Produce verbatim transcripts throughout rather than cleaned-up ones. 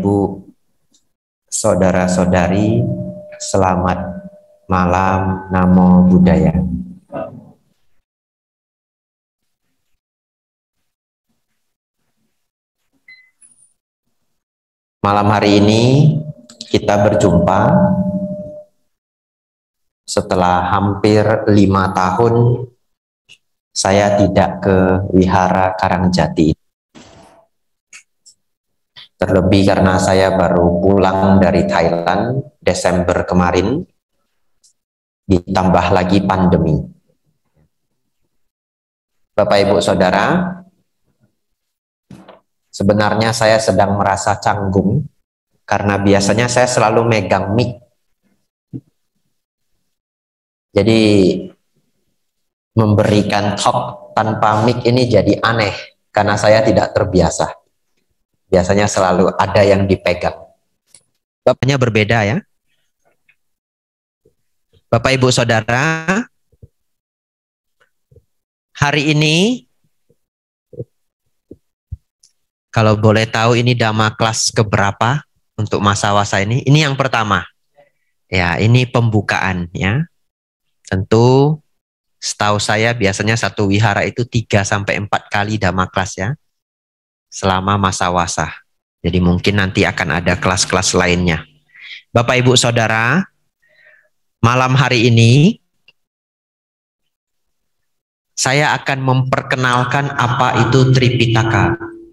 Ibu, saudara-saudari, selamat malam, Namo Buddhaya. Malam hari ini kita berjumpa setelah hampir lima tahun saya tidak ke Wihara Karangjati. Terlebih karena saya baru pulang dari Thailand Desember kemarin, ditambah lagi pandemi. Bapak Ibu Saudara, sebenarnya saya sedang merasa canggung karena biasanya saya selalu megang mic. Jadi memberikan talk tanpa mic ini jadi aneh karena saya tidak terbiasa. Biasanya selalu ada yang dipegang. Bapaknya berbeda ya. Bapak Ibu Saudara, hari ini kalau boleh tahu ini Dhamma kelas keberapa untuk masa wasa ini? Ini yang pertama. Ya, ini pembukaan ya. Tentu setahu saya biasanya satu wihara itu tiga sampai empat kali Dhamma kelas ya. Selama masa wasa. Jadi mungkin nanti akan ada kelas-kelas lainnya. Bapak Ibu Saudara, malam hari ini saya akan memperkenalkan apa itu Tripitaka.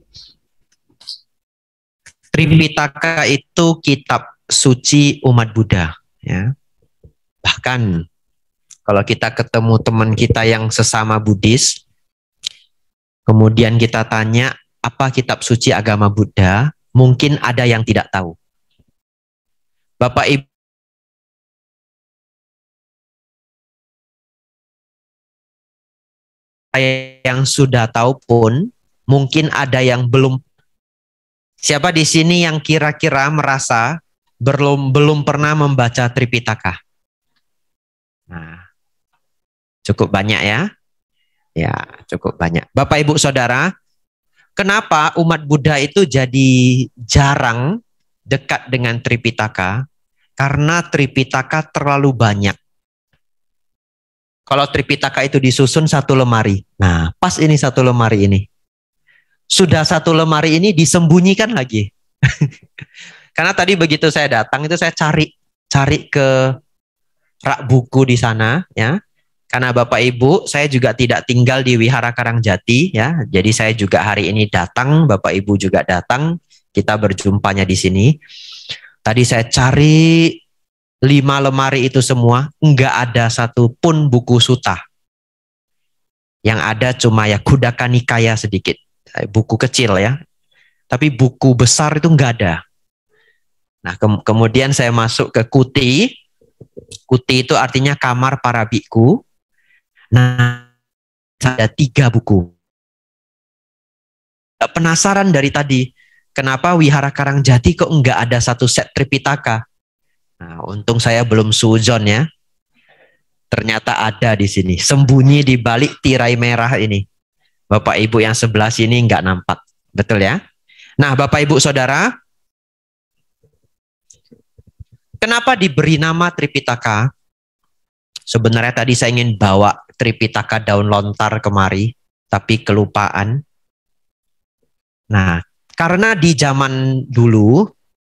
Tripitaka itu kitab suci umat Buddha ya. Bahkan kalau kita ketemu teman kita yang sesama Buddhis, kemudian kita tanya apa kitab suci agama Buddha, mungkin ada yang tidak tahu. Bapak Ibu yang sudah tahu pun, mungkin ada yang belum. Siapa di sini yang kira-kira merasa belum belum pernah membaca Tripitaka? Nah, cukup banyak ya. Ya, cukup banyak. Bapak Ibu Saudara, kenapa umat Buddha itu jadi jarang dekat dengan Tripitaka? Karena Tripitaka terlalu banyak. Kalau Tripitaka itu disusun satu lemari. Nah, pas ini satu lemari ini. Sudah satu lemari ini disembunyikan lagi. Karena tadi begitu saya datang itu saya cari cari ke rak buku di sana ya. Karena Bapak Ibu, saya juga tidak tinggal di Wihara Karangjati ya. Jadi saya juga hari ini datang, Bapak Ibu juga datang. Kita berjumpanya di sini. Tadi saya cari lima lemari itu semua, enggak ada satupun buku sutta. Yang ada cuma ya Khuddaka Nikaya sedikit, buku kecil ya. Tapi buku besar itu enggak ada. Nah, ke kemudian saya masuk ke kuti. Kuti itu artinya kamar para biku. Nah, ada tiga buku. Penasaran dari tadi, kenapa Wihara Karangjati kok enggak ada satu set Tripitaka? Nah, untung saya belum suudzon ya. Ternyata ada di sini, sembunyi di balik tirai merah ini. Bapak Ibu yang sebelah sini enggak nampak, betul ya? Nah, Bapak Ibu Saudara, kenapa diberi nama Tripitaka? Sebenarnya tadi saya ingin bawa Tripitaka daun lontar kemari, tapi kelupaan. Nah, karena di zaman dulu,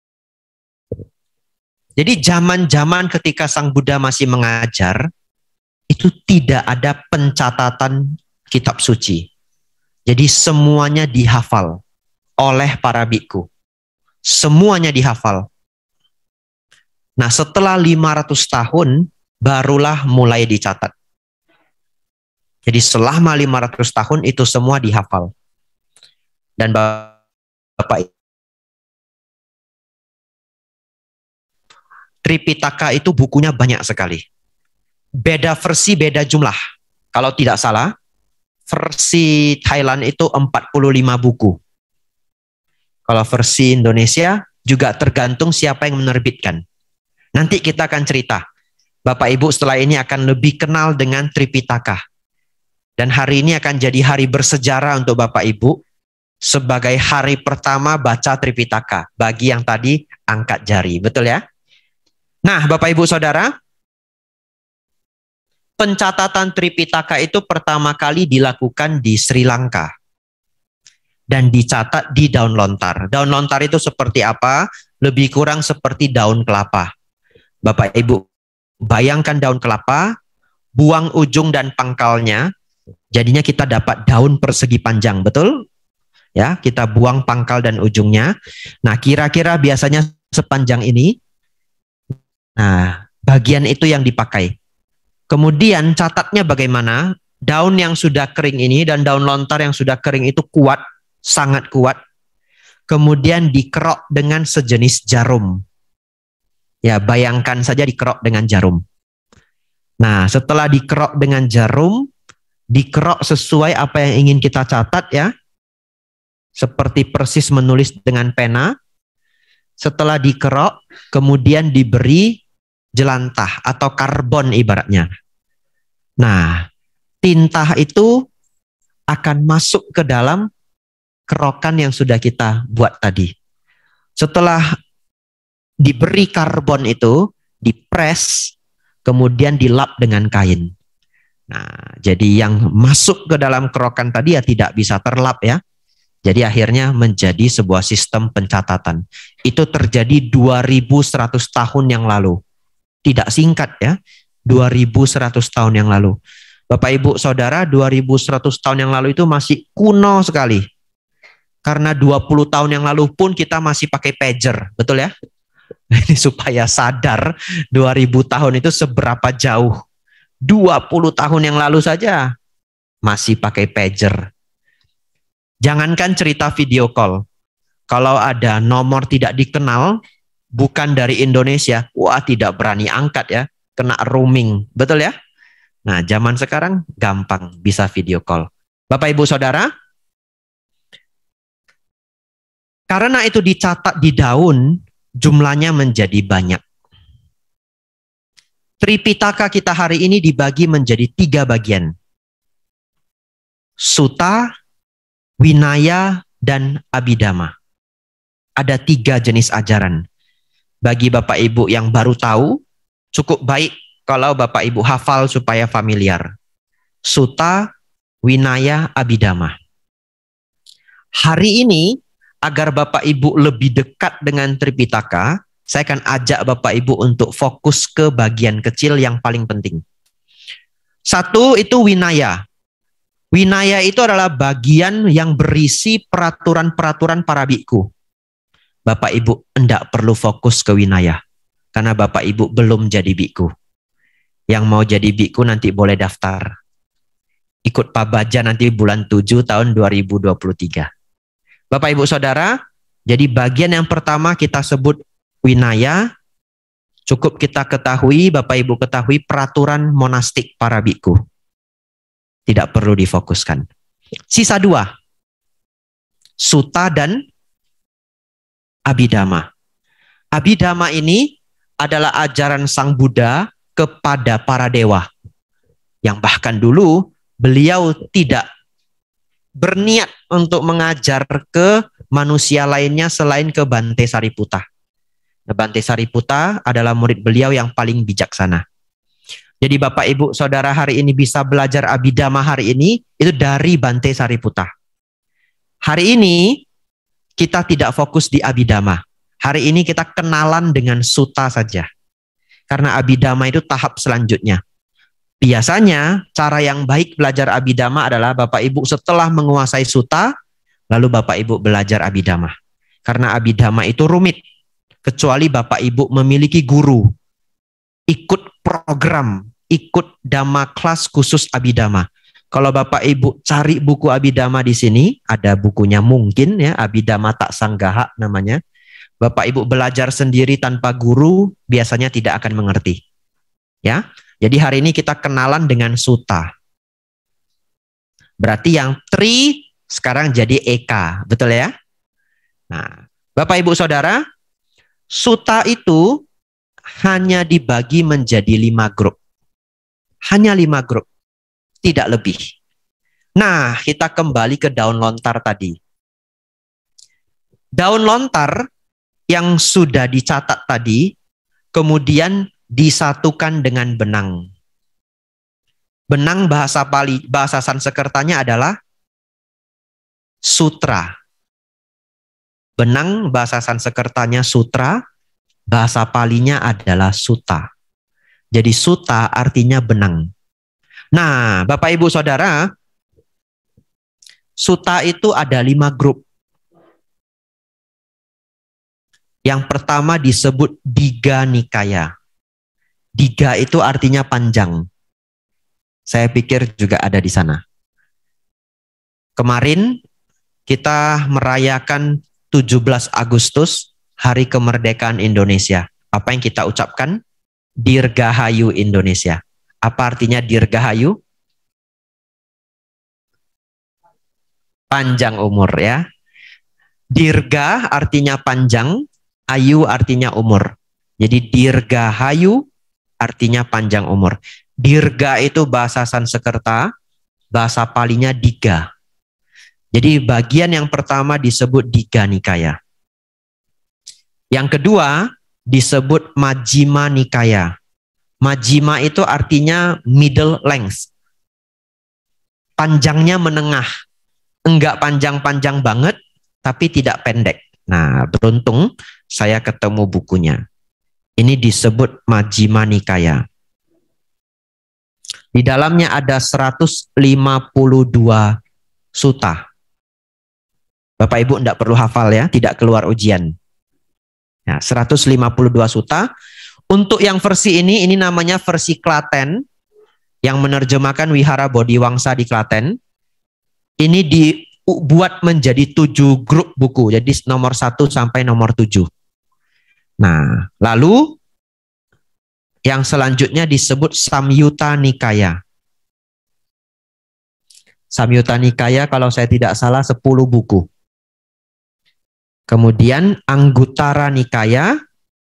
jadi zaman-zaman ketika Sang Buddha masih mengajar, itu tidak ada pencatatan kitab suci. Jadi semuanya dihafal oleh para biku. Semuanya dihafal. Nah, setelah lima ratus tahun, barulah mulai dicatat. Jadi selama lima ratus tahun itu semua dihafal. Dan Bapak Tripitaka itu bukunya banyak sekali. Beda versi, beda jumlah. Kalau tidak salah, versi Thailand itu empat puluh lima buku. Kalau versi Indonesia juga tergantung siapa yang menerbitkan. Nanti kita akan cerita. Bapak Ibu setelah ini akan lebih kenal dengan Tripitaka. Dan hari ini akan jadi hari bersejarah untuk Bapak Ibu. sebagai hari pertama baca Tripitaka. Bagi yang tadi angkat jari, betul ya? Nah, Bapak Ibu Saudara, pencatatan Tripitaka itu pertama kali dilakukan di Sri Lanka. Dan dicatat di daun lontar. Daun lontar itu seperti apa? Lebih kurang seperti daun kelapa. Bapak Ibu, bayangkan daun kelapa, buang ujung dan pangkalnya, jadinya kita dapat daun persegi panjang, betul? Ya, kita buang pangkal dan ujungnya. Nah, kira-kira biasanya sepanjang ini. Nah, bagian itu yang dipakai. Kemudian catatnya bagaimana? Daun yang sudah kering ini dan daun lontar yang sudah kering itu kuat, sangat kuat. Kemudian dikerok dengan sejenis jarum. Ya, bayangkan saja dikerok dengan jarum. Nah, setelah dikerok dengan jarum, dikerok sesuai apa yang ingin kita catat ya. Seperti persis menulis dengan pena. Setelah dikerok, kemudian diberi jelantah atau karbon ibaratnya. Nah, tinta itu akan masuk ke dalam kerokan yang sudah kita buat tadi. Setelah diberi karbon itu, dipres, kemudian dilap dengan kain. Nah, jadi yang masuk ke dalam kerokan tadi ya tidak bisa terlap ya. Jadi akhirnya menjadi sebuah sistem pencatatan. Itu terjadi dua ribu seratus tahun yang lalu. Tidak singkat ya, dua ribu seratus tahun yang lalu. Bapak Ibu Saudara, dua ribu seratus tahun yang lalu itu masih kuno sekali. Karena dua puluh tahun yang lalu pun kita masih pakai pager, betul ya? Ini supaya sadar dua ribu tahun itu seberapa jauh. dua puluh tahun yang lalu saja masih pakai pager. Jangankan cerita video call. Kalau ada nomor tidak dikenal, bukan dari Indonesia, wah tidak berani angkat ya, kena roaming, betul ya? Nah, zaman sekarang gampang bisa video call. Bapak Ibu Saudara, karena itu dicatat di daun, jumlahnya menjadi banyak. Tripitaka kita hari ini dibagi menjadi tiga bagian. Sutta, Vinaya, dan Abhidhamma. Ada tiga jenis ajaran. Bagi Bapak Ibu yang baru tahu, cukup baik kalau Bapak Ibu hafal supaya familiar. Sutta, Vinaya, Abhidhamma. Hari ini, agar Bapak Ibu lebih dekat dengan Tripitaka, saya akan ajak Bapak Ibu untuk fokus ke bagian kecil yang paling penting. Satu itu Vinaya. Vinaya itu adalah bagian yang berisi peraturan-peraturan para biku. Bapak Ibu tidak perlu fokus ke Vinaya, karena Bapak Ibu belum jadi biku. Yang mau jadi biku nanti boleh daftar. Ikut Pak Baja nanti bulan tujuh tahun dua ribu dua puluh tiga. Bapak Ibu Saudara, jadi bagian yang pertama kita sebut Vinaya. Cukup kita ketahui, Bapak Ibu ketahui peraturan monastik para biku. Tidak perlu difokuskan. Sisa dua, Sutta dan Abhidhamma. Abhidhamma ini adalah ajaran Sang Buddha kepada para dewa. Yang bahkan dulu beliau tidak berniat untuk mengajar ke manusia lainnya selain ke Bante Sariputta. Bante Sariputta adalah murid beliau yang paling bijaksana. Jadi Bapak Ibu Saudara hari ini bisa belajar Abhidhamma hari ini itu dari Bante Sariputta. Hari ini kita tidak fokus di Abhidhamma. Hari ini kita kenalan dengan Sutta saja. Karena Abhidhamma itu tahap selanjutnya. Biasanya cara yang baik belajar Abhidhamma adalah Bapak Ibu setelah menguasai Sutta, lalu Bapak Ibu belajar Abhidhamma. Karena Abhidhamma itu rumit. Kecuali Bapak Ibu memiliki guru. Ikut program, ikut Dhamma kelas khusus Abhidhamma. Kalau Bapak Ibu cari buku Abhidhamma di sini, ada bukunya mungkin ya, Abhidhamma Tak Sanggaha namanya. Bapak Ibu belajar sendiri tanpa guru, biasanya tidak akan mengerti. Ya. Jadi hari ini kita kenalan dengan Sutta. Berarti yang Tri sekarang jadi Eka, betul ya? Nah, Bapak Ibu Saudara, Sutta itu hanya dibagi menjadi lima grup. Hanya lima grup, tidak lebih. Nah, kita kembali ke daun lontar tadi. Daun lontar yang sudah dicatat tadi kemudian disatukan dengan benang. Benang bahasa Pali, bahasa Sanskertanya adalah sutra. Benang bahasa Sanskertanya sutra, bahasa Palinya adalah suta. Jadi suta artinya benang. Nah, Bapak Ibu Saudara, suta itu ada lima grup. Yang pertama disebut Diga Nikaya. Diga itu artinya panjang. Saya pikir juga ada di sana. Kemarin kita merayakan tujuh belas Agustus, Hari Kemerdekaan Indonesia. Apa yang kita ucapkan? Dirgahayu Indonesia. Apa artinya Dirgahayu? Panjang umur ya. Dirga artinya panjang, ayu artinya umur. Jadi Dirgahayu artinya panjang umur. Dirga itu bahasa Sanskerta, bahasa Palinya Diga. Jadi bagian yang pertama disebut Diga Nikaya. Yang kedua disebut Majjhima Nikaya. Majjhima itu artinya middle length. Panjangnya menengah. Enggak panjang-panjang banget, tapi tidak pendek. Nah, beruntung saya ketemu bukunya. Ini disebut Majjhima Nikaya. Di dalamnya ada seratus lima puluh dua sutta. Bapak Ibu tidak perlu hafal ya, tidak keluar ujian. Nah, seratus lima puluh dua sutta. Untuk yang versi ini, ini namanya versi Klaten, yang menerjemahkan Wihara Bodhiwangsa di Klaten. Ini dibuat menjadi tujuh grup buku, jadi nomor satu sampai nomor tujuh. Nah, lalu yang selanjutnya disebut Samyutta Nikaya. Samyutta Nikaya kalau saya tidak salah sepuluh buku. Kemudian Anguttara Nikaya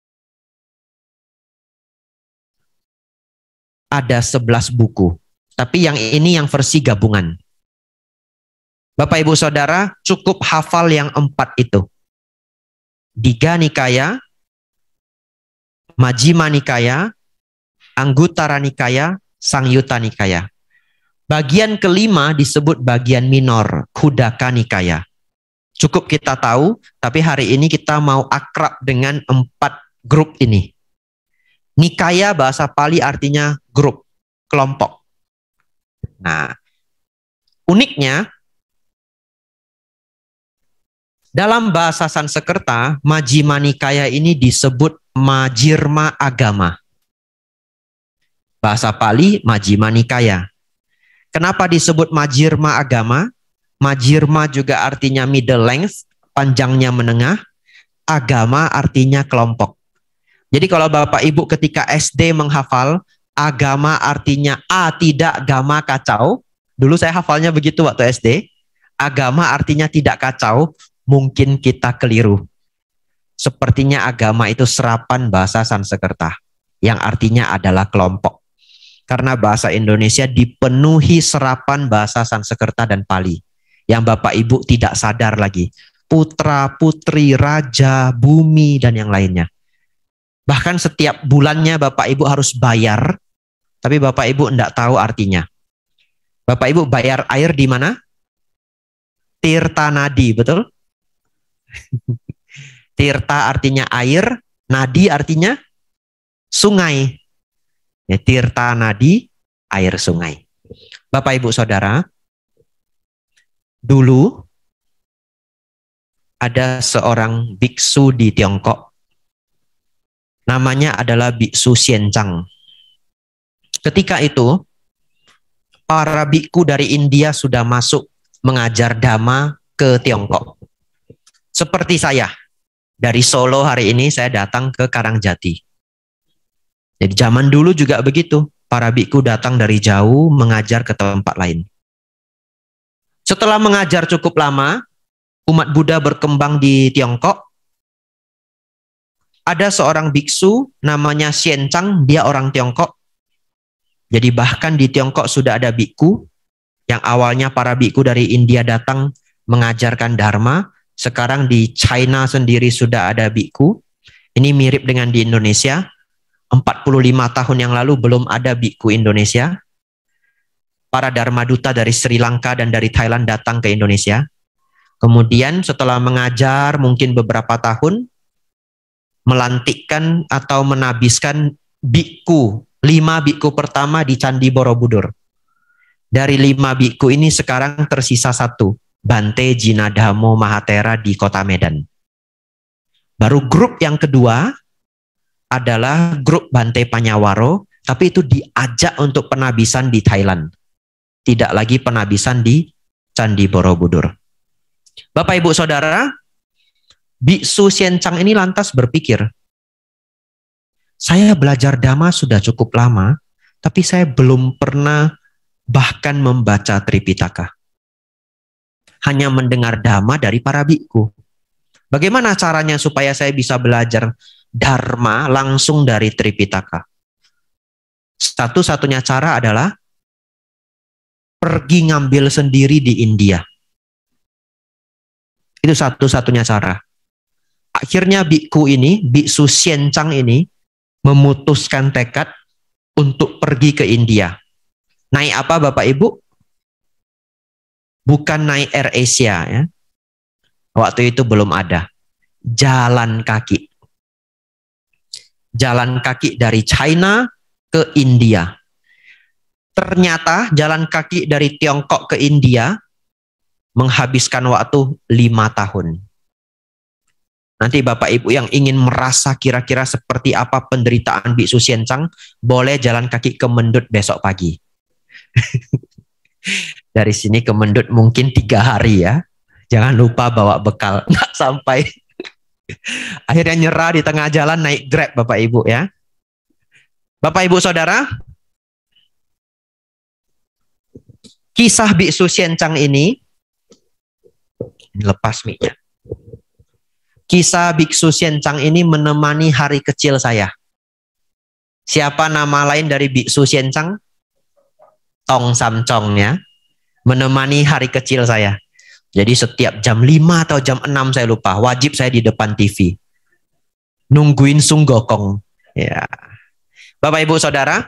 ada sebelas buku. Tapi yang ini yang versi gabungan. Bapak Ibu Saudara cukup hafal yang empat itu. Diga Nikaya, Majjhima Nikaya, Anguttara Nikaya, Samyutta Nikaya. Bagian kelima disebut bagian minor, Khuddaka Nikaya. Cukup kita tahu, tapi hari ini kita mau akrab dengan empat grup ini. Nikaya bahasa Pali artinya grup, kelompok. Nah, uniknya, dalam bahasa Sanskerta, Majjhima Nikaya ini disebut Majjhima Agama. Bahasa Pali, Majjhima Nikaya. Kenapa disebut Majjhima Agama? Majjhima juga artinya middle length, panjangnya menengah. Agama artinya kelompok. Jadi kalau Bapak Ibu ketika S D menghafal, agama artinya A tidak, gama kacau. Dulu saya hafalnya begitu waktu S D. Agama artinya tidak kacau, mungkin kita keliru. Sepertinya agama itu serapan bahasa Sanskerta, yang artinya adalah kelompok. Karena bahasa Indonesia dipenuhi serapan bahasa Sanskerta dan Pali. Yang Bapak Ibu tidak sadar lagi. Putra, putri, raja, bumi, dan yang lainnya. Bahkan setiap bulannya Bapak Ibu harus bayar, tapi Bapak Ibu tidak tahu artinya. Bapak Ibu bayar air di mana? Tirta Nadi, betul? Tirta artinya air, nadi artinya sungai. Ya, Tirta Nadi, air sungai. Bapak Ibu Saudara, dulu ada seorang biksu di Tiongkok. Namanya adalah Biksu Xianzang. Ketika itu, para biku dari India sudah masuk mengajar Dhamma ke Tiongkok. Seperti saya, dari Solo hari ini saya datang ke Karangjati. Jadi zaman dulu juga begitu, para biku datang dari jauh mengajar ke tempat lain. Setelah mengajar cukup lama, umat Buddha berkembang di Tiongkok. Ada seorang biksu namanya Xianzang, dia orang Tiongkok. Jadi bahkan di Tiongkok sudah ada biku yang awalnya para biku dari India datang mengajarkan Dharma. Sekarang di China sendiri sudah ada biku. Ini mirip dengan di Indonesia. empat puluh lima tahun yang lalu belum ada biku Indonesia. Para Dharma Duta dari Sri Lanka dan dari Thailand datang ke Indonesia. Kemudian setelah mengajar mungkin beberapa tahun, melantikkan atau menabiskan biku, lima biku pertama di Candi Borobudur. Dari lima biku ini sekarang tersisa satu, Bante Jinadhamo Mahatera di kota Medan. Baru grup yang kedua adalah grup Bante Panyawaro, tapi itu diajak untuk penabisan di Thailand. Tidak lagi penabisan di Candi Borobudur. Bapak Ibu Saudara, Biksu Xianchang ini lantas berpikir, saya belajar Dhamma sudah cukup lama, tapi saya belum pernah bahkan membaca Tripitaka. Hanya mendengar Dhamma dari para biku. Bagaimana caranya supaya saya bisa belajar Dharma langsung dari Tripitaka? Satu-satunya cara adalah pergi ngambil sendiri di India. Itu satu-satunya cara. Akhirnya biku ini, Biksu Xianchang ini, memutuskan tekad untuk pergi ke India. Naik apa Bapak Ibu? Bukan naik Air Asia ya. Waktu itu belum ada. Jalan kaki. Jalan kaki dari China ke India. Ternyata jalan kaki dari Tiongkok ke India menghabiskan waktu lima tahun. Nanti Bapak Ibu yang ingin merasa kira-kira seperti apa penderitaan Biksu Xianchang, boleh jalan kaki ke Mendut besok pagi. Dari sini ke Mendut mungkin tiga hari ya. Jangan lupa bawa bekal. Nggak sampai. Akhirnya nyerah di tengah jalan naik Grab Bapak Ibu ya. Bapak Ibu Saudara, kisah Biksu Xianchang ini, lepas mic-nya. Kisah Biksu Xianchang ini menemani hari kecil saya. Siapa nama lain dari Biksu Xianchang? Tong Samcong ya. Menemani hari kecil saya. Jadi setiap jam lima atau jam enam saya lupa, wajib saya di depan T V. Nungguin Sung Gokong. Ya. Bapak Ibu Saudara,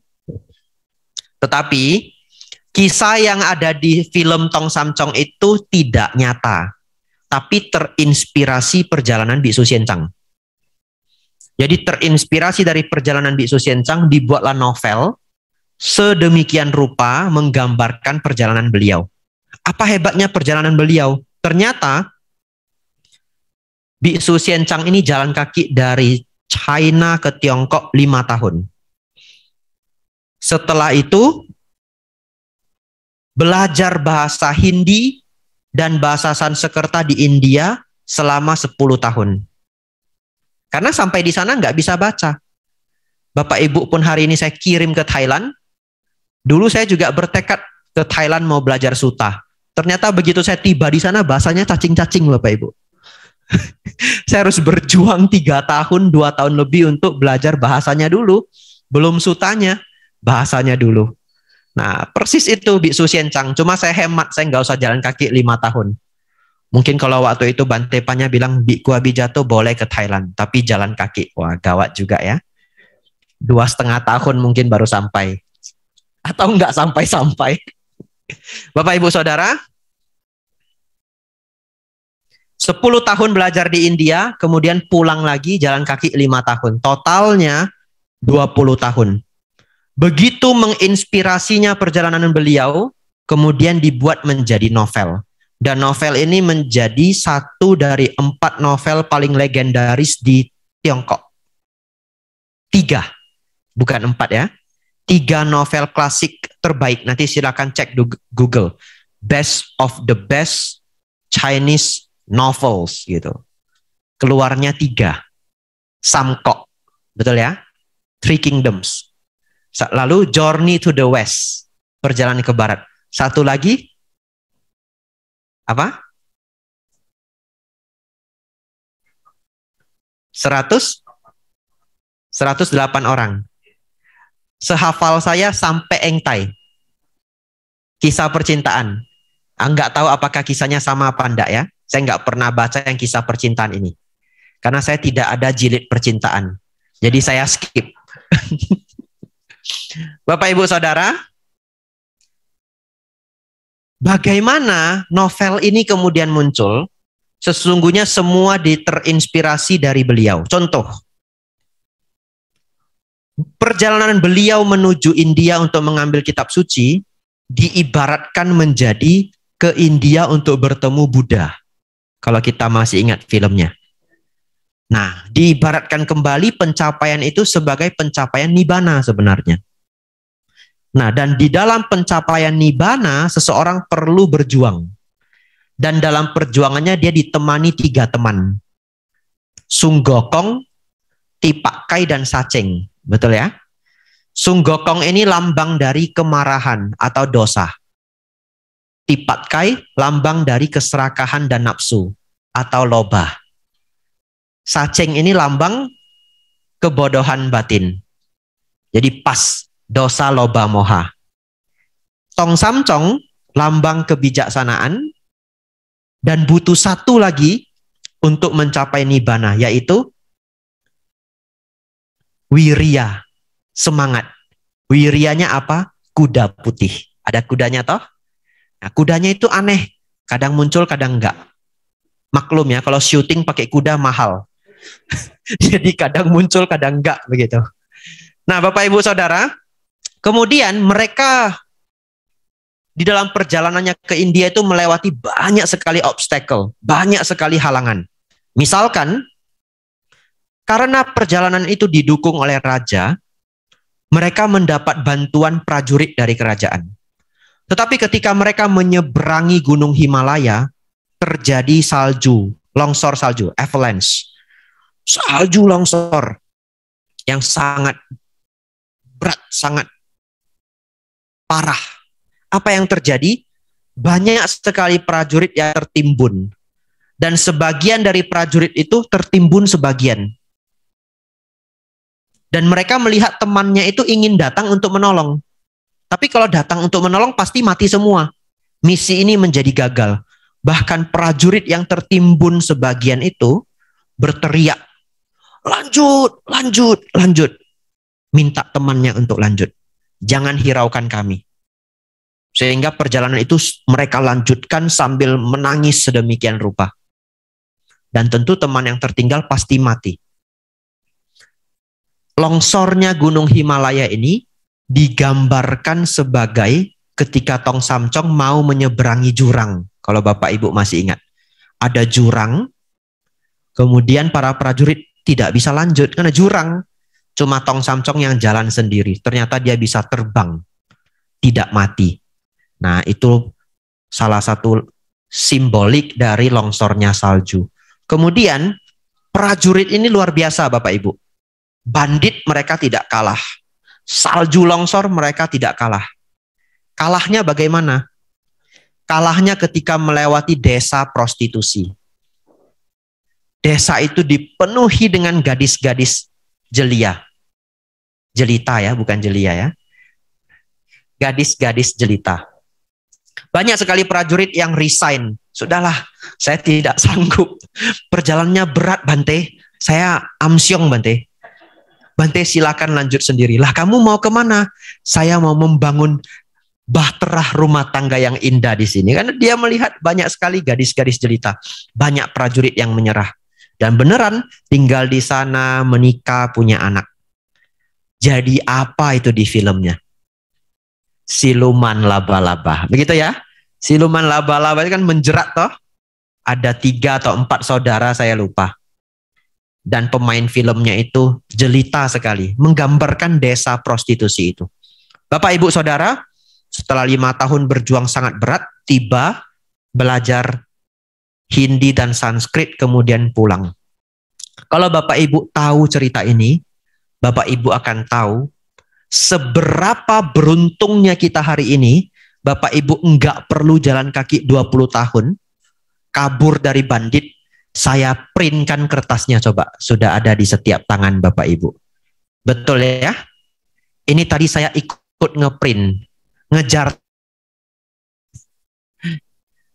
tetapi kisah yang ada di film Tong Samcong itu tidak nyata, tapi terinspirasi perjalanan Biksu Xianchang. Jadi terinspirasi dari perjalanan Biksu Xianchang dibuatlah novel sedemikian rupa menggambarkan perjalanan beliau. Apa hebatnya perjalanan beliau? Ternyata Biksu Xianchang ini jalan kaki dari China ke Tiongkok lima tahun. Setelah itu belajar bahasa Hindi dan bahasa Sanskerta di India selama sepuluh tahun. Karena sampai di sana nggak bisa baca. Bapak Ibu pun hari ini saya kirim ke Thailand. Dulu saya juga bertekad ke Thailand mau belajar Sutta. Ternyata begitu saya tiba di sana bahasanya cacing-cacing Bapak Ibu. Saya harus berjuang tiga tahun, dua tahun lebih untuk belajar bahasanya dulu. Belum Sutanya, bahasanya dulu. Nah, persis itu Biksu Xianchang. Cuma saya hemat, saya nggak usah jalan kaki lima tahun. Mungkin kalau waktu itu Bante Panya bilang, Bikku Abhijato boleh ke Thailand, tapi jalan kaki. Wah, gawat juga ya. Dua setengah tahun mungkin baru sampai. Atau nggak sampai-sampai. Bapak Ibu Saudara, sepuluh tahun belajar di India, kemudian pulang lagi jalan kaki lima tahun. Totalnya dua puluh tahun. Begitu menginspirasinya perjalanan beliau, kemudian dibuat menjadi novel. Dan novel ini menjadi satu dari empat novel paling legendaris di Tiongkok. Tiga, bukan empat ya. Tiga novel klasik terbaik. Nanti silakan cek di Google. Best of the best Chinese novels gitu. Keluarnya tiga. Samkok, betul ya? Three Kingdoms. Lalu Journey to the West, perjalanan ke barat. Satu lagi apa? Seratus? Seratus delapan orang. Sehafal saya sampai Engtai. Kisah percintaan. Enggak tahu apakah kisahnya sama apa enggak ya. Saya nggak pernah baca yang kisah percintaan ini. Karena saya tidak ada jilid percintaan. Jadi saya skip. Bapak, Ibu, Saudara, bagaimana novel ini kemudian muncul? Sesungguhnya semua terinspirasi dari beliau. Contoh, perjalanan beliau menuju India untuk mengambil kitab suci diibaratkan menjadi ke India untuk bertemu Buddha. Kalau kita masih ingat filmnya. Nah, diibaratkan kembali pencapaian itu sebagai pencapaian nibbana sebenarnya. Nah, dan di dalam pencapaian nibbana, seseorang perlu berjuang. Dan dalam perjuangannya dia ditemani tiga teman. Sunggokong, Tipakai, dan Saceng. Betul ya? Sunggokong ini lambang dari kemarahan atau dosa. Tipakai lambang dari keserakahan dan nafsu atau loba. Saceng ini lambang kebodohan batin. Jadi pas dosa, loba, moha. Tong Samcong lambang kebijaksanaan. Dan butuh satu lagi untuk mencapai nibbana, yaitu wirya, semangat. Wiryanya apa? Kuda putih. Ada kudanya toh? Nah, kudanya itu aneh. Kadang muncul, kadang enggak. Maklum ya, kalau syuting pakai kuda mahal. Jadi kadang muncul, kadang enggak begitu. Nah, Bapak, Ibu, Saudara, kemudian mereka di dalam perjalanannya ke India itu melewati banyak sekali obstacle, banyak sekali halangan. Misalkan, karena perjalanan itu didukung oleh raja, mereka mendapat bantuan prajurit dari kerajaan. Tetapi ketika mereka menyeberangi gunung Himalaya, terjadi salju, longsor salju, avalanche. Salju longsor yang sangat berat, sangat parah. Apa yang terjadi? Banyak sekali prajurit yang tertimbun. Dan sebagian dari prajurit itu tertimbun sebagian. Dan mereka melihat temannya itu ingin datang untuk menolong. Tapi kalau datang untuk menolong pasti mati semua. Misi ini menjadi gagal. Bahkan prajurit yang tertimbun sebagian itu berteriak, lanjut, lanjut, lanjut. Minta temannya untuk lanjut. Jangan hiraukan kami. Sehingga perjalanan itu mereka lanjutkan sambil menangis sedemikian rupa. Dan tentu teman yang tertinggal pasti mati. Longsornya gunung Himalaya ini digambarkan sebagai ketika Tong Samcong mau menyeberangi jurang. Kalau Bapak Ibu masih ingat. Ada jurang, kemudian para prajurit tidak bisa lanjut karena jurang. Cuma Tong Samcong yang jalan sendiri. Ternyata dia bisa terbang, tidak mati. Nah, itu salah satu simbolik dari longsornya salju. Kemudian, prajurit ini luar biasa, Bapak Ibu. Bandit mereka tidak kalah. Salju longsor mereka tidak kalah. Kalahnya bagaimana? Kalahnya ketika melewati desa prostitusi. Desa itu dipenuhi dengan gadis-gadis jelia. Jelita ya, bukan jelia ya. Gadis-gadis jelita. Banyak sekali prajurit yang resign. Sudahlah, saya tidak sanggup. Perjalanannya berat, Bante. Saya amsyong, Bante. Bante silakan lanjut sendiri. Lah, kamu mau kemana? Saya mau membangun bahtera rumah tangga yang indah di sini. Karena dia melihat banyak sekali gadis-gadis jelita. Banyak prajurit yang menyerah. Dan beneran tinggal di sana, menikah, punya anak. Jadi apa itu di filmnya? Siluman laba-laba. Begitu ya? Siluman laba-laba itu kan menjerat toh. Ada tiga atau empat saudara, saya lupa. Dan pemain filmnya itu jelita sekali. Menggambarkan desa prostitusi itu. Bapak, Ibu, Saudara, setelah lima tahun berjuang sangat berat, tiba belajar Hindi dan Sanskrit, kemudian pulang. Kalau Bapak Ibu tahu cerita ini, Bapak Ibu akan tahu seberapa beruntungnya kita hari ini. Bapak Ibu enggak perlu jalan kaki dua puluh tahun, kabur dari bandit. Saya printkan kertasnya, coba. Sudah ada di setiap tangan Bapak Ibu. Betul ya? Ini tadi saya ikut ngeprint, ngejar.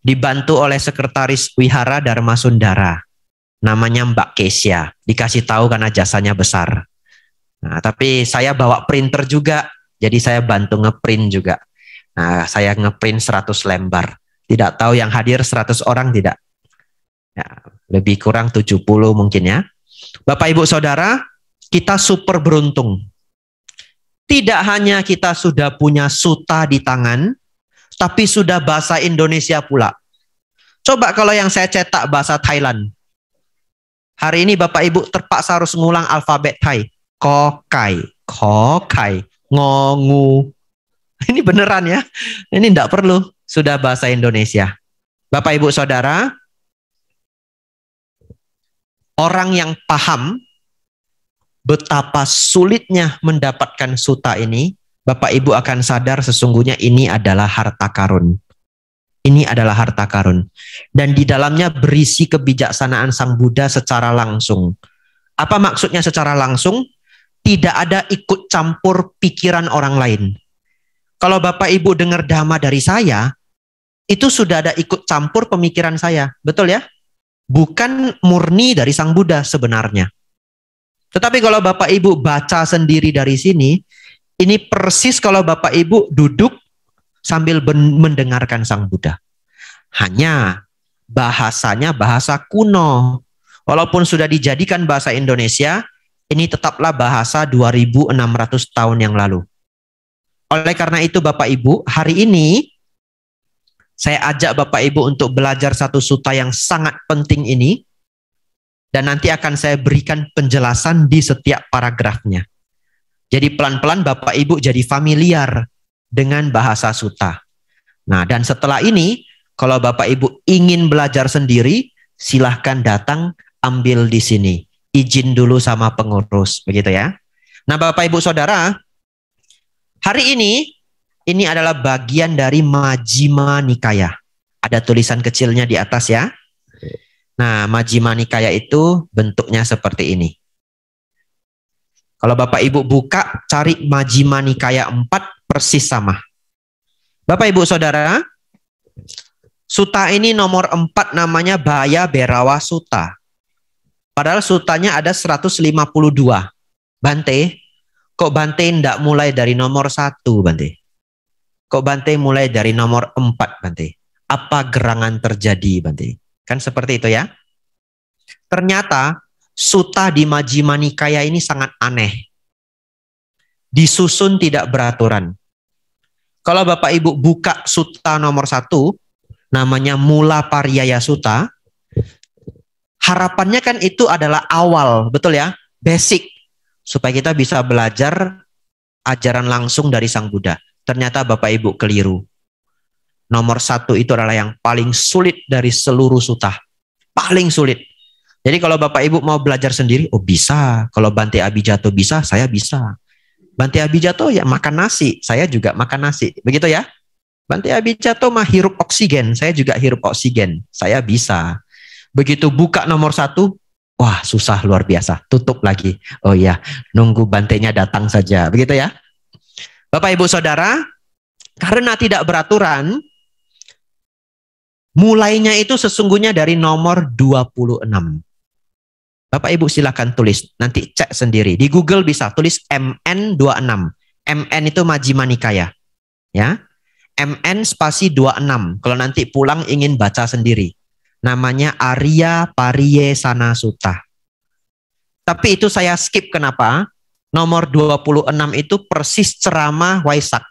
dibantu oleh sekretaris Wihara Dharma Sundara, namanya Mbak Kesia, dikasih tahu karena jasanya besar. Nah, tapi saya bawa printer juga, jadi saya bantu ngeprint juga. Nah, saya ngeprint seratus lembar. Tidak tahu yang hadir seratus orang tidak? Ya, lebih kurang tujuh puluh mungkin ya. Bapak Ibu Saudara, kita super beruntung. Tidak hanya kita sudah punya suta di tangan, tapi sudah bahasa Indonesia pula. Coba kalau yang saya cetak bahasa Thailand. Hari ini Bapak Ibu terpaksa harus ngulang alfabet Thai. Kokai, kokai, ngongu. Ini beneran ya. Ini tidak perlu. Sudah bahasa Indonesia. Bapak Ibu Saudara, orang yang paham betapa sulitnya mendapatkan suta ini, Bapak Ibu akan sadar sesungguhnya ini adalah harta karun. Ini adalah harta karun. Dan di dalamnya berisi kebijaksanaan Sang Buddha secara langsung. Apa maksudnya secara langsung? Tidak ada ikut campur pikiran orang lain. Kalau Bapak Ibu dengar dhamma dari saya, itu sudah ada ikut campur pemikiran saya. Betul ya? Bukan murni dari Sang Buddha sebenarnya. Tetapi kalau Bapak Ibu baca sendiri dari sini, ini persis kalau Bapak Ibu duduk sambil mendengarkan Sang Buddha. Hanya bahasanya bahasa kuno. Walaupun sudah dijadikan bahasa Indonesia, ini tetaplah bahasa dua ribu enam ratus tahun yang lalu. Oleh karena itu Bapak Ibu, hari ini saya ajak Bapak Ibu untuk belajar satu sutta yang sangat penting ini. Dan nanti akan saya berikan penjelasan di setiap paragrafnya. Jadi pelan-pelan Bapak Ibu jadi familiar dengan bahasa sutta. Nah, dan setelah ini, kalau Bapak Ibu ingin belajar sendiri, silahkan datang ambil di sini. Izin dulu sama pengurus, begitu ya. Nah, Bapak Ibu Saudara, hari ini, ini adalah bagian dari Majjhima Nikaya. Ada tulisan kecilnya di atas ya. Nah, Majjhima Nikaya itu bentuknya seperti ini. Kalau Bapak Ibu buka, cari Majjhima Nikaya empat, persis sama. Bapak Ibu Saudara, sutta ini nomor empat namanya Bhaya Berawa Sutta. Padahal sutanya ada seratus lima puluh dua. Bante, kok Bante tidak mulai dari nomor satu, Bante? Kok Bante mulai dari nomor empat, Bante? Apa gerangan terjadi, Bante? Kan seperti itu ya. Ternyata sutta di Majjhima Nikaya ini sangat aneh. Disusun tidak beraturan. Kalau Bapak Ibu buka sutta nomor satu, namanya Mula Paryaya Sutta, harapannya kan itu adalah awal, betul ya? Basic. Supaya kita bisa belajar ajaran langsung dari Sang Buddha. Ternyata Bapak Ibu keliru. Nomor satu itu adalah yang paling sulit dari seluruh sutta. Paling sulit. Jadi kalau Bapak Ibu mau belajar sendiri, oh bisa. Kalau Bante Abhijato bisa, saya bisa. Bante Abhijato ya makan nasi, saya juga makan nasi. Begitu ya. Bante Abhijato mah hirup oksigen, saya juga hirup oksigen. Saya bisa. Begitu buka nomor satu, wah susah luar biasa. Tutup lagi. Oh iya, nunggu Bantenya datang saja. Begitu ya. Bapak Ibu Saudara, karena tidak beraturan, mulainya itu sesungguhnya dari nomor dua puluh enam. Bapak Ibu silakan tulis, nanti cek sendiri. Di Google bisa tulis M N dua puluh enam. M N itu Majjhima Nikaya. Ya. M N spasi dua puluh enam. Kalau nanti pulang ingin baca sendiri. Namanya Arya Pariyesana Sutta. Tapi itu saya skip kenapa? Nomor dua puluh enam itu persis ceramah Waisak.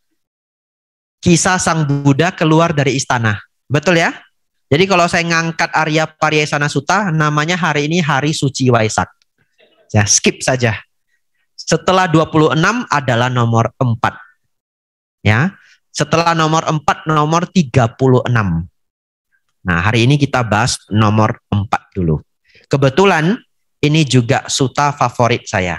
Kisah Sang Buddha keluar dari istana. Betul ya? Jadi kalau saya ngangkat Arya Pariyesana Sutta, namanya hari ini hari suci Waisak. Ya, skip saja. Setelah dua puluh enam adalah nomor empat. Ya. Setelah nomor empat, nomor tiga puluh enam. Nah, hari ini kita bahas nomor empat dulu. Kebetulan ini juga sutta favorit saya.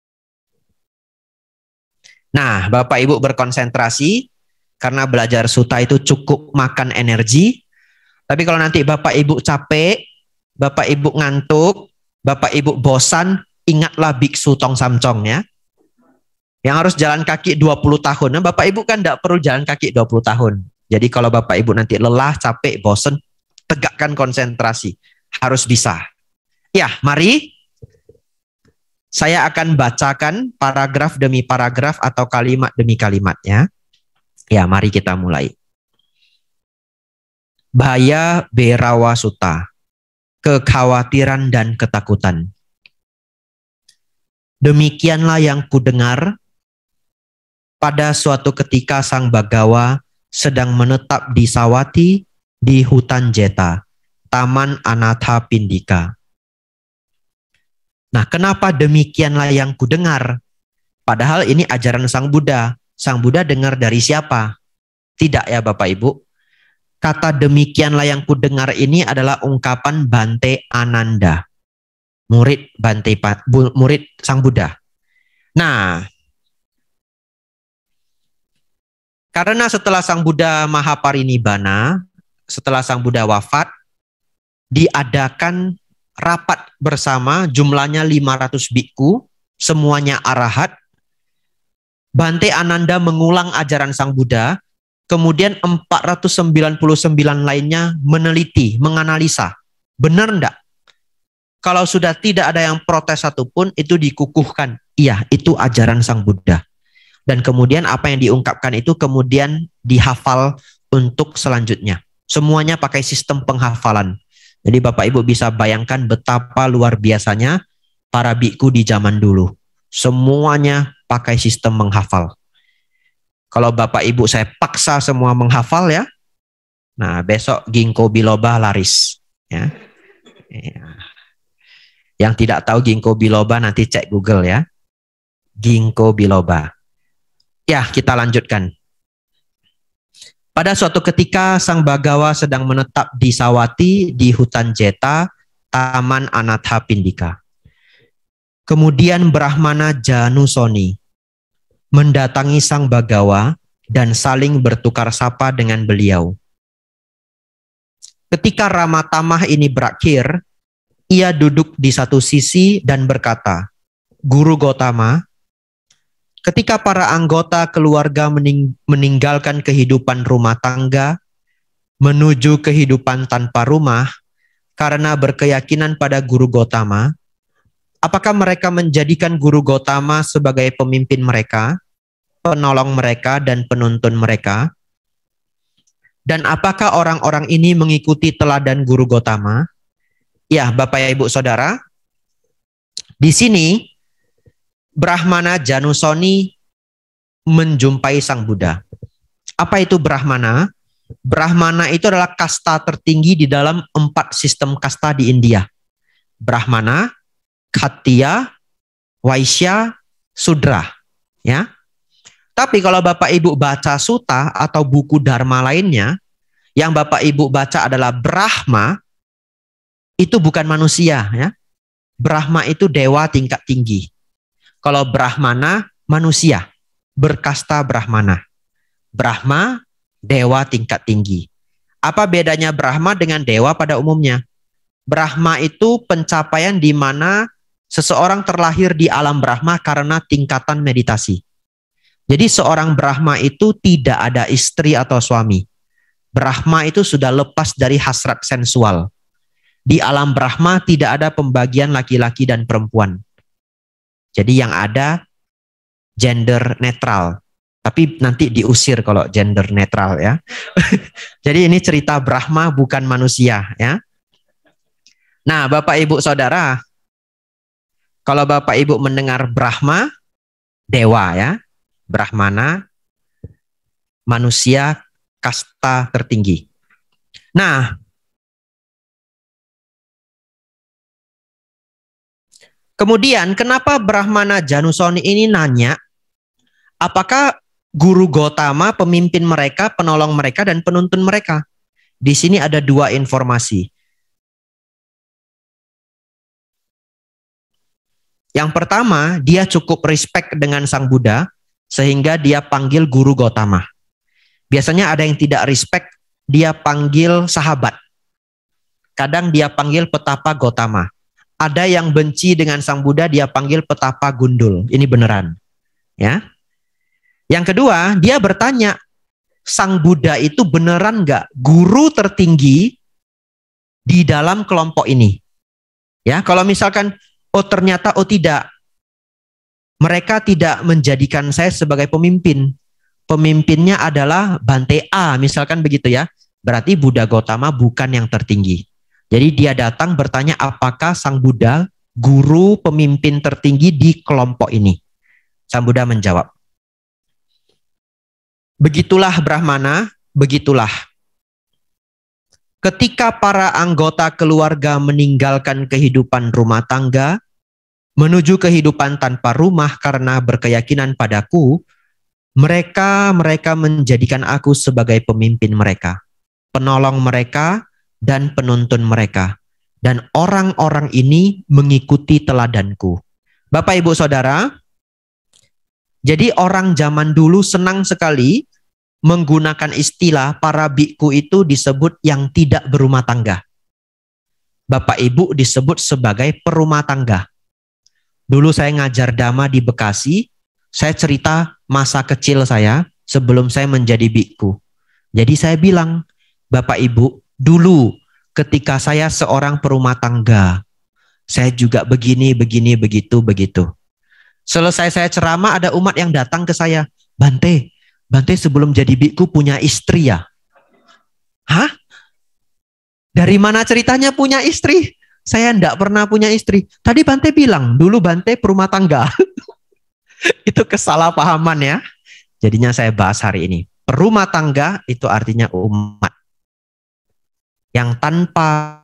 Nah, Bapak Ibu berkonsentrasi karena belajar sutta itu cukup makan energi. Tapi kalau nanti Bapak Ibu capek, Bapak Ibu ngantuk, Bapak Ibu bosan, ingatlah Biksu Tong Samcong ya. Yang harus jalan kaki dua puluh tahun. Nah, Bapak Ibu kan tidak perlu jalan kaki dua puluh tahun. Jadi kalau Bapak Ibu nanti lelah, capek, bosen, tegakkan konsentrasi. Harus bisa. Ya, mari saya akan bacakan paragraf demi paragraf atau kalimat demi kalimatnya. Ya, mari kita mulai. Bahaya Berawa Sutta, kekhawatiran dan ketakutan. Demikianlah yang kudengar pada suatu ketika Sang Bagawa sedang menetap di Sawati di hutan Jeta, Taman Anatha Pindika. Nah, kenapa demikianlah yang kudengar? Padahal ini ajaran Sang Buddha. Sang Buddha dengar dari siapa? Tidak ya Bapak Ibu. Kata demikianlah yang kudengar ini adalah ungkapan Bante Ananda, murid Bante murid Sang Buddha. Nah, karena setelah Sang Buddha Mahaparinibbana, setelah Sang Buddha wafat, diadakan rapat bersama, jumlahnya lima ratus bikku, semuanya arahat. Bante Ananda mengulang ajaran Sang Buddha, kemudian empat ratus sembilan puluh sembilan lainnya meneliti, menganalisa. Benar enggak? Kalau sudah tidak ada yang protes satupun, itu dikukuhkan. Iya, itu ajaran Sang Buddha. Dan kemudian apa yang diungkapkan itu kemudian dihafal untuk selanjutnya. Semuanya pakai sistem penghafalan. Jadi Bapak Ibu bisa bayangkan betapa luar biasanya para biku di zaman dulu. Semuanya pakai sistem menghafal. Kalau Bapak Ibu saya paksa semua menghafal ya, nah besok ginkgo biloba laris. Ya. Yang tidak tahu ginkgo biloba nanti cek Google ya. Ginkgo biloba. Ya, kita lanjutkan. Pada suatu ketika Sang Bagawa sedang menetap di Sawati di hutan Jeta, Taman Anatha Pindika. Kemudian Brahmana Janusoni mendatangi Sang Bagawa dan saling bertukar sapa dengan beliau. Ketika Ramatamah ini berakhir, ia duduk di satu sisi dan berkata, Guru Gotama, ketika para anggota keluarga mening meninggalkan kehidupan rumah tangga menuju kehidupan tanpa rumah karena berkeyakinan pada Guru Gotama, apakah mereka menjadikan Guru Gotama sebagai pemimpin mereka, penolong mereka, dan penuntun mereka? Dan apakah orang-orang ini mengikuti teladan Guru Gotama? Ya, Bapak Ibu Saudara, di sini Brahmana Janusoni menjumpai Sang Buddha. Apa itu Brahmana? Brahmana itu adalah kasta tertinggi di dalam empat sistem kasta di India. Brahmana, Khatriya, Waisya, Sudra. Ya. Tapi kalau Bapak Ibu baca sutta atau buku dharma lainnya, yang Bapak Ibu baca adalah Brahma, itu bukan manusia. Ya. Brahma itu dewa tingkat tinggi. Kalau Brahmana, manusia, berkasta Brahmana. Brahma, dewa tingkat tinggi. Apa bedanya Brahma dengan dewa pada umumnya? Brahma itu pencapaian di mana seseorang terlahir di alam Brahma karena tingkatan meditasi. Jadi seorang Brahma itu tidak ada istri atau suami. Brahma itu sudah lepas dari hasrat sensual. Di alam Brahma tidak ada pembagian laki-laki dan perempuan. Jadi yang ada gender netral. Tapi nanti diusir kalau gender netral ya. Jadi ini cerita Brahma bukan manusia ya. Nah, Bapak Ibu Saudara, kalau Bapak Ibu mendengar Brahma, dewa ya. Brahmana, manusia kasta tertinggi. Nah, kemudian kenapa Brahmana Janusoni ini nanya, apakah Guru Gotama pemimpin mereka, penolong mereka, dan penuntun mereka? Di sini ada dua informasi. Yang pertama, dia cukup respect dengan Sang Buddha, sehingga dia panggil Guru Gotama. Biasanya ada yang tidak respect, dia panggil sahabat. Kadang dia panggil petapa Gotama. Ada yang benci dengan Sang Buddha, dia panggil petapa Gundul. Ini beneran. Ya. Yang kedua, dia bertanya, Sang Buddha itu beneran nggak guru tertinggi di dalam kelompok ini? Ya, kalau misalkan, oh ternyata, oh tidak, mereka tidak menjadikan saya sebagai pemimpin. Pemimpinnya adalah Bante A, misalkan begitu ya. Berarti Buddha Gautama bukan yang tertinggi. Jadi dia datang bertanya apakah Sang Buddha guru pemimpin tertinggi di kelompok ini. Sang Buddha menjawab, begitulah Brahmana, begitulah. Ketika para anggota keluarga meninggalkan kehidupan rumah tangga, menuju kehidupan tanpa rumah karena berkeyakinan padaku, mereka mereka menjadikan aku sebagai pemimpin mereka, penolong mereka, dan penuntun mereka. Dan orang-orang ini mengikuti teladanku. Bapak, Ibu, Saudara, jadi orang zaman dulu senang sekali menggunakan istilah para biku itu disebut yang tidak berumah tangga. Bapak Ibu disebut sebagai perumah tangga. Dulu saya ngajar dhamma di Bekasi, saya cerita masa kecil saya sebelum saya menjadi biku. Jadi saya bilang, Bapak Ibu, dulu ketika saya seorang perumah tangga, saya juga begini, begini, begitu, begitu. Selesai saya ceramah, ada umat yang datang ke saya, Bante, Bante sebelum jadi biku punya istri ya? Hah? Dari mana ceritanya punya istri? Saya enggak pernah punya istri. Tadi Bante bilang, dulu Bante perumah tangga. Itu kesalahpahaman ya. Jadinya saya bahas hari ini. Perumah tangga itu artinya umat yang tanpa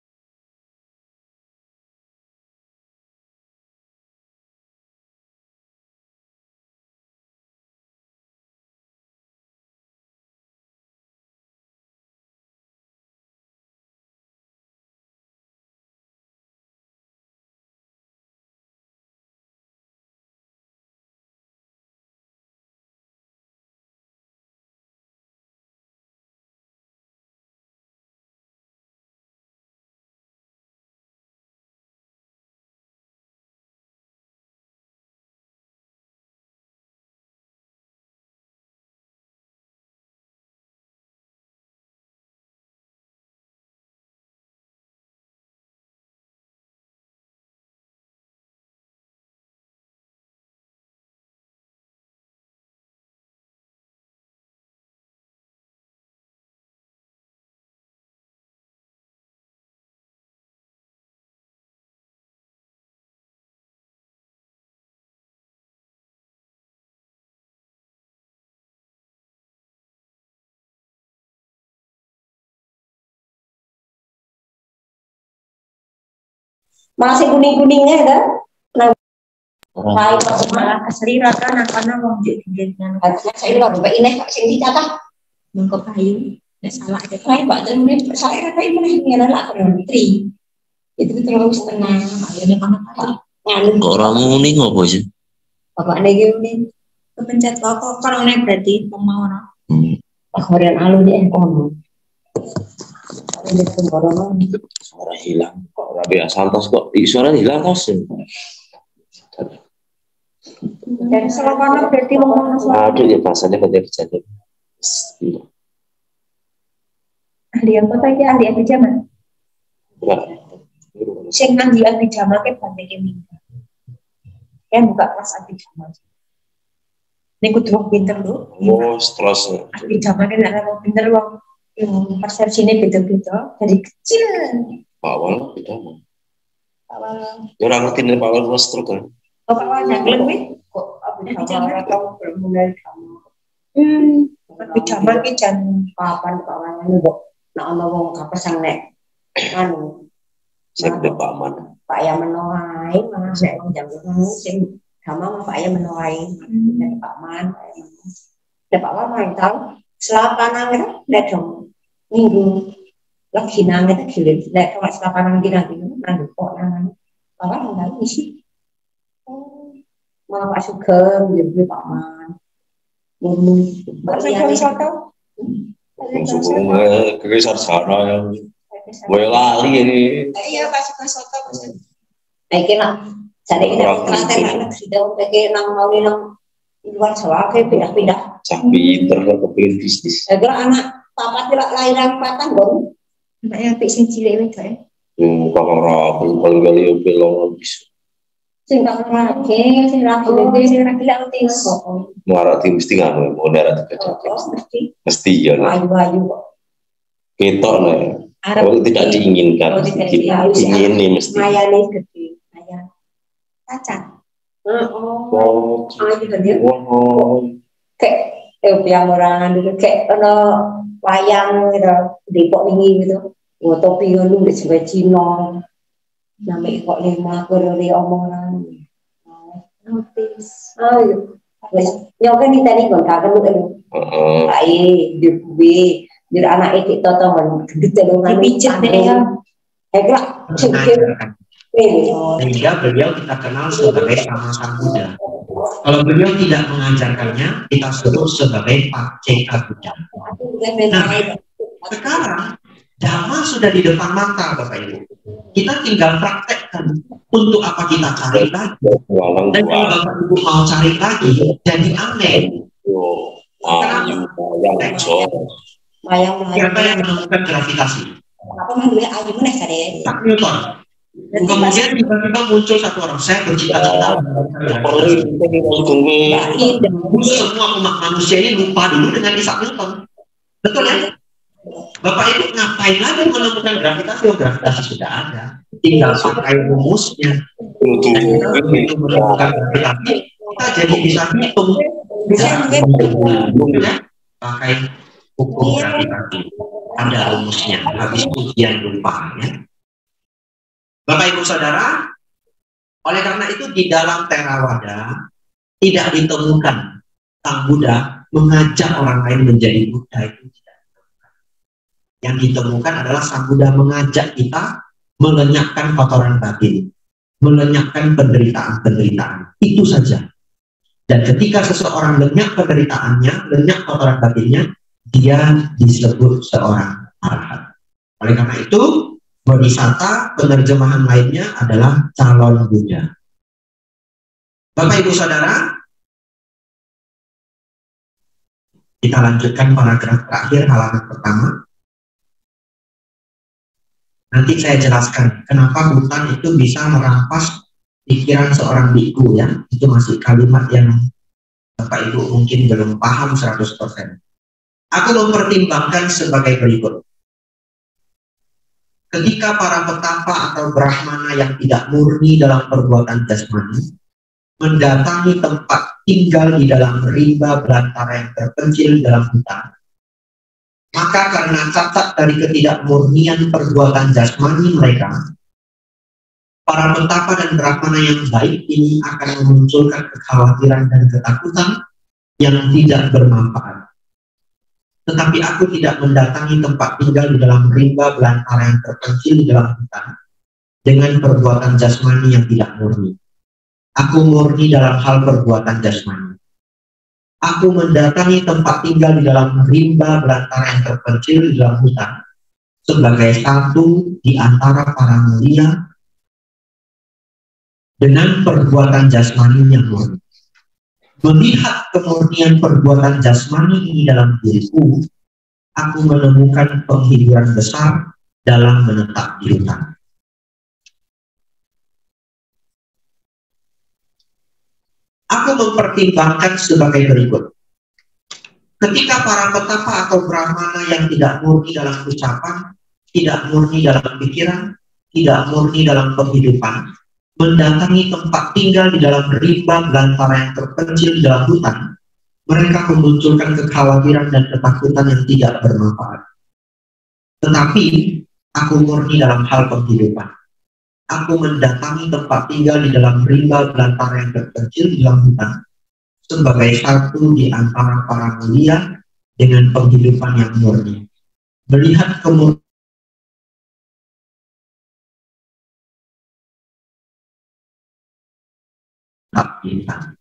masih kuning-kuningnya kan? Nah, lain malah keselira kan karena mau jadi dengan harusnya saya luar baik ini Pak sing ditata mengko payu nek salah ada lain Pak dan menit saya kata ini ini adalah menteri itu terus tenang akhirnya mana Pak nganu orang muni ngopo sih Bapak niki muni kepencet kok kan nek berarti mau ono Pak Horian alu dia ono suara hilang kok Rabi Santos kok suara hilang kos dan selama berarti ngomong suara aduh ya bahasanya banyak kejadian ahli yang kota iki ahli ahli zaman sing ahli ahli zaman ke banding ini kan buka kelas ahli zaman ini kudu pinter lho oh terus ahli zaman kan ada pinter wong persepsinya beda-beda dari kecil. awal beda mah. Awal. Orang ngerti nih awal was truk kan. Oh awalnya lebih kok abis zaman atau bermulai kamu. Hmm. Tapi zaman ki jan kapan awalnya nih kok. Nak ono wong kapesang nek anu. Saya udah Pak Man. Pak ya menolai, mana saya jam itu sing sama Pak ya menolai. Dari Pak Man, Pak ya. Dari Pak Man main tahu. Selapanang itu lihat dong minggu lagi nangis gilir lihat kalau selapanang di nanti nanti kok namanya apa enggak isi oh malah Pak Sugeng jadi Pak Man ini Pak Sugeng soto Sugeng kerisar sana yang boleh lali ini iya Pak Sugeng soto nah ini nak jadi kita klaten anak sudah pakai nang mau nang luar Jawa kayak pindah-pindah. Sampai terus kepingin bisnis. Kalau anak papa tidak lahiran patang dong. Anak yang sing cilik itu ya. Hmm, kakak rapi paling kali yang belong habis. Sing kakak rapi, sing rapi lebih, sing rapi autis. Marati mesti nggak mau darat ke Mesti. Mesti ya. Ayu-ayu kok. Ketok nih. Kalau tidak diinginkan, ingin nih mesti. Maya nih gede, Maya. Cacat. Oh, ayu kan dia. Kayak eh yang orang dulu kayak ono wayang gitu, Depok ini gitu. Oh, topi ngono wis gawe Cina. Name kok lima korore omongan. Notis. Oh, iya. Wis nyoba nih tadi kon kakek lu. Heeh. Ai di kuwi, di anak iki toto men gede dengan pijet ya. Eh kira sehingga beliau kita kenal sebagai sama-sama Buddha. Kalau beliau tidak mengajarkannya, kita sebut sebagai Pak C K Buddha. Nah, sekarang Dhamma sudah di depan mata, Bapak Ibu. Kita tinggal praktekkan untuk apa kita cari lagi. Dan kalau Bapak Ibu mau cari lagi, jadi aneh. Siapa yang menemukan gravitasi? Apa manggilnya ayu mana kare? Isaac Newton. Kemudian tiba-tiba muncul satu orang, saya bercita-cita semua umat manusia ini lupa dulu dengan Isaac Newton. Betul ya? Bapak Ibu ngapain lagi menemukan gravitasi? Oh, gravitasi sudah ada, tinggal pakai rumusnya. Dan kita begitu menemukan gravitasi, kita jadi bisa hitung, bisa pakai hukum gravitasi. Ada rumusnya, habis ujian lupa ya. Bapak Ibu Saudara, oleh karena itu di dalam Theravada tidak ditemukan Sang Buddha mengajak orang lain menjadi Buddha, itu tidak ditemukan. Yang ditemukan adalah Sang Buddha mengajak kita melenyapkan kotoran batin, melenyapkan penderitaan-penderitaan, itu saja. Dan ketika seseorang lenyap penderitaannya, lenyap kotoran batinnya, dia disebut seorang arahat. Oleh karena itu, Bodhisatta penerjemahan lainnya adalah calon Buddha. Bapak Ibu Saudara, kita lanjutkan paragraf terakhir halaman pertama. Nanti saya jelaskan kenapa hutan itu bisa merampas pikiran seorang biku ya. Itu masih kalimat yang Bapak Ibu mungkin belum paham seratus persen. Aku mempertimbangkan sebagai berikut. Ketika para petapa atau brahmana yang tidak murni dalam perbuatan jasmani mendatangi tempat tinggal di dalam rimba belantara yang terpencil dalam hutan, maka karena cacat dari ketidakmurnian perbuatan jasmani mereka, para petapa dan brahmana yang baik ini akan memunculkan kekhawatiran dan ketakutan yang tidak bermanfaat. Tetapi aku tidak mendatangi tempat tinggal di dalam rimba belantara yang terpencil di dalam hutan dengan perbuatan jasmani yang tidak murni. Aku murni dalam hal perbuatan jasmani. Aku mendatangi tempat tinggal di dalam rimba belantara yang terpencil di dalam hutan sebagai satu di antara para mulia dengan perbuatan jasmani yang murni. Melihat kemurnian perbuatan jasmani ini dalam diriku, aku menemukan penghiburan besar dalam menetap di hutan. Aku mempertimbangkan sebagai berikut. Ketika para petapa atau brahmana yang tidak murni dalam ucapan, tidak murni dalam pikiran, tidak murni dalam penghidupan, mendatangi tempat tinggal di dalam rimba belantara yang terpencil di dalam hutan, mereka memunculkan kekhawatiran dan ketakutan yang tidak bermanfaat. Tetapi, aku murni dalam hal penghidupan. Aku mendatangi tempat tinggal di dalam rimba belantara yang terpencil di dalam hutan, sebagai satu di antara para mulia dengan penghidupan yang murni. Melihat kemurnian kita.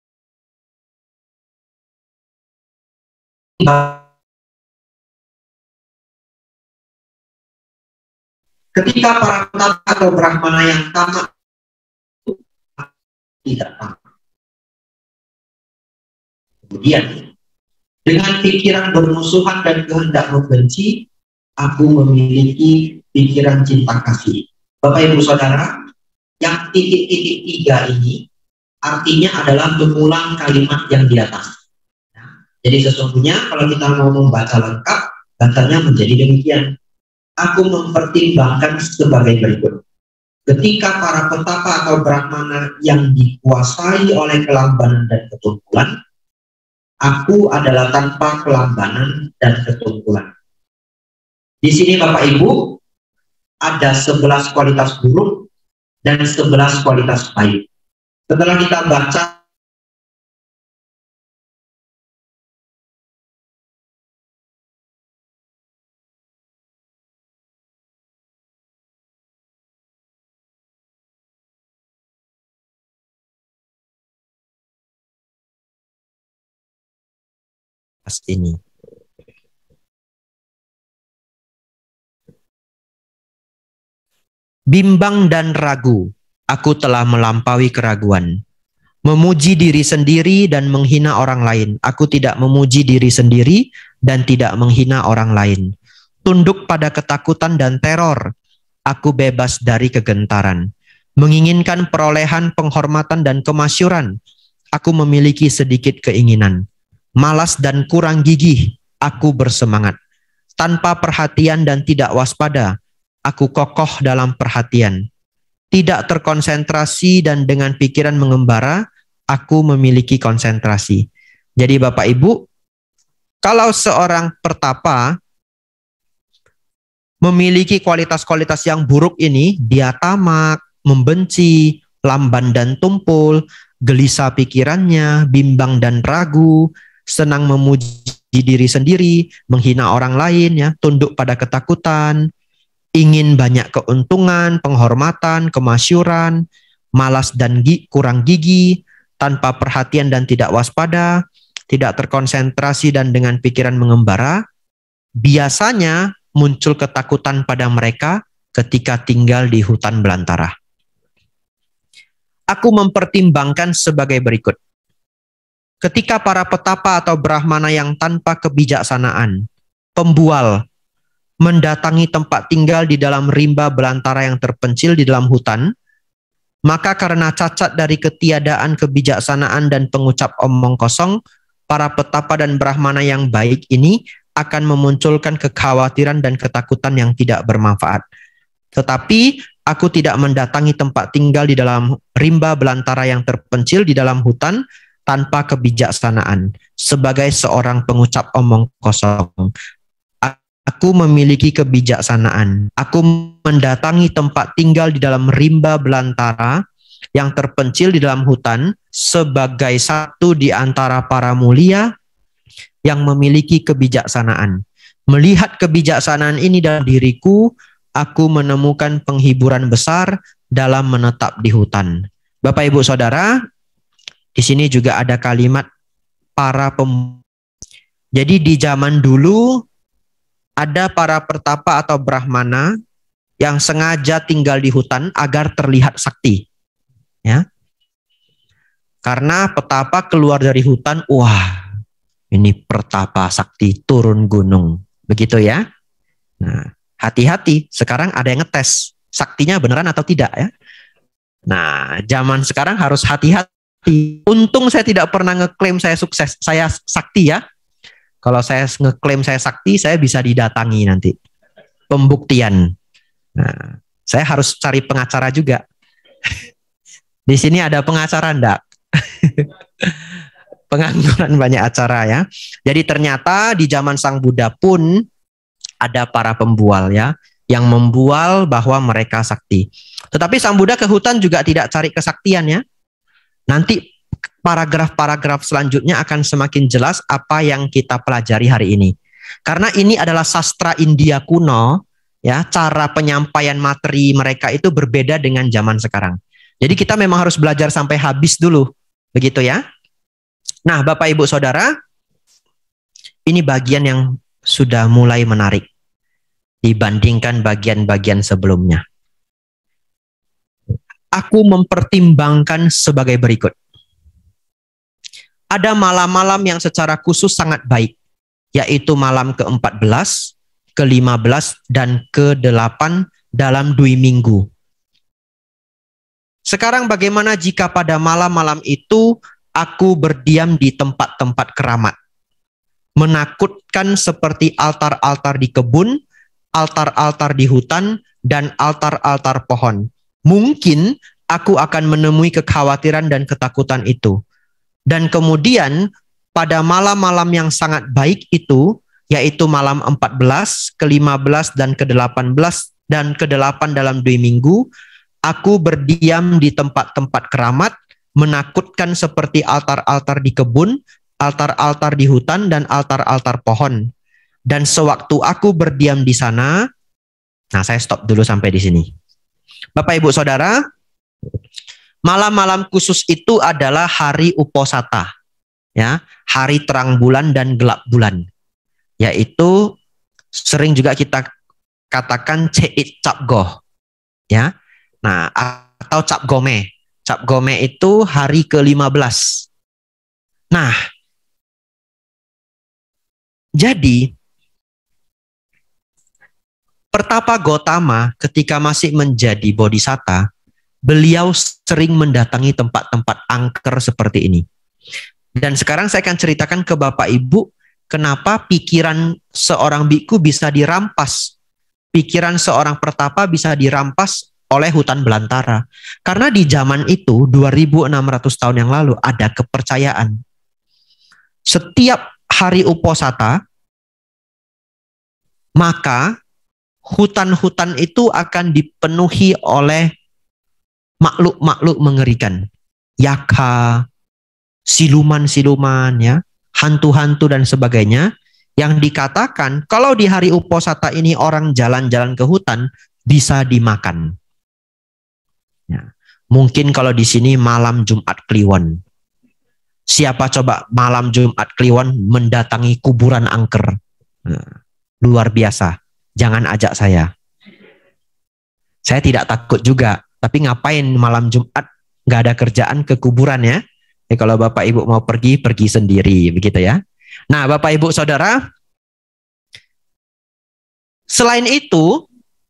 Ketika para petapa atau brahmana yang tamak tidak tamak, Kemudian, dengan pikiran bermusuhan dan kehendak membenci, aku memiliki pikiran cinta kasih. Bapak Ibu Saudara, yang titik-titik tiga ini artinya adalah mengulang kalimat yang di atas. Nah, jadi sesungguhnya kalau kita mau membaca lengkap, bacanya menjadi demikian. Aku mempertimbangkan sebagai berikut. Ketika para petapa atau brahmana yang dikuasai oleh kelambanan dan ketungkulan, aku adalah tanpa kelambanan dan ketungkulan. Di sini Bapak Ibu, ada sebelas kualitas buruk dan sebelas kualitas baik. Setelah kita baca ini. Bimbang dan ragu, aku telah melampaui keraguan. Memuji diri sendiri dan menghina orang lain. Aku tidak memuji diri sendiri dan tidak menghina orang lain. Tunduk pada ketakutan dan teror. Aku bebas dari kegentaran. Menginginkan perolehan penghormatan dan kemasyuran. Aku memiliki sedikit keinginan. Malas dan kurang gigih. Aku bersemangat. Tanpa perhatian dan tidak waspada. Aku kokoh dalam perhatian. Tidak terkonsentrasi dan dengan pikiran mengembara, aku memiliki konsentrasi. Jadi Bapak Ibu, kalau seorang pertapa memiliki kualitas-kualitas yang buruk ini, dia tamak, membenci, lamban dan tumpul, gelisah pikirannya, bimbang dan ragu, senang memuji diri sendiri, menghina orang lain, ya, tunduk pada ketakutan, ingin banyak keuntungan, penghormatan, kemasyuran, malas dan gi, kurang gigi, tanpa perhatian dan tidak waspada, tidak terkonsentrasi dan dengan pikiran mengembara, biasanya muncul ketakutan pada mereka ketika tinggal di hutan belantara. Aku mempertimbangkan sebagai berikut. Ketika para petapa atau brahmana yang tanpa kebijaksanaan, pembual, mendatangi tempat tinggal di dalam rimba belantara yang terpencil di dalam hutan, maka karena cacat dari ketiadaan kebijaksanaan dan pengucap omong kosong, para petapa dan brahmana yang baik ini akan memunculkan kekhawatiran dan ketakutan yang tidak bermanfaat. Tetapi aku tidak mendatangi tempat tinggal di dalam rimba belantara yang terpencil di dalam hutan tanpa kebijaksanaan, sebagai seorang pengucap omong kosong. Aku memiliki kebijaksanaan. Aku mendatangi tempat tinggal di dalam rimba belantara yang terpencil di dalam hutan sebagai satu di antara para mulia yang memiliki kebijaksanaan. Melihat kebijaksanaan ini dalam diriku, aku menemukan penghiburan besar dalam menetap di hutan. Bapak Ibu Saudara, di sini juga ada kalimat para pem. Jadi di zaman dulu ada para pertapa atau brahmana yang sengaja tinggal di hutan agar terlihat sakti. Ya. Karena petapa keluar dari hutan, wah, ini pertapa sakti turun gunung. Begitu ya. Nah, hati-hati, sekarang ada yang ngetes saktinya beneran atau tidak ya. Nah, zaman sekarang harus hati-hati. Untung saya tidak pernah ngeklaim saya sukses, saya sakti ya. Kalau saya ngeklaim saya sakti, saya bisa didatangi nanti. Pembuktian. Nah, saya harus cari pengacara juga. Di sini ada pengacara enggak? Pengangguran banyak acara ya. Jadi ternyata di zaman Sang Buddha pun ada para pembual ya, yang membual bahwa mereka sakti. Tetapi Sang Buddha ke hutan juga tidak cari kesaktian ya. Nanti paragraf-paragraf selanjutnya akan semakin jelas apa yang kita pelajari hari ini. Karena ini adalah sastra India kuno, ya, cara penyampaian materi mereka itu berbeda dengan zaman sekarang. Jadi kita memang harus belajar sampai habis dulu, begitu ya. Nah, Bapak Ibu Saudara, ini bagian yang sudah mulai menarik dibandingkan bagian-bagian sebelumnya. Aku mempertimbangkan sebagai berikut. ada malam-malam yang secara khusus sangat baik, yaitu malam ke empat belas, ke lima belas, dan ke delapan dalam dua minggu. Sekarang bagaimana jika pada malam-malam itu aku berdiam di tempat-tempat keramat? Menakutkan seperti altar-altar di kebun, altar-altar di hutan, dan altar-altar pohon. Mungkin aku akan menemui kekhawatiran dan ketakutan itu. Dan kemudian pada malam-malam yang sangat baik itu, yaitu malam empat belas, ke lima belas, dan ke delapan belas, dan ke delapan dalam dua minggu, aku berdiam di tempat-tempat keramat, menakutkan seperti altar-altar di kebun, altar-altar di hutan, dan altar-altar pohon. Dan sewaktu aku berdiam di sana, nah saya stop dulu sampai di sini. Bapak Ibu Saudara, malam-malam khusus itu adalah hari uposata, ya, hari terang bulan dan gelap bulan, yaitu sering juga kita katakan Ceit Capgoh, ya. Nah, atau Cap Gome. Cap Gome itu hari ke lima belas. Nah, jadi Pertapa Gotama ketika masih menjadi bodhisatta, beliau sering mendatangi tempat-tempat angker seperti ini. Dan sekarang saya akan ceritakan ke Bapak Ibu kenapa pikiran seorang biku bisa dirampas. Pikiran seorang pertapa bisa dirampas oleh hutan belantara. Karena di zaman itu, dua ribu enam ratus tahun yang lalu, ada kepercayaan. Setiap hari uposata, maka hutan-hutan itu akan dipenuhi oleh makhluk-makhluk mengerikan. Yaka, siluman-siluman, ya, hantu-hantu dan sebagainya, yang dikatakan kalau di hari uposata ini orang jalan-jalan ke hutan bisa dimakan. Ya. Mungkin kalau di sini malam Jumat Kliwon. Siapa coba malam Jumat Kliwon mendatangi kuburan angker? Nah, luar biasa. Jangan ajak saya. Saya tidak takut juga. Tapi ngapain malam Jumat nggak ada kerjaan ke kuburan ya? Ya kalau Bapak Ibu mau pergi, pergi sendiri, begitu ya. Nah, Bapak Ibu Saudara, selain itu,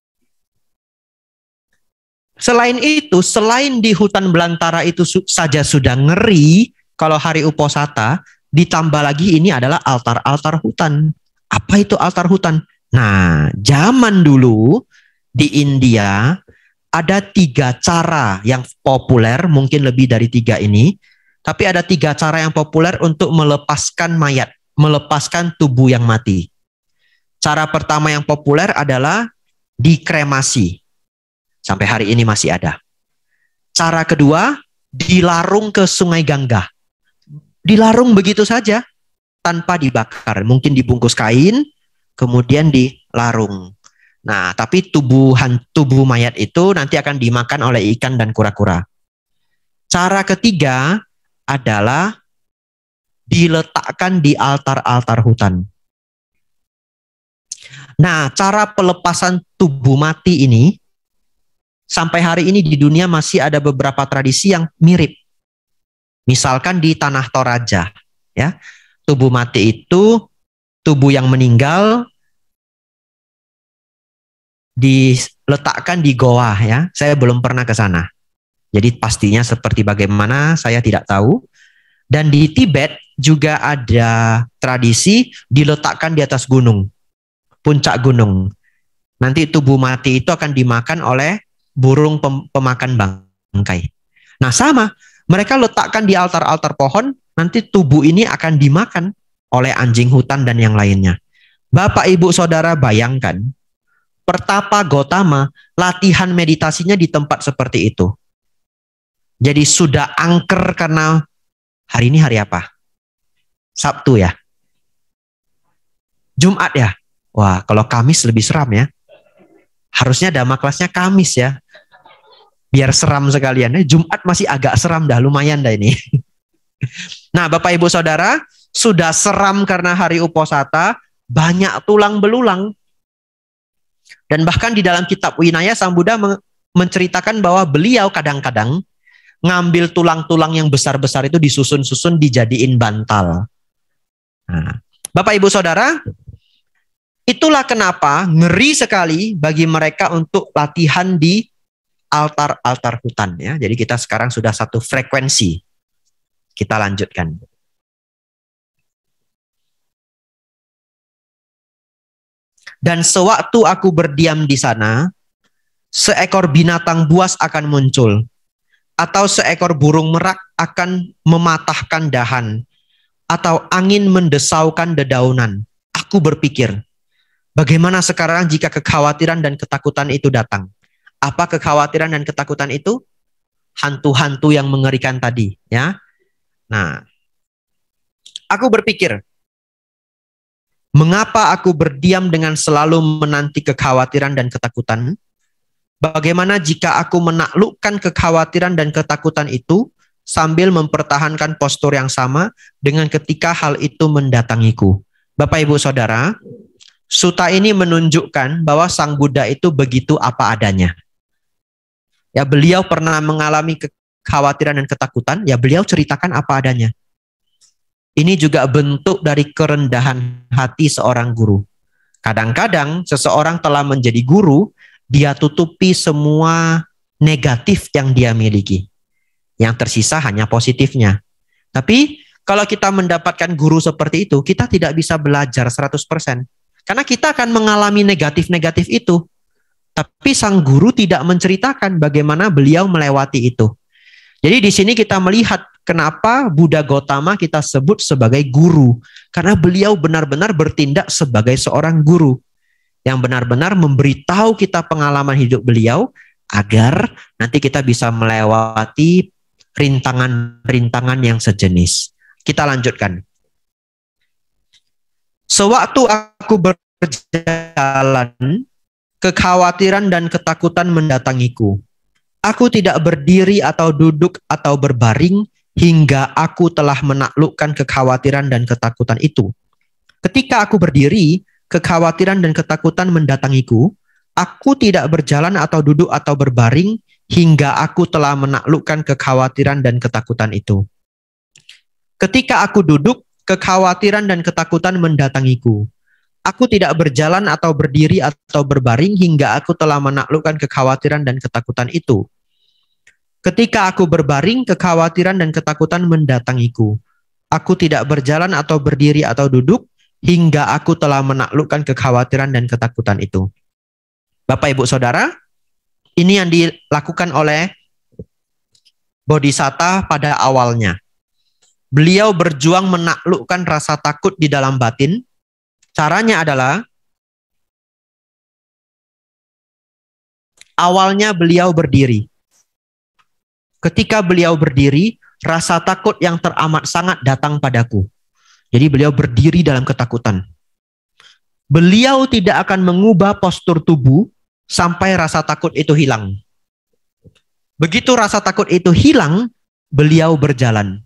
selain itu, selain di hutan belantara itu saja sudah ngeri, kalau hari uposata, ditambah lagi ini adalah altar-altar hutan. Apa itu altar hutan? Nah, zaman dulu di India ada tiga cara yang populer, mungkin lebih dari tiga ini, tapi ada tiga cara yang populer untuk melepaskan mayat, melepaskan tubuh yang mati. Cara pertama yang populer adalah dikremasi. Sampai hari ini masih ada. Cara kedua, dilarung ke Sungai Gangga. Dilarung begitu saja, tanpa dibakar. Mungkin dibungkus kain, kemudian dilarung. Nah, tapi tubuhan tubuh mayat itu nanti akan dimakan oleh ikan dan kura-kura. Cara ketiga adalah diletakkan di altar-altar hutan. Nah, cara pelepasan tubuh mati ini sampai hari ini di dunia masih ada beberapa tradisi yang mirip. Misalkan di Tanah Toraja, ya. Tubuh mati itu tubuh yang meninggal diletakkan di goa, ya. Saya belum pernah ke sana. Jadi pastinya seperti bagaimana saya tidak tahu. Dan di Tibet juga ada tradisi diletakkan di atas gunung, puncak gunung. Nanti tubuh mati itu akan dimakan oleh burung pem pemakan bangkai. Nah, sama, mereka letakkan di altar-altar pohon, nanti tubuh ini akan dimakan oleh anjing hutan dan yang lainnya. Bapak Ibu Saudara bayangkan, Pertapa Gotama latihan meditasinya di tempat seperti itu. Jadi sudah angker karena hari ini hari apa? Sabtu ya? Jumat ya? Wah, kalau Kamis lebih seram ya. Harusnya dhamma kelasnya Kamis ya. Biar seram sekalian. Jumat masih agak seram dah, lumayan dah ini. Nah, Bapak Ibu Saudara, sudah seram karena hari uposata, banyak tulang belulang. Dan bahkan di dalam kitab Winaya, Sang Buddha menceritakan bahwa beliau kadang-kadang ngambil tulang-tulang yang besar-besar itu disusun-susun dijadiin bantal. Nah, Bapak Ibu Saudara, itulah kenapa ngeri sekali bagi mereka untuk latihan di altar-altar hutan ya. Jadi kita sekarang sudah satu frekuensi. Kita lanjutkan. Dan sewaktu aku berdiam di sana, seekor binatang buas akan muncul, atau seekor burung merak akan mematahkan dahan, atau angin mendesaukan dedaunan. Aku berpikir, bagaimana sekarang jika kekhawatiran dan ketakutan itu datang? Apa kekhawatiran dan ketakutan itu? Hantu-hantu yang mengerikan tadi, ya. Nah, aku berpikir, mengapa aku berdiam dengan selalu menanti kekhawatiran dan ketakutan? Bagaimana jika aku menaklukkan kekhawatiran dan ketakutan itu sambil mempertahankan postur yang sama dengan ketika hal itu mendatangiku? Bapak Ibu Saudara, Sutta ini menunjukkan bahwa Sang Buddha itu begitu apa adanya. Ya, beliau pernah mengalami kekhawatiran dan ketakutan, ya beliau ceritakan apa adanya. Ini juga bentuk dari kerendahan hati seorang guru. Kadang-kadang seseorang telah menjadi guru, dia tutupi semua negatif yang dia miliki. Yang tersisa hanya positifnya. Tapi kalau kita mendapatkan guru seperti itu, kita tidak bisa belajar seratus persen. Karena kita akan mengalami negatif-negatif itu. Tapi sang guru tidak menceritakan bagaimana beliau melewati itu. Jadi di sini kita melihat kenapa Buddha Gautama kita sebut sebagai guru. Karena beliau benar-benar bertindak sebagai seorang guru. Yang benar-benar memberitahu kita pengalaman hidup beliau. Agar nanti kita bisa melewati rintangan-rintangan yang sejenis. Kita lanjutkan. Sewaktu aku berjalan, kekhawatiran dan ketakutan mendatangiku. Aku tidak berdiri atau duduk atau berbaring hingga aku telah menaklukkan kekhawatiran dan ketakutan itu. Ketika aku berdiri, kekhawatiran dan ketakutan mendatangiku. Aku tidak berjalan atau duduk atau berbaring hingga aku telah menaklukkan kekhawatiran dan ketakutan itu. Ketika aku duduk, kekhawatiran dan ketakutan mendatangiku. Aku tidak berjalan atau berdiri atau berbaring hingga aku telah menaklukkan kekhawatiran dan ketakutan itu. Ketika aku berbaring, kekhawatiran dan ketakutan mendatangiku. Aku tidak berjalan atau berdiri atau duduk hingga aku telah menaklukkan kekhawatiran dan ketakutan itu. Bapak Ibu Saudara, ini yang dilakukan oleh Bodhisatta pada awalnya. Beliau berjuang menaklukkan rasa takut di dalam batin. Caranya adalah, awalnya beliau berdiri. Ketika beliau berdiri, rasa takut yang teramat sangat datang padaku. Jadi beliau berdiri dalam ketakutan. Beliau tidak akan mengubah postur tubuh sampai rasa takut itu hilang. Begitu rasa takut itu hilang, beliau berjalan.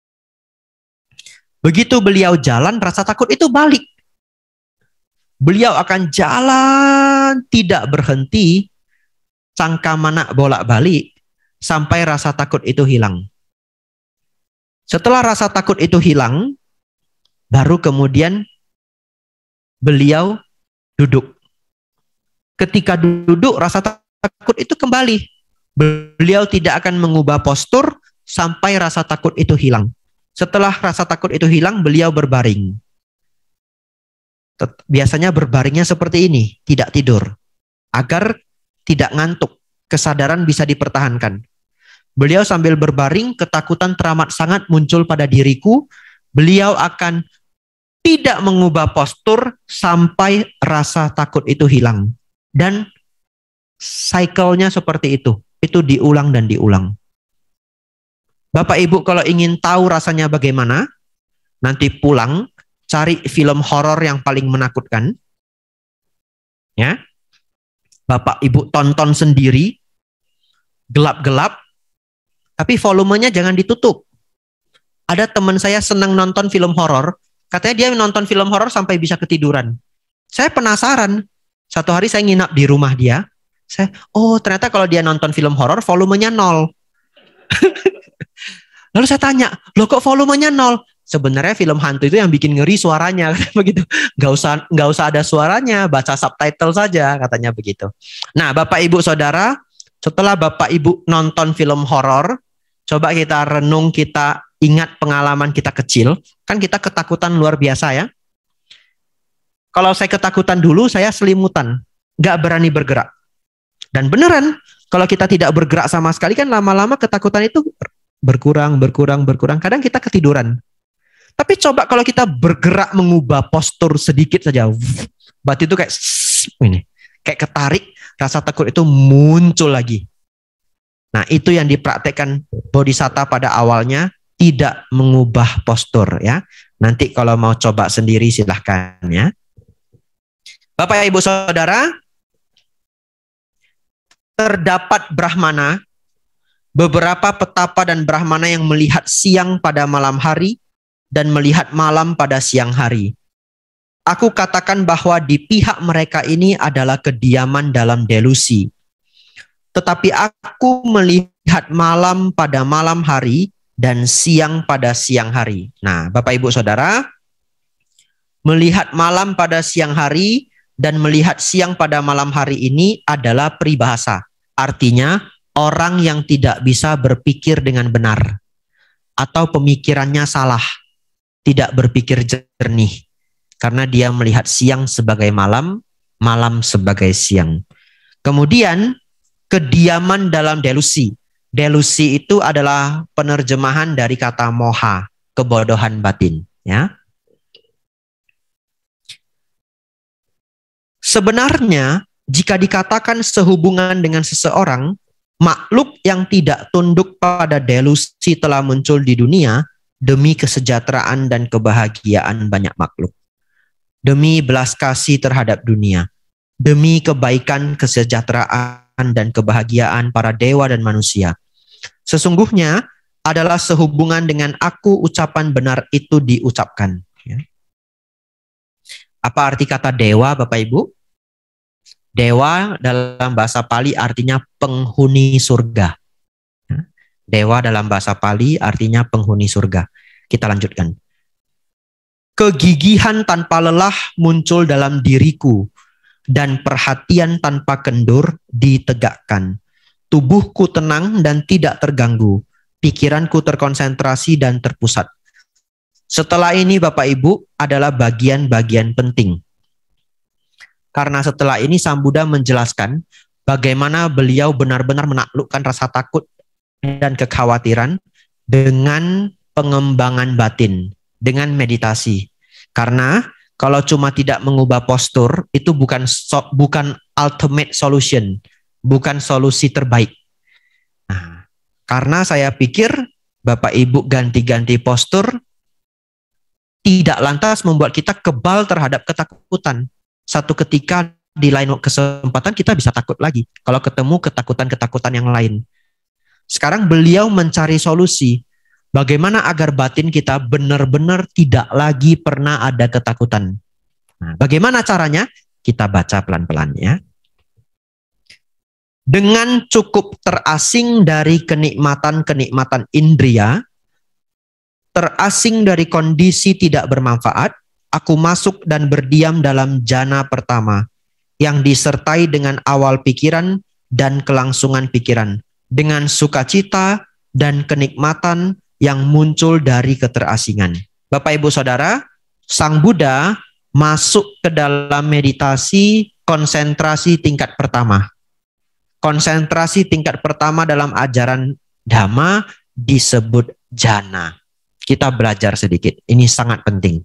Begitu beliau jalan, rasa takut itu balik. Beliau akan jalan tidak berhenti, cangkamana bolak-balik, sampai rasa takut itu hilang. Setelah rasa takut itu hilang, baru kemudian beliau duduk. Ketika duduk, rasa takut itu kembali. Beliau tidak akan mengubah postur sampai rasa takut itu hilang. Setelah rasa takut itu hilang, beliau berbaring. Biasanya berbaringnya seperti ini, tidak tidur. Agar tidak ngantuk, kesadaran bisa dipertahankan. Beliau sambil berbaring, ketakutan teramat sangat muncul pada diriku. Beliau akan tidak mengubah postur sampai rasa takut itu hilang. Dan cycle-nya seperti itu. Itu diulang dan diulang. Bapak Ibu kalau ingin tahu rasanya bagaimana, nanti pulang cari film horor yang paling menakutkan. Ya. Bapak Ibu tonton sendiri, gelap-gelap, tapi volumenya jangan ditutup. Ada teman saya senang nonton film horor, katanya dia nonton film horor sampai bisa ketiduran. Saya penasaran. Satu hari saya nginap di rumah dia. Saya, oh ternyata kalau dia nonton film horor volumenya nol. Lalu saya tanya, loh kok volumenya nol? Sebenarnya film hantu itu yang bikin ngeri suaranya, begitu. Nggak usah nggak usah ada suaranya, baca subtitle saja, katanya begitu. Nah, Bapak Ibu Saudara, setelah Bapak Ibu nonton film horor, coba kita renung, kita ingat pengalaman kita kecil, kan kita ketakutan luar biasa ya. Kalau saya ketakutan dulu, saya selimutan, nggak berani bergerak. Dan beneran, kalau kita tidak bergerak sama sekali kan lama-lama ketakutan itu berkurang, berkurang, berkurang. Kadang kita ketiduran. Tapi coba kalau kita bergerak mengubah postur sedikit saja, berarti itu kayak ini, kayak ketarik, rasa takut itu muncul lagi. Nah, itu yang dipraktekkan Bodhisatta pada awalnya, tidak mengubah postur ya. Nanti kalau mau coba sendiri silahkan ya. Bapak Ibu Saudara, terdapat Brahmana, beberapa petapa dan Brahmana yang melihat siang pada malam hari dan melihat malam pada siang hari. Aku katakan bahwa di pihak mereka ini adalah kediaman dalam delusi. Tetapi aku melihat malam pada malam hari dan siang pada siang hari. Nah, Bapak Ibu Saudara, melihat malam pada siang hari dan melihat siang pada malam hari ini adalah peribahasa. Artinya, orang yang tidak bisa berpikir dengan benar atau pemikirannya salah, tidak berpikir jernih karena dia melihat siang sebagai malam, malam sebagai siang. Kemudian kediaman dalam delusi. Delusi itu adalah penerjemahan dari kata moha, kebodohan batin, ya. Sebenarnya jika dikatakan sehubungan dengan seseorang, makhluk yang tidak tunduk pada delusi telah muncul di dunia demi kesejahteraan dan kebahagiaan banyak makhluk. Demi belas kasih terhadap dunia. Demi kebaikan, kesejahteraan, dan kebahagiaan para dewa dan manusia. Sesungguhnya adalah sehubungan dengan aku ucapan benar itu diucapkan. Apa arti kata dewa, Bapak Ibu? Dewa dalam bahasa Pali artinya penghuni surga. Dewa dalam bahasa Pali artinya penghuni surga. Kita lanjutkan. Kegigihan tanpa lelah muncul dalam diriku, dan perhatian tanpa kendur ditegakkan. Tubuhku tenang dan tidak terganggu. Pikiranku terkonsentrasi dan terpusat. Setelah ini Bapak Ibu adalah bagian-bagian penting. Karena setelah ini Sang Buddha menjelaskan bagaimana beliau benar-benar menaklukkan rasa takut dan kekhawatiran dengan pengembangan batin, dengan meditasi. Karena kalau cuma tidak mengubah postur, itu bukan so, bukan ultimate solution, bukan solusi terbaik. Nah, karena saya pikir Bapak Ibu ganti-ganti postur tidak lantas membuat kita kebal terhadap ketakutan. Satu ketika di lain kesempatan kita bisa takut lagi kalau ketemu ketakutan-ketakutan yang lain. Sekarang beliau mencari solusi bagaimana agar batin kita benar-benar tidak lagi pernah ada ketakutan. Nah, bagaimana caranya? Kita baca pelan-pelan ya. Dengan cukup terasing dari kenikmatan-kenikmatan indria, terasing dari kondisi tidak bermanfaat, aku masuk dan berdiam dalam jana pertama yang disertai dengan awal pikiran dan kelangsungan pikiran, dengan sukacita dan kenikmatan yang muncul dari keterasingan. Bapak Ibu Saudara, Sang Buddha masuk ke dalam meditasi konsentrasi tingkat pertama. Konsentrasi tingkat pertama dalam ajaran Dhamma disebut jana. Kita belajar sedikit, ini sangat penting.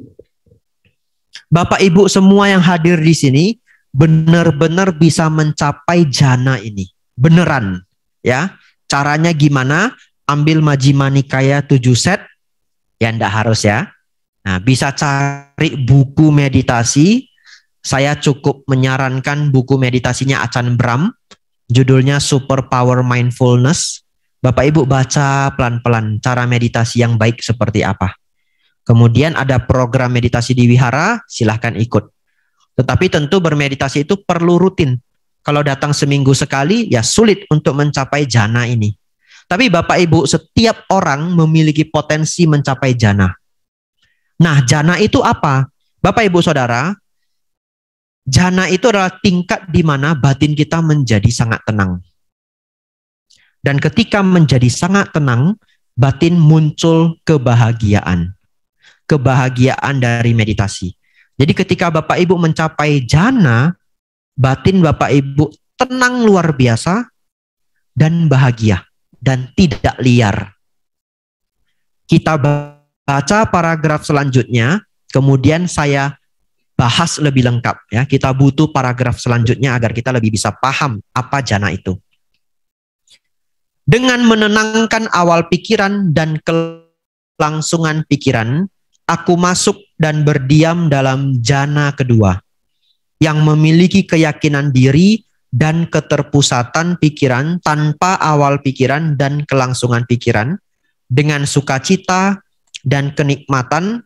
Bapak Ibu semua yang hadir di sini benar-benar bisa mencapai jana ini. Beneran ya. Caranya gimana? Ambil Majjhima Nikaya tujuh set. Ya enggak harus ya. Nah, bisa cari buku meditasi. Saya cukup menyarankan buku meditasinya Ajahn Brahm. Judulnya Super Power Mindfulness. Bapak Ibu baca pelan-pelan cara meditasi yang baik seperti apa. Kemudian ada program meditasi di wihara, silahkan ikut. Tetapi tentu bermeditasi itu perlu rutin. Kalau datang seminggu sekali, ya sulit untuk mencapai jana ini. Tapi Bapak Ibu, setiap orang memiliki potensi mencapai jana. Nah, jana itu apa? Bapak Ibu Saudara, jana itu adalah tingkat di mana batin kita menjadi sangat tenang. Dan ketika menjadi sangat tenang, batin muncul kebahagiaan. Kebahagiaan dari meditasi. Jadi ketika Bapak Ibu mencapai jana, batin Bapak Ibu tenang luar biasa dan bahagia dan tidak liar. Kita baca paragraf selanjutnya, kemudian saya bahas lebih lengkap ya. Kita butuh paragraf selanjutnya agar kita lebih bisa paham apa jana itu. Dengan menenangkan awal pikiran dan kelangsungan pikiran, aku masuk dan berdiam dalam jana kedua, yang memiliki keyakinan diri dan keterpusatan pikiran tanpa awal pikiran dan kelangsungan pikiran, dengan sukacita dan kenikmatan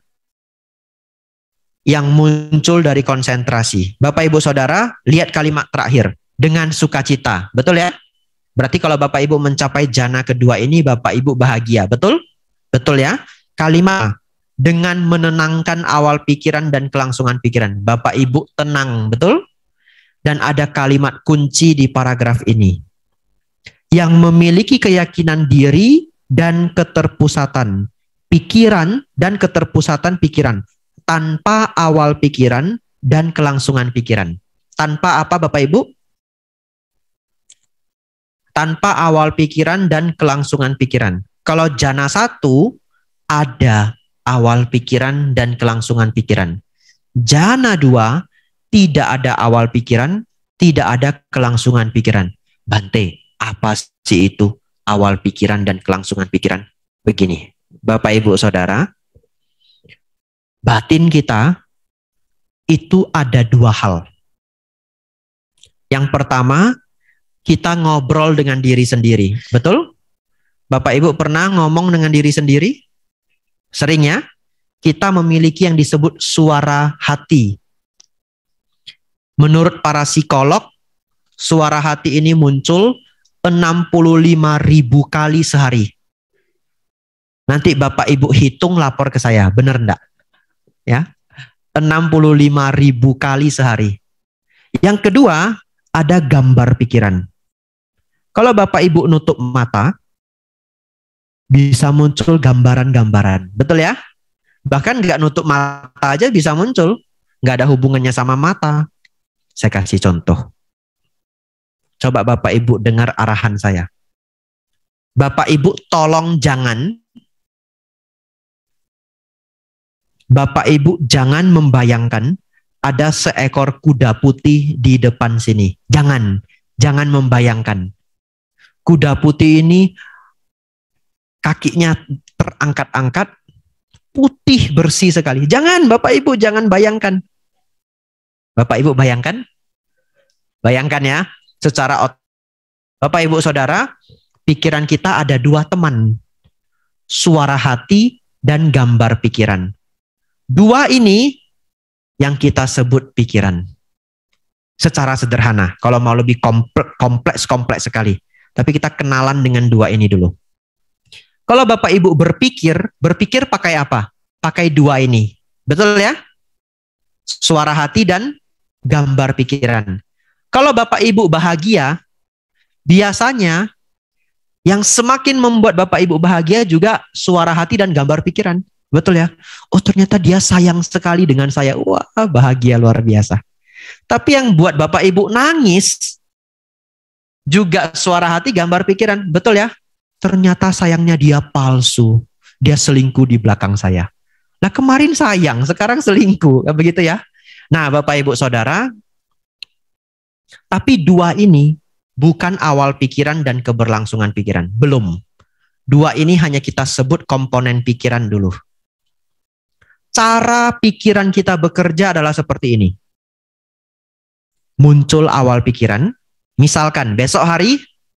yang muncul dari konsentrasi. Bapak Ibu Saudara, lihat kalimat terakhir, dengan sukacita. Betul ya? Berarti kalau Bapak Ibu mencapai jana kedua ini, Bapak Ibu bahagia. Betul? Betul ya? Kalimat dengan menenangkan awal pikiran dan kelangsungan pikiran. Bapak Ibu tenang, betul? Dan ada kalimat kunci di paragraf ini. Yang memiliki keyakinan diri dan keterpusatan pikiran dan keterpusatan pikiran. Tanpa awal pikiran dan kelangsungan pikiran. Tanpa apa Bapak Ibu? Tanpa awal pikiran dan kelangsungan pikiran. Kalau jana satu, ada awal pikiran dan kelangsungan pikiran. Jana dua, tidak ada awal pikiran, tidak ada kelangsungan pikiran. Bante, apa sih itu awal pikiran dan kelangsungan pikiran? Begini, Bapak Ibu Saudara, batin kita itu ada dua hal. Yang pertama, kita ngobrol dengan diri sendiri. Betul? Bapak Ibu pernah ngomong dengan diri sendiri? Sering ya? Kita memiliki yang disebut suara hati. Menurut para psikolog, suara hati ini muncul enam puluh lima ribu kali sehari. Nanti Bapak Ibu hitung lapor ke saya, benar enggak? Ya, enam puluh lima ribu kali sehari. Yang kedua, ada gambar pikiran. Kalau Bapak Ibu nutup mata, bisa muncul gambaran-gambaran. Betul ya? Bahkan nggak nutup mata aja bisa muncul. Nggak ada hubungannya sama mata. Saya kasih contoh. Coba Bapak Ibu dengar arahan saya. Bapak Ibu tolong jangan Bapak Ibu jangan membayangkan ada seekor kuda putih di depan sini. Jangan, jangan membayangkan. Kuda putih ini kakinya terangkat-angkat, putih bersih sekali. Jangan Bapak Ibu, jangan bayangkan. Bapak Ibu bayangkan? Bayangkan ya, secara otak. Bapak Ibu Saudara, pikiran kita ada dua teman. Suara hati dan gambar pikiran. Dua ini yang kita sebut pikiran. Secara sederhana, kalau mau lebih kompleks, kompleks sekali. Tapi kita kenalan dengan dua ini dulu. Kalau Bapak Ibu berpikir, berpikir pakai apa? Pakai dua ini. Betul ya? Suara hati dan gambar pikiran. Kalau Bapak Ibu bahagia, biasanya yang semakin membuat Bapak Ibu bahagia juga suara hati dan gambar pikiran. Betul ya? Oh ternyata dia sayang sekali dengan saya. Wah bahagia luar biasa. Tapi yang buat Bapak Ibu nangis, juga suara hati gambar pikiran. Betul ya? Ternyata sayangnya dia palsu. Dia selingkuh di belakang saya. Nah kemarin sayang, sekarang selingkuh. Begitu ya? Nah Bapak Ibu Saudara, tapi dua ini bukan awal pikiran dan keberlangsungan pikiran. Belum. Dua ini hanya kita sebut komponen pikiran dulu. Cara pikiran kita bekerja adalah seperti ini. Muncul awal pikiran. Misalkan besok hari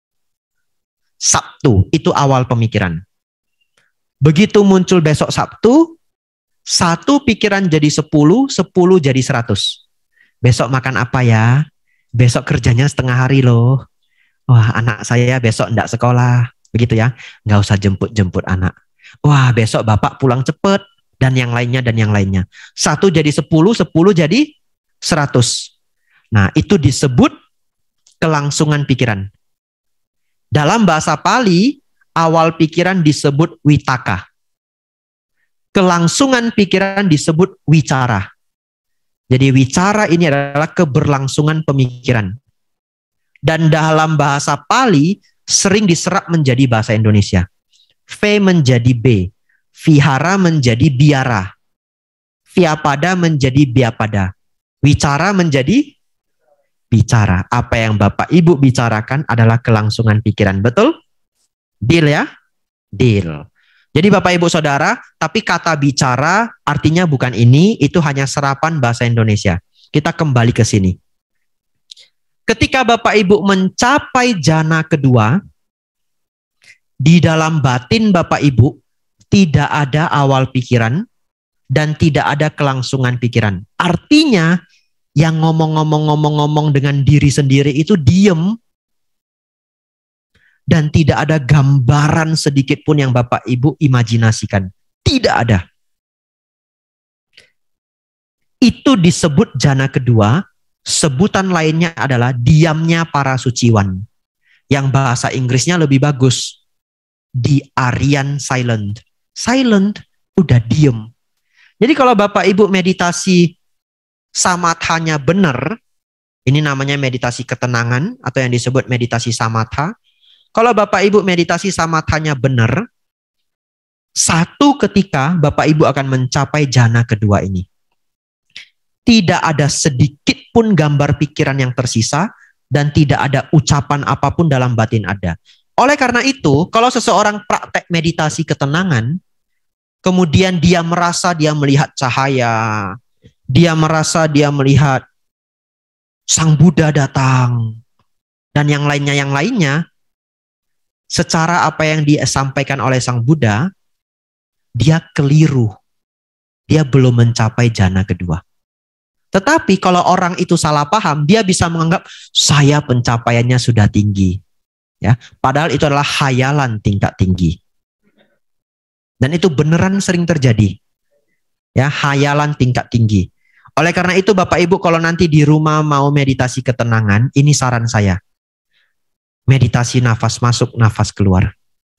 Sabtu, itu awal pemikiran. Begitu muncul besok Sabtu, satu pikiran jadi sepuluh, sepuluh jadi seratus. Besok makan apa ya? Besok kerjanya setengah hari loh. Wah anak saya besok enggak sekolah. begitu ya. Nggak usah jemput-jemput anak. Wah, besok bapak pulang cepet, dan yang lainnya, dan yang lainnya. Satu jadi sepuluh, sepuluh jadi seratus. Nah, itu disebut kelangsungan pikiran. Dalam bahasa Pali, awal pikiran disebut witaka. Kelangsungan pikiran disebut wicara. Jadi wicara ini adalah keberlangsungan pemikiran. Dan dalam bahasa Pali sering diserap menjadi bahasa Indonesia. V menjadi B. Vihara menjadi biara. Vyapada menjadi biapada. Wicara menjadi bicara. Apa yang Bapak Ibu bicarakan adalah kelangsungan pikiran. Betul? Deal ya? Deal. Jadi Bapak Ibu Saudara, tapi kata bicara artinya bukan ini, itu hanya serapan bahasa Indonesia. Kita kembali ke sini. Ketika Bapak Ibu mencapai jana kedua, di dalam batin Bapak Ibu tidak ada awal pikiran dan tidak ada kelangsungan pikiran. Artinya yang ngomong-ngomong-ngomong-ngomong dengan diri sendiri itu diem. Dan tidak ada gambaran sedikit pun yang Bapak Ibu imajinasikan. Tidak ada. Itu disebut jana kedua. Sebutan lainnya adalah diamnya para suciwan. Yang bahasa Inggrisnya lebih bagus. The Aryan Silent. Silent, udah diem. Jadi kalau Bapak Ibu meditasi samathanya benar, ini namanya meditasi ketenangan atau yang disebut meditasi samatha. Kalau Bapak Ibu meditasi samathanya benar, satu ketika Bapak Ibu akan mencapai jana kedua ini. Tidak ada sedikit pun gambar pikiran yang tersisa dan tidak ada ucapan apapun dalam batin ada. Oleh karena itu, kalau seseorang praktek meditasi ketenangan, kemudian dia merasa dia melihat cahaya, dia merasa dia melihat Sang Buddha datang, dan yang lainnya yang lainnya, secara apa yang disampaikan oleh Sang Buddha, dia keliru. Dia belum mencapai jana kedua. Tetapi kalau orang itu salah paham, dia bisa menganggap saya pencapaiannya sudah tinggi. Ya, padahal itu adalah khayalan tingkat tinggi. Dan itu beneran sering terjadi. Ya, khayalan tingkat tinggi. Oleh karena itu Bapak Ibu kalau nanti di rumah mau meditasi ketenangan, ini saran saya. Meditasi nafas masuk, nafas keluar.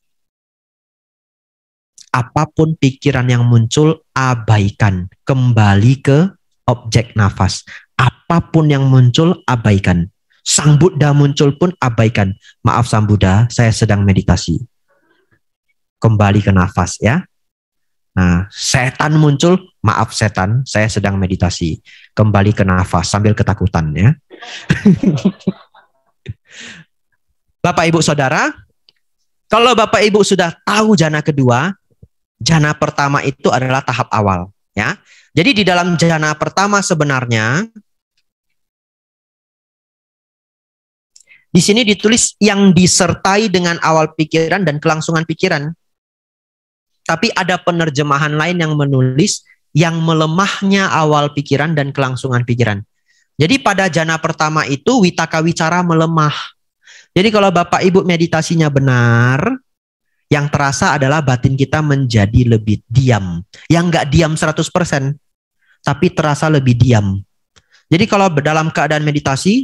Apapun pikiran yang muncul, abaikan. Kembali ke objek nafas. Apapun yang muncul, abaikan. Sang Buddha muncul pun abaikan. Maaf Sang Buddha, saya sedang meditasi. Kembali ke nafas ya. Nah, setan muncul, maaf setan, saya sedang meditasi. Kembali ke nafas sambil ketakutan ya. Bapak Ibu Saudara, kalau Bapak Ibu sudah tahu jana kedua, jana pertama itu adalah tahap awal, ya. Jadi di dalam jana pertama sebenarnya di sini ditulis yang disertai dengan awal pikiran dan kelangsungan pikiran. Tapi ada penerjemahan lain yang menulis yang melemahnya awal pikiran dan kelangsungan pikiran. Jadi pada jana pertama itu witaka wicara melemah. Jadi kalau Bapak Ibu meditasinya benar, yang terasa adalah batin kita menjadi lebih diam. Yang nggak diam seratus persen, tapi terasa lebih diam. Jadi kalau dalam keadaan meditasi,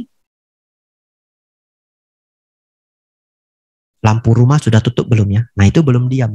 lampu rumah sudah tutup belum ya? Nah itu belum diam.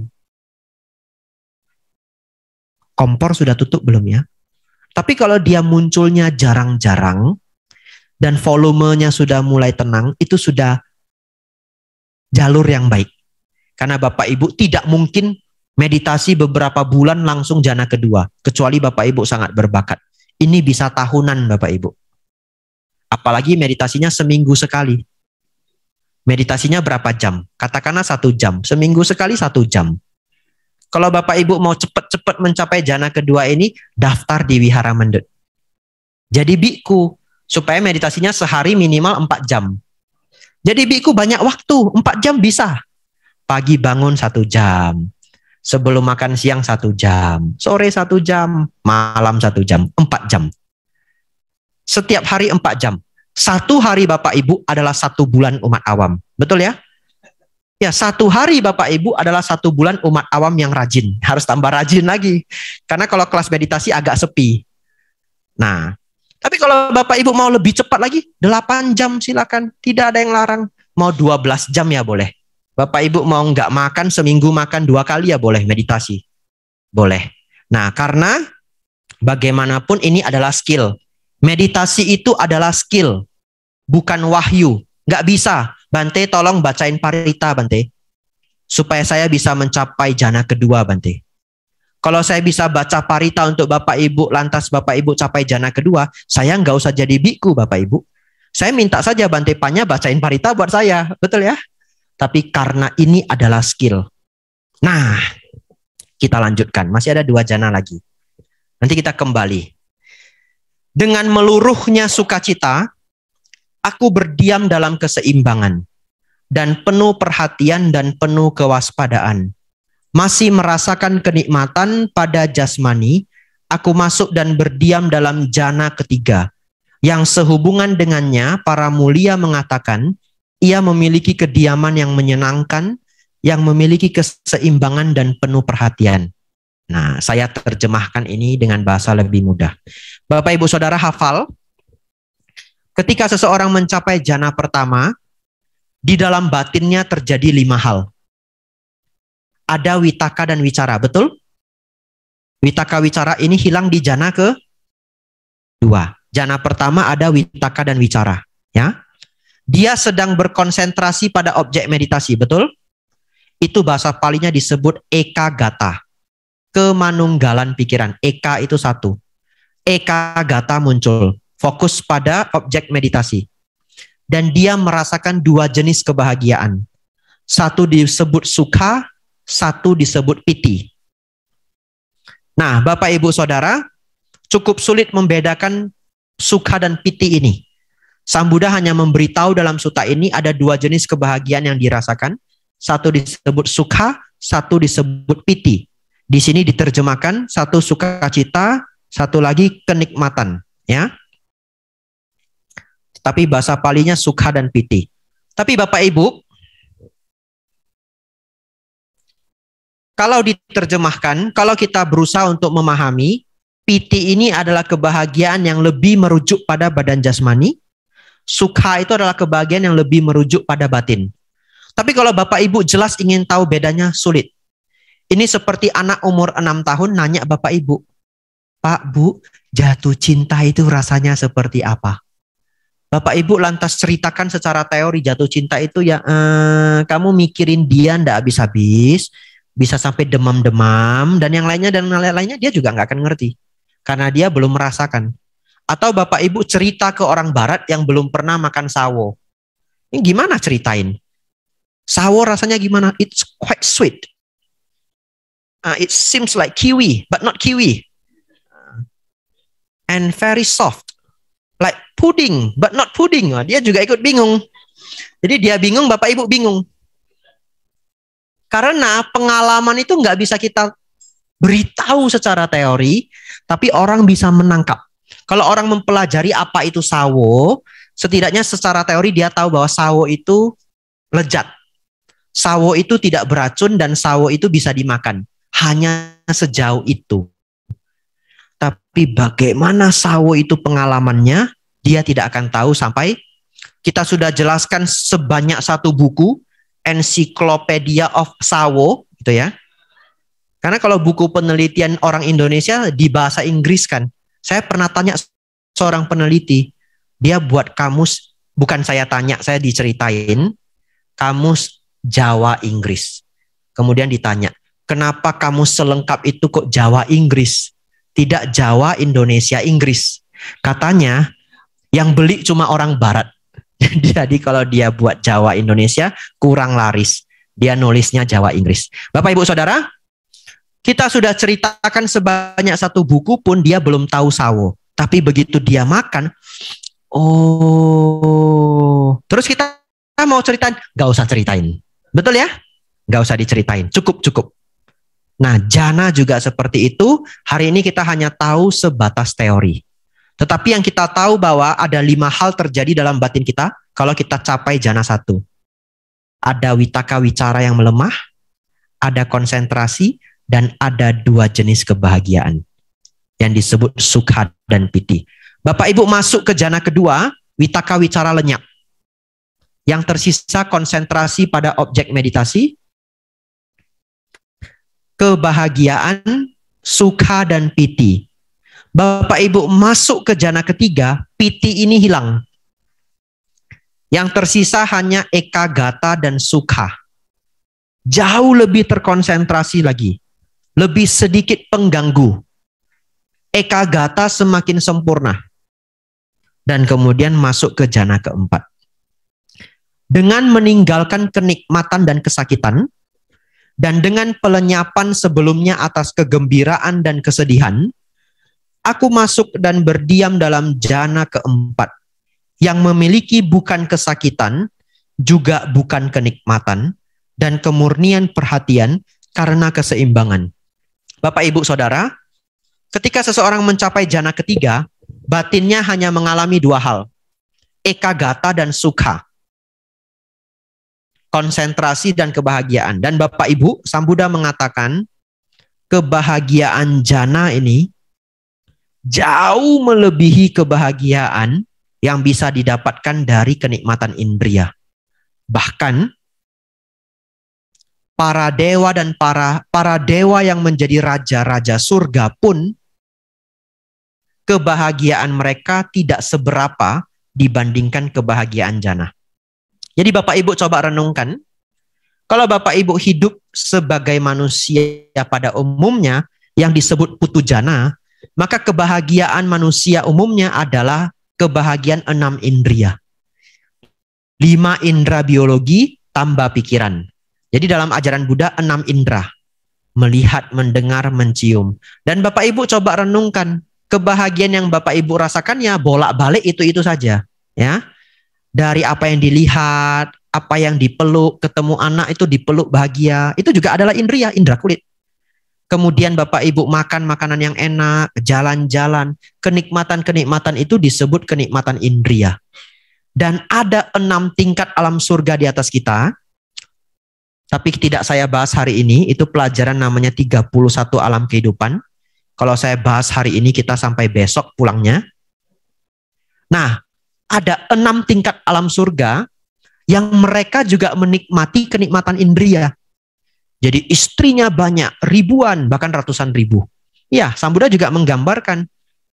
Kompor sudah tutup belum ya? Tapi kalau dia munculnya jarang-jarang, dan volumenya sudah mulai tenang, itu sudah jalur yang baik. Karena Bapak Ibu tidak mungkin meditasi beberapa bulan langsung jana kedua. Kecuali Bapak Ibu sangat berbakat. Ini bisa tahunan Bapak Ibu. Apalagi meditasinya seminggu sekali. Meditasinya berapa jam? Katakanlah satu jam. Seminggu sekali satu jam. Kalau Bapak Ibu mau cepat-cepat mencapai jana kedua ini, daftar di Wihara Mendut. Jadi biku. Supaya meditasinya sehari minimal empat jam. Jadi biku banyak waktu, empat jam bisa. Pagi bangun satu jam. Sebelum makan siang satu jam. Sore satu jam. Malam satu jam. Empat jam. Setiap hari empat jam. Satu hari Bapak Ibu adalah satu bulan umat awam. Betul ya? Ya, satu hari Bapak Ibu adalah satu bulan umat awam yang rajin. Harus tambah rajin lagi. Karena kalau kelas meditasi agak sepi. Nah, tapi kalau Bapak Ibu mau lebih cepat lagi, delapan jam silakan. Tidak ada yang larang. Mau dua belas jam ya boleh. Bapak Ibu mau nggak makan, seminggu makan dua kali ya boleh meditasi. Boleh. Nah, karena bagaimanapun ini adalah skill. Meditasi itu adalah skill. Bukan wahyu. Nggak bisa. Bante tolong bacain parita Bante. Supaya saya bisa mencapai jana kedua Bante. Kalau saya bisa baca parita untuk Bapak Ibu, lantas Bapak Ibu capai jana kedua, saya nggak usah jadi biku Bapak Ibu. Saya minta saja Bante Panya bacain parita buat saya. Betul ya? Tapi karena ini adalah skill. Nah, kita lanjutkan. Masih ada dua jana lagi. Nanti kita kembali. Dengan meluruhnya sukacita, aku berdiam dalam keseimbangan dan penuh perhatian dan penuh kewaspadaan. Masih merasakan kenikmatan pada jasmani, aku masuk dan berdiam dalam jana ketiga. Yang sehubungan dengannya, para mulia mengatakan, ia memiliki kediaman yang menyenangkan, yang memiliki keseimbangan dan penuh perhatian. Nah, saya terjemahkan ini dengan bahasa lebih mudah. Bapak Ibu Saudara hafal, ketika seseorang mencapai jana pertama, di dalam batinnya terjadi lima hal. Ada witaka dan wicara, betul? Witaka wicara ini hilang di jana ke dua. Jana pertama ada witaka dan wicara, ya. Dia sedang berkonsentrasi pada objek meditasi, betul? Itu bahasa palinya disebut ekagata. Kemanunggalan pikiran. Eka itu satu. Ekagata muncul. Fokus pada objek meditasi. Dan dia merasakan dua jenis kebahagiaan. Satu disebut sukha, satu disebut piti. Nah, Bapak Ibu Saudara, cukup sulit membedakan sukha dan piti ini. Sang Buddha hanya memberitahu dalam sutta ini ada dua jenis kebahagiaan yang dirasakan. Satu disebut sukha, satu disebut piti. Di sini diterjemahkan satu sukacita, satu lagi kenikmatan, ya. Tapi bahasa palinya sukha dan piti. Tapi Bapak Ibu, kalau diterjemahkan, kalau kita berusaha untuk memahami, piti ini adalah kebahagiaan yang lebih merujuk pada badan jasmani. Sukha itu adalah kebahagiaan yang lebih merujuk pada batin. Tapi kalau Bapak Ibu jelas ingin tahu bedanya, sulit. Ini seperti anak umur enam tahun nanya Bapak Ibu, Pak, Bu, jatuh cinta itu rasanya seperti apa? Bapak Ibu lantas ceritakan secara teori jatuh cinta itu ya, eh, kamu mikirin dia ndak habis-habis, bisa sampai demam-demam, dan yang lainnya dan yang lainnya dia juga nggak akan ngerti. Karena dia belum merasakan. Atau Bapak Ibu cerita ke orang barat yang belum pernah makan sawo. Ini gimana ceritain? Sawo rasanya gimana? It's quite sweet. Uh, it seems like kiwi, but not kiwi. And very soft. Like pudding, but not pudding. Dia juga ikut bingung. Jadi dia bingung, Bapak Ibu bingung. Karena pengalaman itu nggak bisa kita beritahu secara teori, tapi orang bisa menangkap. Kalau orang mempelajari apa itu sawo, setidaknya secara teori dia tahu bahwa sawo itu lezat. Sawo itu tidak beracun dan sawo itu bisa dimakan. Hanya sejauh itu. Tapi bagaimana sawo itu pengalamannya, dia tidak akan tahu sampai kita sudah jelaskan sebanyak satu buku, Encyclopedia of Sawo, gitu ya. Karena kalau buku penelitian orang Indonesia di bahasa Inggris kan, saya pernah tanya seorang peneliti, dia buat kamus, bukan saya tanya, saya diceritain, kamus Jawa Inggris. Kemudian ditanya, kenapa kamus selengkap itu kok Jawa Inggris? Tidak Jawa, Indonesia, Inggris. Katanya yang beli cuma orang barat. Jadi kalau dia buat Jawa Indonesia kurang laris. Dia nulisnya Jawa Inggris. Bapak Ibu Saudara, kita sudah ceritakan sebanyak satu buku pun dia belum tahu sawo. Tapi begitu dia makan, oh. Terus kita mau ceritain, gak usah ceritain. Betul ya? Gak usah diceritain. Cukup, cukup. Nah, jana juga seperti itu. Hari ini kita hanya tahu sebatas teori. Tetapi yang kita tahu bahwa ada lima hal terjadi dalam batin kita kalau kita capai jana satu. ada witaka wicara yang melemah, ada konsentrasi, dan ada dua jenis kebahagiaan yang disebut sukha dan piti. Bapak Ibu masuk ke jana kedua, witaka wicara lenyap. Yang tersisa konsentrasi pada objek meditasi, kebahagiaan, sukha dan piti. Bapak Ibu masuk ke jana ketiga, piti ini hilang. Yang tersisa hanya ekagata dan sukha. Jauh lebih terkonsentrasi lagi. Lebih sedikit pengganggu. Ekagata semakin sempurna. Dan kemudian masuk ke jana keempat. Dengan meninggalkan kenikmatan dan kesakitan, dan dengan pelenyapan sebelumnya atas kegembiraan dan kesedihan, aku masuk dan berdiam dalam jana keempat, yang memiliki bukan kesakitan, juga bukan kenikmatan, dan kemurnian perhatian karena keseimbangan. Bapak, Ibu, Saudara, ketika seseorang mencapai jana ketiga, batinnya hanya mengalami dua hal, ekagata dan sukha. Konsentrasi dan kebahagiaan. Dan Bapak Ibu, Sang Buddha mengatakan, kebahagiaan jana ini jauh melebihi kebahagiaan yang bisa didapatkan dari kenikmatan indria. Bahkan, para dewa dan para, para dewa yang menjadi raja-raja surga pun, kebahagiaan mereka tidak seberapa dibandingkan kebahagiaan jana. Jadi Bapak Ibu coba renungkan, kalau Bapak Ibu hidup sebagai manusia pada umumnya yang disebut putu jana, maka kebahagiaan manusia umumnya adalah kebahagiaan enam indria. Lima indera biologi tambah pikiran. Jadi dalam ajaran Buddha enam indera. Melihat, mendengar, mencium. Dan Bapak Ibu coba renungkan, kebahagiaan yang Bapak Ibu rasakan ya bolak-balik itu-itu saja. Ya. Dari apa yang dilihat, apa yang dipeluk, ketemu anak itu dipeluk bahagia. Itu juga adalah indria, indera kulit. Kemudian Bapak Ibu makan makanan yang enak, jalan-jalan. Kenikmatan-kenikmatan itu disebut kenikmatan indria. Dan ada enam tingkat alam surga di atas kita. Tapi tidak saya bahas hari ini, itu pelajaran namanya tiga puluh satu alam kehidupan. Kalau saya bahas hari ini kita sampai besok pulangnya. Nah, ada enam tingkat alam surga yang mereka juga menikmati kenikmatan indria. Jadi istrinya banyak, ribuan, bahkan ratusan ribu. Ya, Sang Buddha juga menggambarkan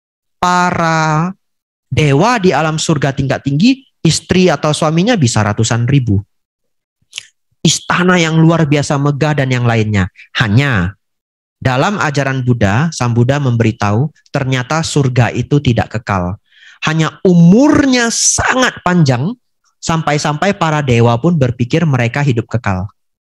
para dewa di alam surga tingkat tinggi, istri atau suaminya bisa ratusan ribu. Istana yang luar biasa megah dan yang lainnya. Hanya dalam ajaran Buddha, Sang Buddha memberitahu ternyata surga itu tidak kekal. Hanya umurnya sangat panjang, sampai-sampai para dewa pun berpikir mereka hidup kekal.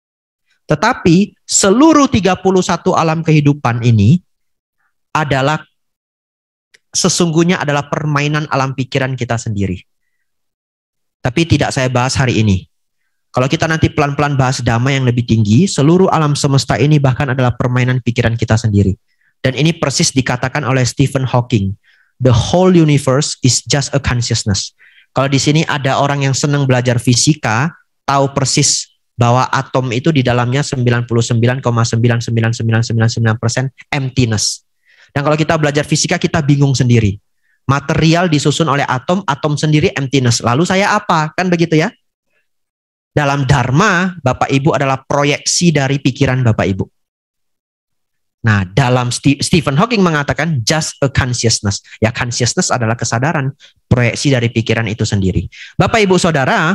Tetapi seluruh tiga puluh satu alam kehidupan ini adalah sesungguhnya adalah permainan alam pikiran kita sendiri. Tapi tidak saya bahas hari ini. Kalau kita nanti pelan-pelan bahas dhamma yang lebih tinggi, seluruh alam semesta ini bahkan adalah permainan pikiran kita sendiri. Dan ini persis dikatakan oleh Stephen Hawking. The whole universe is just a consciousness. Kalau di sini ada orang yang senang belajar fisika, tahu persis bahwa atom itu di dalamnya sembilan puluh sembilan koma sembilan sembilan sembilan sembilan sembilan persen emptiness. Dan kalau kita belajar fisika, kita bingung sendiri. Material disusun oleh atom, atom sendiri emptiness. Lalu saya apa? Kan begitu ya? Dalam Dharma, Bapak Ibu adalah proyeksi dari pikiran Bapak Ibu. Nah, dalam Stephen Hawking mengatakan just a consciousness. Ya, consciousness adalah kesadaran, proyeksi dari pikiran itu sendiri. Bapak, Ibu, Saudara,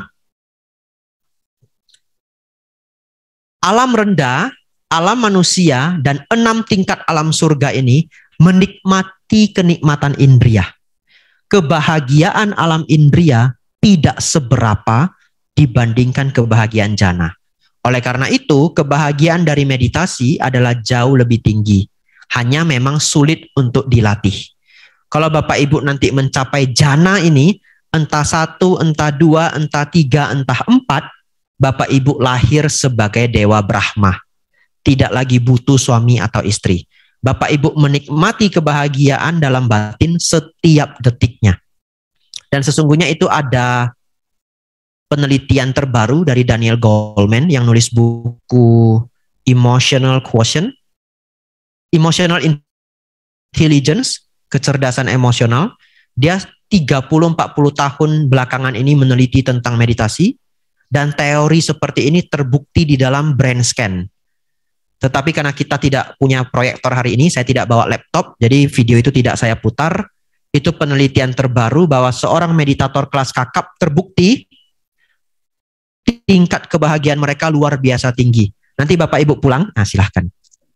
alam rendah, alam manusia, dan enam tingkat alam surga ini menikmati kenikmatan indria. Kebahagiaan alam indria tidak seberapa dibandingkan kebahagiaan jana. Oleh karena itu, kebahagiaan dari meditasi adalah jauh lebih tinggi. Hanya memang sulit untuk dilatih. Kalau Bapak Ibu nanti mencapai jana ini, entah satu, entah dua, entah tiga, entah empat, Bapak Ibu lahir sebagai Dewa Brahma. Tidak lagi butuh suami atau istri. Bapak Ibu menikmati kebahagiaan dalam batin setiap detiknya. Dan sesungguhnya itu ada penelitian terbaru dari Daniel Goleman yang nulis buku Emotional Quotient, Emotional Intelligence, kecerdasan emosional. Dia tiga puluh sampai empat puluh tahun belakangan ini meneliti tentang meditasi, dan teori seperti ini terbukti di dalam brain scan. Tetapi karena kita tidak punya proyektor hari ini, saya tidak bawa laptop, jadi video itu tidak saya putar. Itu penelitian terbaru bahwa seorang meditator kelas kakap terbukti tingkat kebahagiaan mereka luar biasa tinggi. Nanti Bapak Ibu pulang, nah silahkan.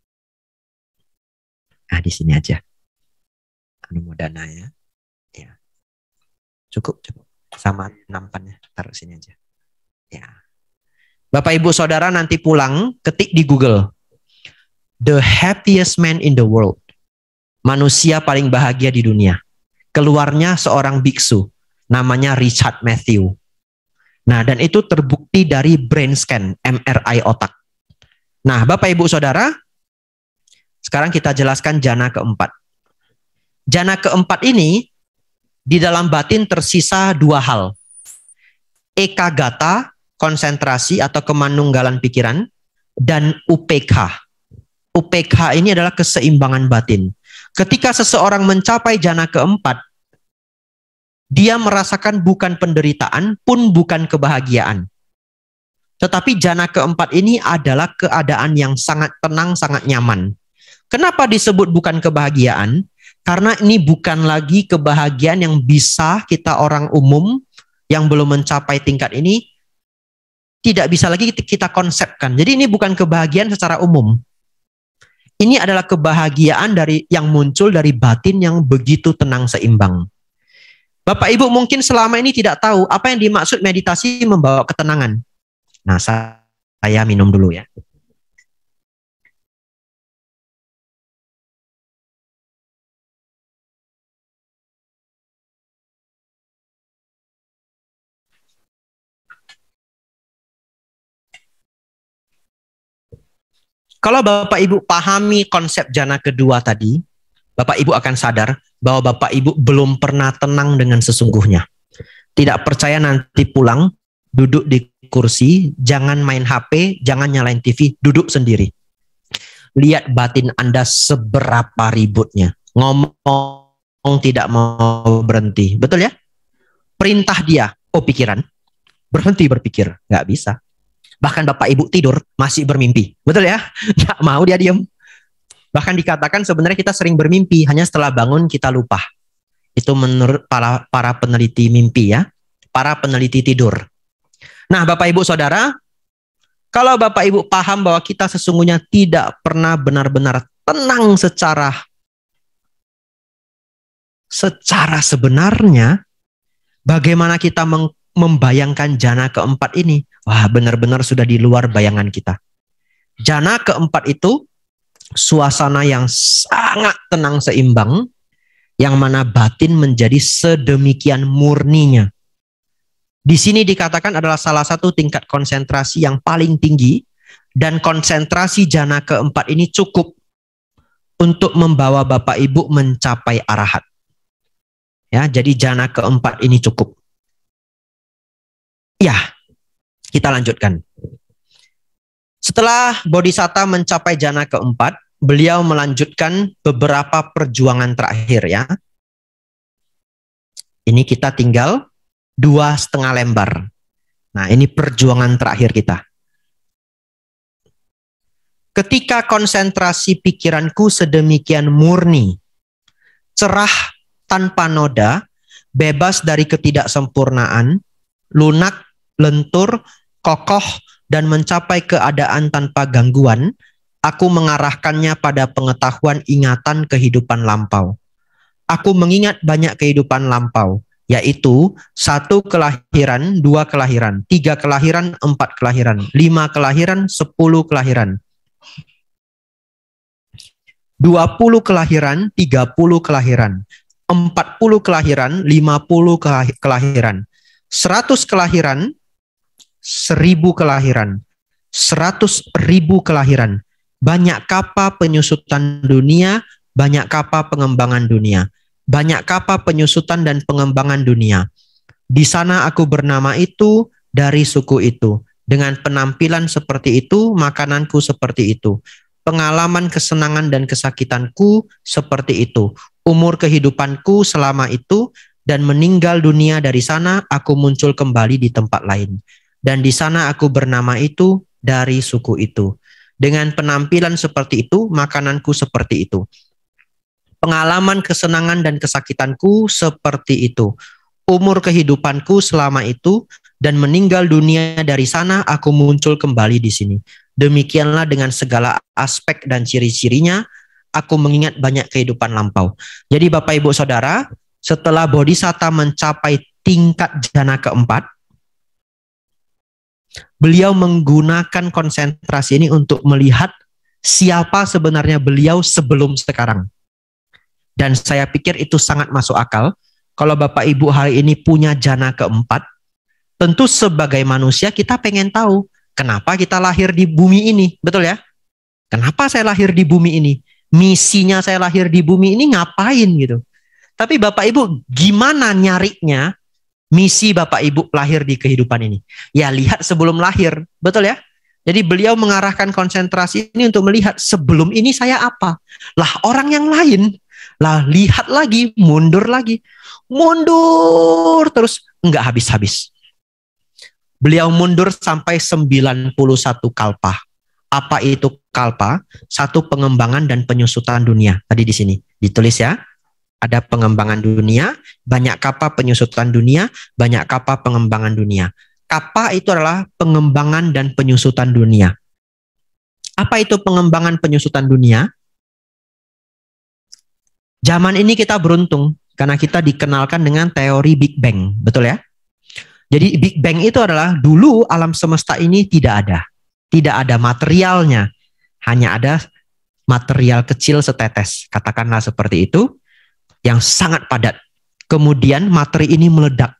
Nah di sini aja. Anumodana ya. Ya. Cukup, cukup. Sama nampannya, taruh sini aja. Ya. Bapak Ibu Saudara nanti pulang, ketik di Google. The happiest man in the world. Manusia paling bahagia di dunia. Keluarnya seorang biksu, namanya Richard Matthew. Nah, dan itu terbukti dari brain scan, M R I otak. Nah, Bapak Ibu Saudara, sekarang kita jelaskan jana keempat. Jana keempat ini, di dalam batin tersisa dua hal. Ekagata, konsentrasi atau kemanunggalan pikiran, dan U P K. U P K ini adalah keseimbangan batin. Ketika seseorang mencapai jana keempat, dia merasakan bukan penderitaan pun bukan kebahagiaan. Tetapi jana keempat ini adalah keadaan yang sangat tenang, sangat nyaman. Kenapa disebut bukan kebahagiaan? Karena ini bukan lagi kebahagiaan yang bisa kita orang umum yang belum mencapai tingkat ini tidak bisa lagi kita konsepkan. Jadi ini bukan kebahagiaan secara umum. Ini adalah kebahagiaan dari yang muncul dari batin yang begitu tenang seimbang. Bapak Ibu mungkin selama ini tidak tahu apa yang dimaksud meditasi membawa ketenangan. Nah, saya minum dulu ya. Kalau Bapak Ibu pahami konsep jana kedua tadi, Bapak Ibu akan sadar bahwa Bapak Ibu belum pernah tenang dengan sesungguhnya. Tidak percaya nanti pulang, duduk di kursi, jangan main H P, jangan nyalain T V, duduk sendiri. Lihat batin Anda seberapa ributnya. Ngomong tidak mau berhenti. Betul ya? Perintah dia, oh pikiran, berhenti berpikir. Nggak bisa. Bahkan Bapak Ibu tidur masih bermimpi. Betul ya? Nggak mau dia diam. Bahkan dikatakan sebenarnya kita sering bermimpi, hanya setelah bangun kita lupa. Itu menurut para, para peneliti mimpi ya. Para peneliti tidur. Nah Bapak Ibu Saudara, kalau Bapak Ibu paham bahwa kita sesungguhnya tidak pernah benar-benar tenang secara secara sebenarnya, bagaimana kita meng membayangkan jana keempat ini? Wah, benar-benar sudah di luar bayangan kita. Jana keempat itu suasana yang sangat tenang seimbang, yang mana batin menjadi sedemikian murninya. Di sini dikatakan adalah salah satu tingkat konsentrasi yang paling tinggi, dan konsentrasi jana keempat ini cukup untuk membawa Bapak Ibu mencapai arahat. Ya, jadi jana keempat ini cukup. Ya, kita lanjutkan. Setelah Bodhisatta mencapai jana keempat, beliau melanjutkan beberapa perjuangan terakhir ya. Ini kita tinggal dua setengah lembar. Nah, ini perjuangan terakhir kita. Ketika konsentrasi pikiranku sedemikian murni, cerah tanpa noda, bebas dari ketidaksempurnaan, lunak, lentur, kokoh, dan mencapai keadaan tanpa gangguan, aku mengarahkannya pada pengetahuan ingatan kehidupan lampau. Aku mengingat banyak kehidupan lampau, yaitu satu kelahiran, dua kelahiran, tiga kelahiran, empat kelahiran, lima kelahiran, sepuluh kelahiran, dua puluh kelahiran, tiga puluh kelahiran, empat puluh kelahiran, lima puluh kelahiran, seratus kelahiran, seribu kelahiran, seratus ribu kelahiran, banyak kapa penyusutan dunia, banyak kapa pengembangan dunia, banyak kapa penyusutan dan pengembangan dunia. Di sana aku bernama itu, dari suku itu. Dengan penampilan seperti itu, makananku seperti itu. Pengalaman kesenangan dan kesakitanku seperti itu. Umur kehidupanku selama itu, dan meninggal dunia dari sana, aku muncul kembali di tempat lain. Dan di sana aku bernama itu dari suku itu. Dengan penampilan seperti itu, makananku seperti itu. Pengalaman kesenangan dan kesakitanku seperti itu. Umur kehidupanku selama itu, dan meninggal dunia dari sana, aku muncul kembali di sini. Demikianlah dengan segala aspek dan ciri-cirinya, aku mengingat banyak kehidupan lampau. Jadi Bapak Ibu Saudara, setelah Bodhisatta mencapai tingkat jana keempat, beliau menggunakan konsentrasi ini untuk melihat siapa sebenarnya beliau sebelum sekarang. Dan saya pikir itu sangat masuk akal. Kalau Bapak Ibu hari ini punya jana keempat, tentu sebagai manusia kita pengen tahu kenapa kita lahir di bumi ini, betul ya? Kenapa saya lahir di bumi ini? Misinya saya lahir di bumi ini ngapain gitu? Tapi Bapak Ibu, gimana nyarinya misi Bapak Ibu lahir di kehidupan ini? Ya lihat sebelum lahir, betul ya? Jadi beliau mengarahkan konsentrasi ini untuk melihat sebelum ini saya apa? Lah orang yang lain, lah lihat lagi, mundur lagi, mundur terus enggak habis-habis. Beliau mundur sampai sembilan puluh satu kalpa. Apa itu kalpa? Satu pengembangan dan penyusutan dunia. Tadi di sini ditulis ya. Ada pengembangan dunia, banyak kapa penyusutan dunia, banyak kapa pengembangan dunia. Kapa itu adalah pengembangan dan penyusutan dunia. Apa itu pengembangan penyusutan dunia? Zaman ini kita beruntung karena kita dikenalkan dengan teori Big Bang, betul ya? Jadi Big Bang itu adalah dulu alam semesta ini tidak ada. Tidak ada materialnya. Hanya ada material kecil setetes. Katakanlah seperti itu. Yang sangat padat. Kemudian materi ini meledak.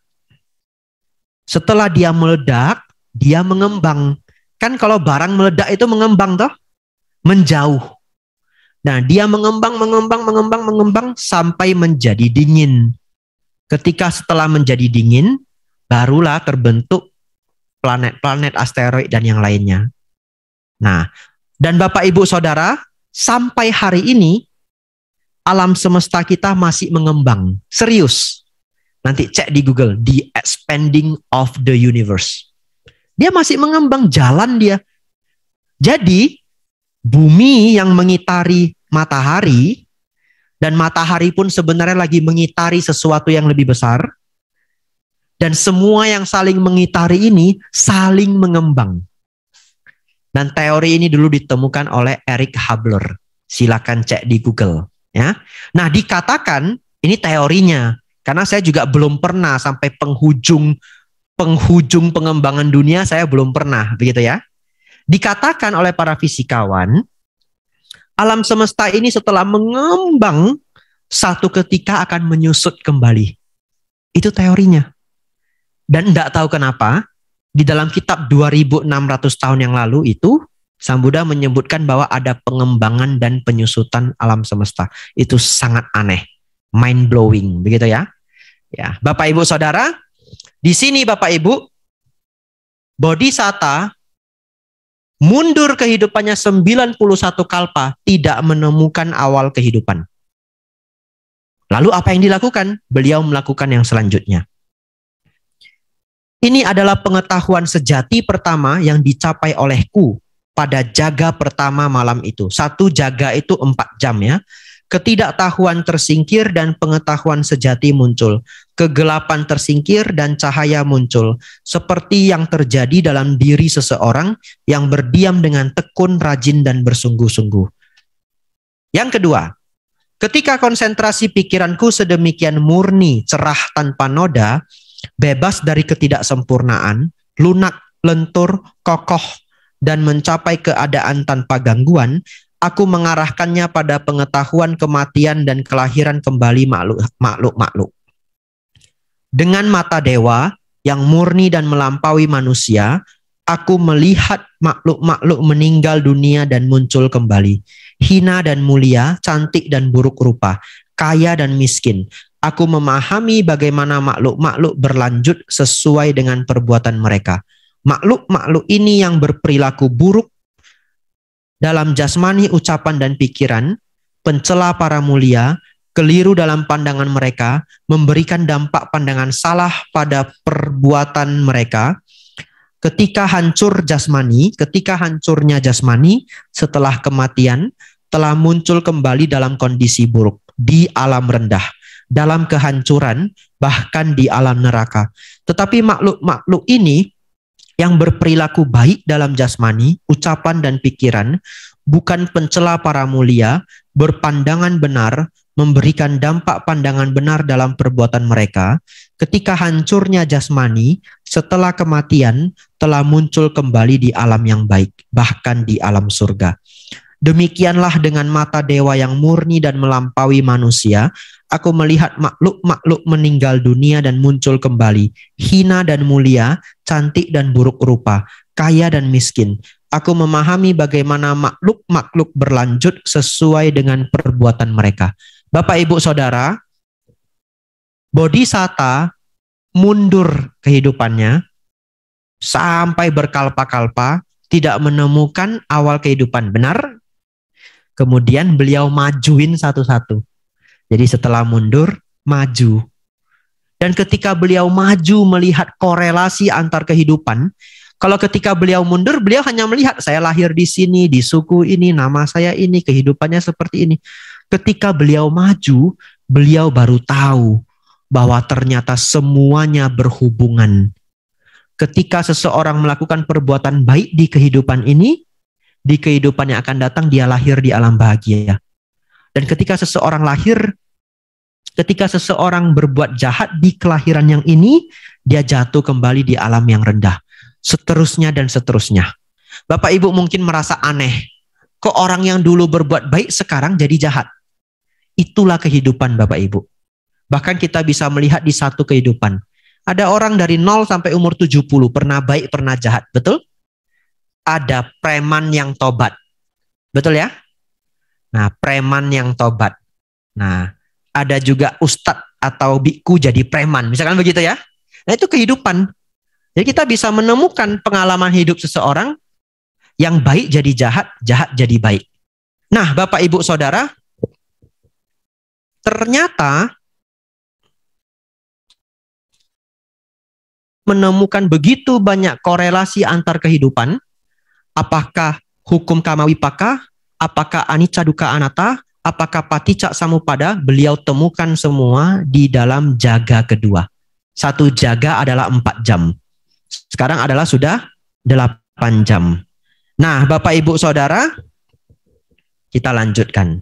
Setelah dia meledak, dia mengembang. Kan kalau barang meledak itu mengembang toh? Menjauh. Nah dia mengembang, mengembang, mengembang, mengembang sampai menjadi dingin. Ketika setelah menjadi dingin, barulah terbentuk planet-planet, asteroid, dan yang lainnya. Nah, dan Bapak Ibu Saudara, sampai hari ini, alam semesta kita masih mengembang. Serius. Nanti cek di Google, The Expanding of the Universe. Dia masih mengembang, jalan dia. Jadi, bumi yang mengitari matahari, dan matahari pun sebenarnya lagi mengitari sesuatu yang lebih besar, dan semua yang saling mengitari ini saling mengembang. Dan teori ini dulu ditemukan oleh Eric Habler. Silakan cek di Google. Ya. Nah dikatakan, ini teorinya. Karena saya juga belum pernah sampai penghujung penghujung pengembangan dunia, saya belum pernah. Begitu ya. Dikatakan oleh para fisikawan, alam semesta ini setelah mengembang, satu ketika akan menyusut kembali. Itu teorinya. Dan tidak tahu kenapa, di dalam kitab dua ribu enam ratus tahun yang lalu itu, Sang Buddha menyebutkan bahwa ada pengembangan dan penyusutan alam semesta. Itu sangat aneh. Mind blowing. Begitu ya. Ya, Bapak Ibu Saudara, di sini Bapak Ibu, Bodhisatta mundur kehidupannya sembilan puluh satu kalpa, tidak menemukan awal kehidupan. Lalu apa yang dilakukan? Beliau melakukan yang selanjutnya. Ini adalah pengetahuan sejati pertama yang dicapai olehku pada jaga pertama malam itu. Satu jaga itu empat jam ya. Ketidaktahuan tersingkir dan pengetahuan sejati muncul. Kegelapan tersingkir dan cahaya muncul. Seperti yang terjadi dalam diri seseorang yang berdiam dengan tekun, rajin, dan bersungguh-sungguh. Yang kedua, ketika konsentrasi pikiranku sedemikian murni, cerah tanpa noda, bebas dari ketidaksempurnaan, lunak, lentur, kokoh, dan mencapai keadaan tanpa gangguan, aku mengarahkannya pada pengetahuan kematian dan kelahiran kembali makhluk-makhluk. Dengan mata dewa yang murni dan melampaui manusia, aku melihat makhluk-makhluk meninggal dunia dan muncul kembali. Hina dan mulia, cantik dan buruk rupa, kaya dan miskin, Aku memahami bagaimana makhluk-makhluk berlanjut sesuai dengan perbuatan mereka. Makhluk-makhluk ini yang berperilaku buruk dalam jasmani, ucapan, dan pikiran, pencela para mulia, keliru dalam pandangan mereka, memberikan dampak pandangan salah pada perbuatan mereka. Ketika hancur jasmani, ketika hancurnya jasmani setelah kematian, telah muncul kembali dalam kondisi buruk, di alam rendah, dalam kehancuran, bahkan di alam neraka. Tetapi makhluk-makhluk ini yang berperilaku baik dalam jasmani, ucapan, dan pikiran, bukan pencela para mulia, berpandangan benar, memberikan dampak pandangan benar dalam perbuatan mereka. Ketika hancurnya jasmani, setelah kematian, telah muncul kembali di alam yang baik, bahkan di alam surga. Demikianlah dengan mata dewa yang murni dan melampaui manusia, aku melihat makhluk-makhluk meninggal dunia dan muncul kembali, hina dan mulia, cantik dan buruk rupa, kaya dan miskin. Aku memahami bagaimana makhluk-makhluk berlanjut sesuai dengan perbuatan mereka. Bapak, Ibu, Saudara, Bodhisatta mundur kehidupannya sampai berkalpa-kalpa, tidak menemukan awal kehidupan, benar? Kemudian beliau majuin satu-satu. Jadi setelah mundur, maju. Dan ketika beliau maju melihat korelasi antar kehidupan, kalau ketika beliau mundur, beliau hanya melihat, saya lahir di sini, di suku ini, nama saya ini, kehidupannya seperti ini. Ketika beliau maju, beliau baru tahu bahwa ternyata semuanya berhubungan. Ketika seseorang melakukan perbuatan baik di kehidupan ini, di kehidupan yang akan datang dia lahir di alam bahagia. Dan ketika seseorang lahir, ketika seseorang berbuat jahat di kelahiran yang ini, dia jatuh kembali di alam yang rendah. Seterusnya dan seterusnya. Bapak Ibu mungkin merasa aneh, kok orang yang dulu berbuat baik sekarang jadi jahat? Itulah kehidupan Bapak Ibu. Bahkan kita bisa melihat di satu kehidupan. Ada orang dari nol sampai umur tujuh puluh, pernah baik, pernah jahat, betul? Ada preman yang tobat. Betul ya? Nah, preman yang tobat. Nah, ada juga ustadz atau biku jadi preman. Misalkan begitu ya. Nah, itu kehidupan. Jadi kita bisa menemukan pengalaman hidup seseorang yang baik jadi jahat, jahat jadi baik. Nah, Bapak, Ibu, Saudara, ternyata menemukan begitu banyak korelasi antar kehidupan. Apakah hukum kamawipaka, apakah anicca dukkha anatta, apakah paticca samuppada, beliau temukan semua di dalam jaga kedua. Satu jaga adalah empat jam. Sekarang adalah sudah delapan jam. Nah, Bapak, Ibu, Saudara, kita lanjutkan.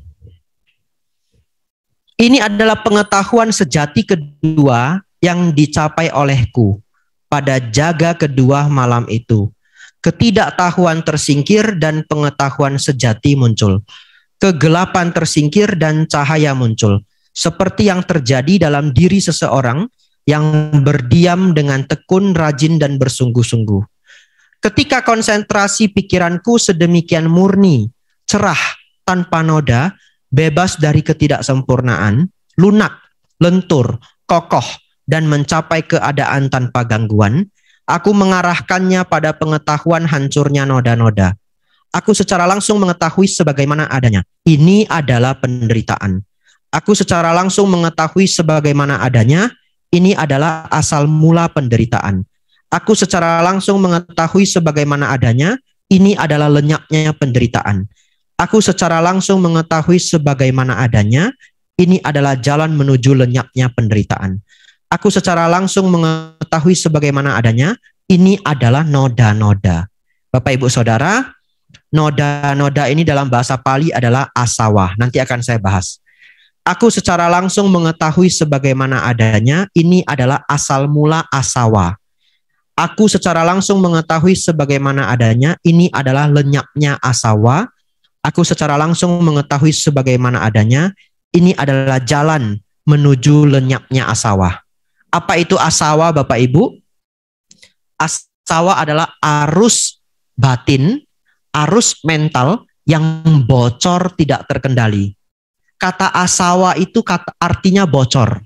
Ini adalah pengetahuan sejati kedua yang dicapai olehku pada jaga kedua malam itu. Ketidaktahuan tersingkir dan pengetahuan sejati muncul. Kegelapan tersingkir dan cahaya muncul. Seperti yang terjadi dalam diri seseorang yang berdiam dengan tekun, rajin, dan bersungguh-sungguh. Ketika konsentrasi pikiranku sedemikian murni, cerah, tanpa noda, bebas dari ketidaksempurnaan, lunak, lentur, kokoh, dan mencapai keadaan tanpa gangguan, aku mengarahkannya pada pengetahuan hancurnya noda-noda. Aku secara langsung mengetahui sebagaimana adanya. Ini adalah penderitaan. Aku secara langsung mengetahui sebagaimana adanya. Ini adalah asal mula penderitaan. Aku secara langsung mengetahui sebagaimana adanya. Ini adalah lenyapnya penderitaan. Aku secara langsung mengetahui sebagaimana adanya. Ini adalah jalan menuju lenyapnya penderitaan. Aku secara langsung mengetahui sebagaimana adanya. Ini adalah noda-noda. Bapak, Ibu, Saudara, noda-noda ini dalam bahasa Pali adalah asawa. Nanti akan saya bahas. Aku secara langsung mengetahui sebagaimana adanya. Ini adalah asal mula asawa. Aku secara langsung mengetahui sebagaimana adanya. Ini adalah lenyapnya asawa. Aku secara langsung mengetahui sebagaimana adanya. Ini adalah jalan menuju lenyapnya asawa. Apa itu asawa, Bapak Ibu? Asawa adalah arus batin, arus mental yang bocor tidak terkendali. Kata asawa itu kata artinya bocor.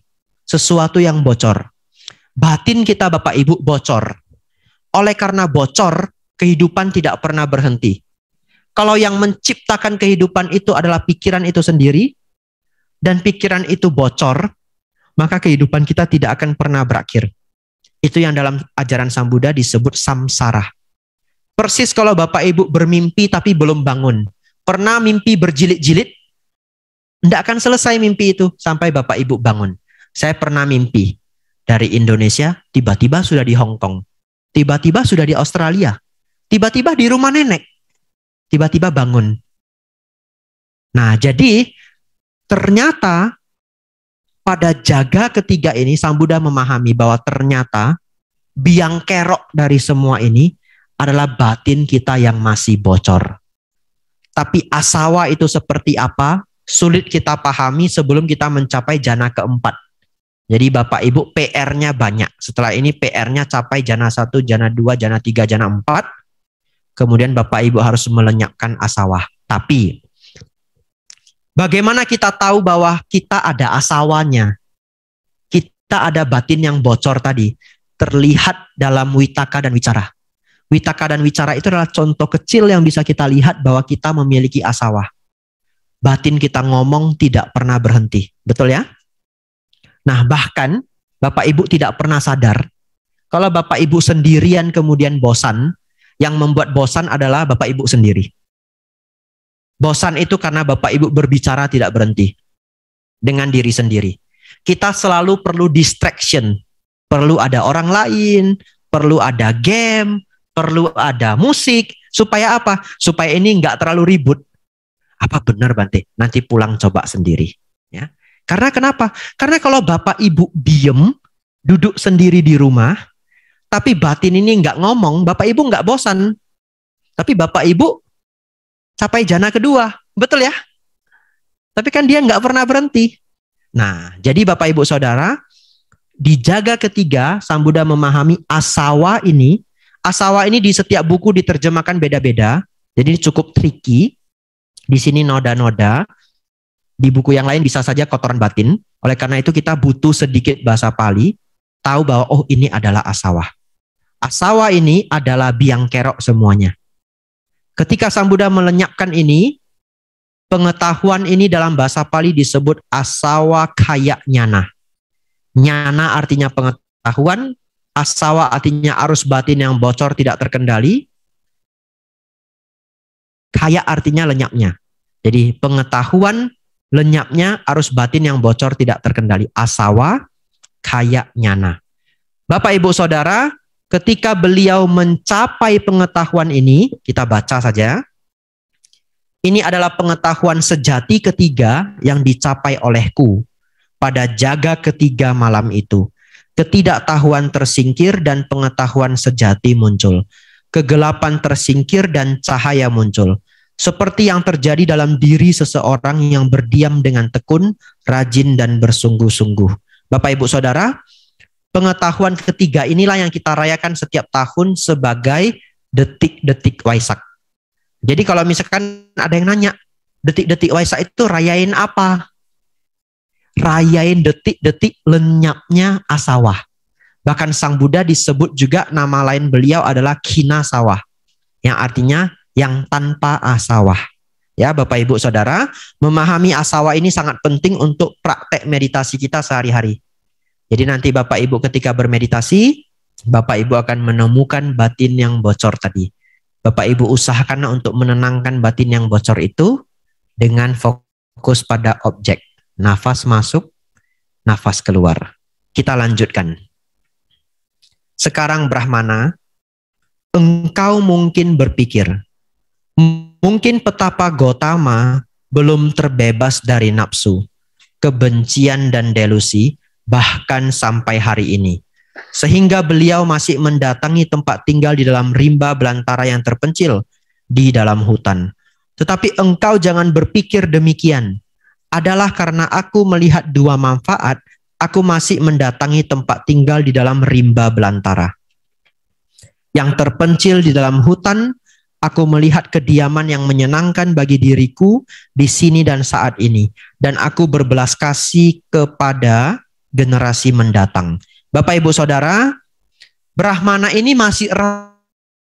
sesuatu yang bocor. Batin kita Bapak Ibu bocor. Oleh karena bocor, kehidupan tidak pernah berhenti. Kalau yang menciptakan kehidupan itu adalah pikiran itu sendiri, dan pikiran itu bocor, maka kehidupan kita tidak akan pernah berakhir. Itu yang dalam ajaran Sang Buddha disebut samsara. Persis kalau Bapak Ibu bermimpi tapi belum bangun. Pernah mimpi berjilid-jilid? Tidak akan selesai mimpi itu sampai Bapak Ibu bangun. Saya pernah mimpi dari Indonesia, tiba-tiba sudah di Hong Kong. Tiba-tiba sudah di Australia. Tiba-tiba di rumah nenek. Tiba-tiba bangun. Nah, jadi ternyata pada jaga ketiga ini, Sang Buddha memahami bahwa ternyata biang kerok dari semua ini adalah batin kita yang masih bocor. Tapi asawa itu seperti apa, sulit kita pahami sebelum kita mencapai jana keempat. Jadi Bapak Ibu P R-nya banyak. Setelah ini P R-nya capai jana satu, jana dua, jana tiga, jana empat. Kemudian Bapak Ibu harus melenyapkan asawa. Tapi bagaimana kita tahu bahwa kita ada asawanya? Kita ada batin yang bocor tadi. Terlihat dalam witaka dan wicara. Witaka dan wicara itu adalah contoh kecil yang bisa kita lihat bahwa kita memiliki asawa. Batin kita ngomong tidak pernah berhenti. Betul ya? Nah, bahkan Bapak Ibu tidak pernah sadar. Kalau Bapak Ibu sendirian kemudian bosan, yang membuat bosan adalah Bapak Ibu sendiri. Bosan itu karena Bapak Ibu berbicara tidak berhenti dengan diri sendiri. Kita selalu perlu distraction. Perlu ada orang lain, perlu ada game, perlu ada musik. Supaya apa? Supaya ini nggak terlalu ribut. Apa benar Bante? Nanti pulang coba sendiri. Ya. Karena kenapa? Karena kalau Bapak Ibu diem, duduk sendiri di rumah, tapi batin ini nggak ngomong, Bapak Ibu nggak bosan. Tapi Bapak Ibu capai jana kedua. Betul ya? Tapi kan dia nggak pernah berhenti. Nah, jadi Bapak Ibu Saudara, di jaga ketiga, Sang Buddha memahami asawa ini. Asawa ini di setiap buku diterjemahkan beda-beda. Jadi cukup tricky. Di sini noda-noda. Di buku yang lain bisa saja kotoran batin. Oleh karena itu kita butuh sedikit bahasa Pali. Tahu bahwa oh ini adalah asawa. Asawa ini adalah biang kerok semuanya. Ketika Sang Buddha melenyapkan ini, pengetahuan ini dalam bahasa Pali disebut asawa kaya nyana. Nyana artinya pengetahuan, asawa artinya arus batin yang bocor tidak terkendali, kaya artinya lenyapnya. Jadi pengetahuan, lenyapnya arus batin yang bocor tidak terkendali. Asawa kaya nyana. Bapak Ibu Saudara, ketika beliau mencapai pengetahuan ini, kita baca saja. Ini adalah pengetahuan sejati ketiga yang dicapai olehku pada jaga ketiga malam itu. Ketidaktahuan tersingkir dan pengetahuan sejati muncul. Kegelapan tersingkir dan cahaya muncul. Seperti yang terjadi dalam diri seseorang yang berdiam dengan tekun, rajin dan bersungguh-sungguh. Bapak Ibu Saudara, pengetahuan ketiga inilah yang kita rayakan setiap tahun sebagai detik-detik Waisak. Jadi kalau misalkan ada yang nanya, detik-detik Waisak itu rayain apa? Rayain detik-detik lenyapnya asawa. Bahkan Sang Buddha disebut juga nama lain beliau adalah Kinasawa, yang artinya yang tanpa asawa. Ya Bapak Ibu Saudara, memahami asawa ini sangat penting untuk praktek meditasi kita sehari-hari. Jadi nanti Bapak Ibu ketika bermeditasi, Bapak Ibu akan menemukan batin yang bocor tadi. Bapak Ibu usahakan untuk menenangkan batin yang bocor itu dengan fokus pada objek. Nafas masuk, nafas keluar. Kita lanjutkan. Sekarang Brahmana, engkau mungkin berpikir, mungkin petapa Gotama belum terbebas dari nafsu, kebencian dan delusi, bahkan sampai hari ini. Sehingga beliau masih mendatangi tempat tinggal di dalam rimba belantara yang terpencil di dalam hutan. Tetapi engkau jangan berpikir demikian. Adalah karena aku melihat dua manfaat, aku masih mendatangi tempat tinggal di dalam rimba belantara. Yang terpencil di dalam hutan, aku melihat kediaman yang menyenangkan bagi diriku di sini dan saat ini. Dan aku berbelas kasih kepada generasi mendatang. Bapak Ibu Saudara, Brahmana ini masih erat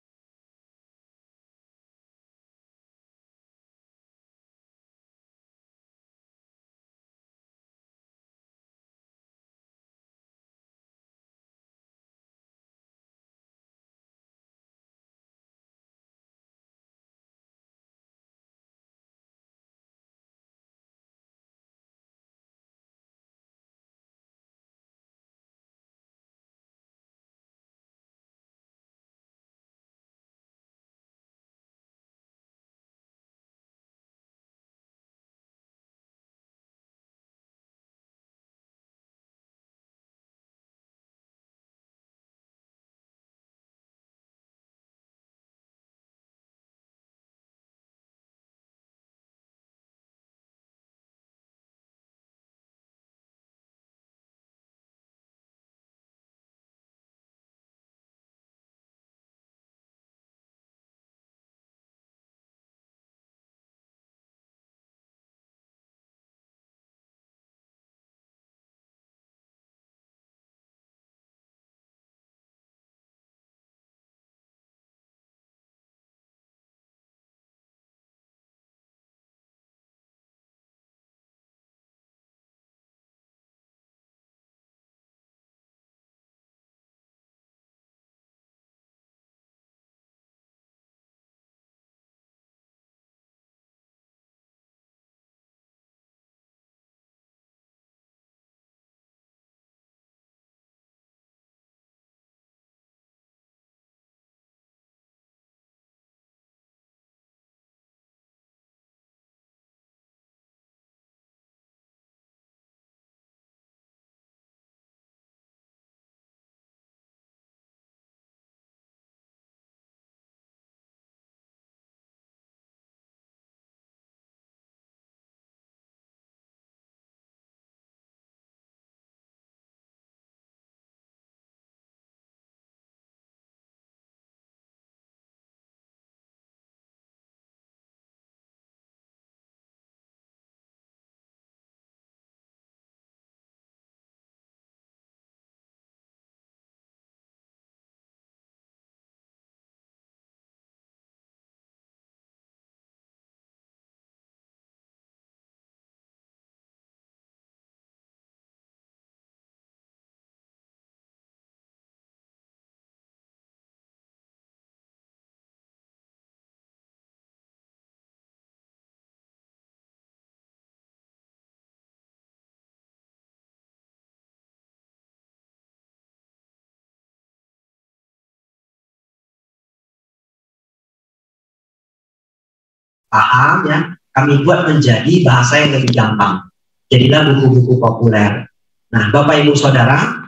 paham ya, kami buat menjadi bahasa yang lebih gampang. Jadilah buku-buku populer. Nah, Bapak Ibu Saudara,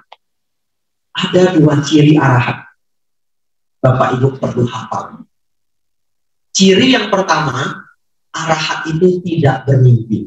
ada dua ciri arahat. Bapak Ibu perlu hafal. Ciri yang pertama, arahat itu tidak bermimpi.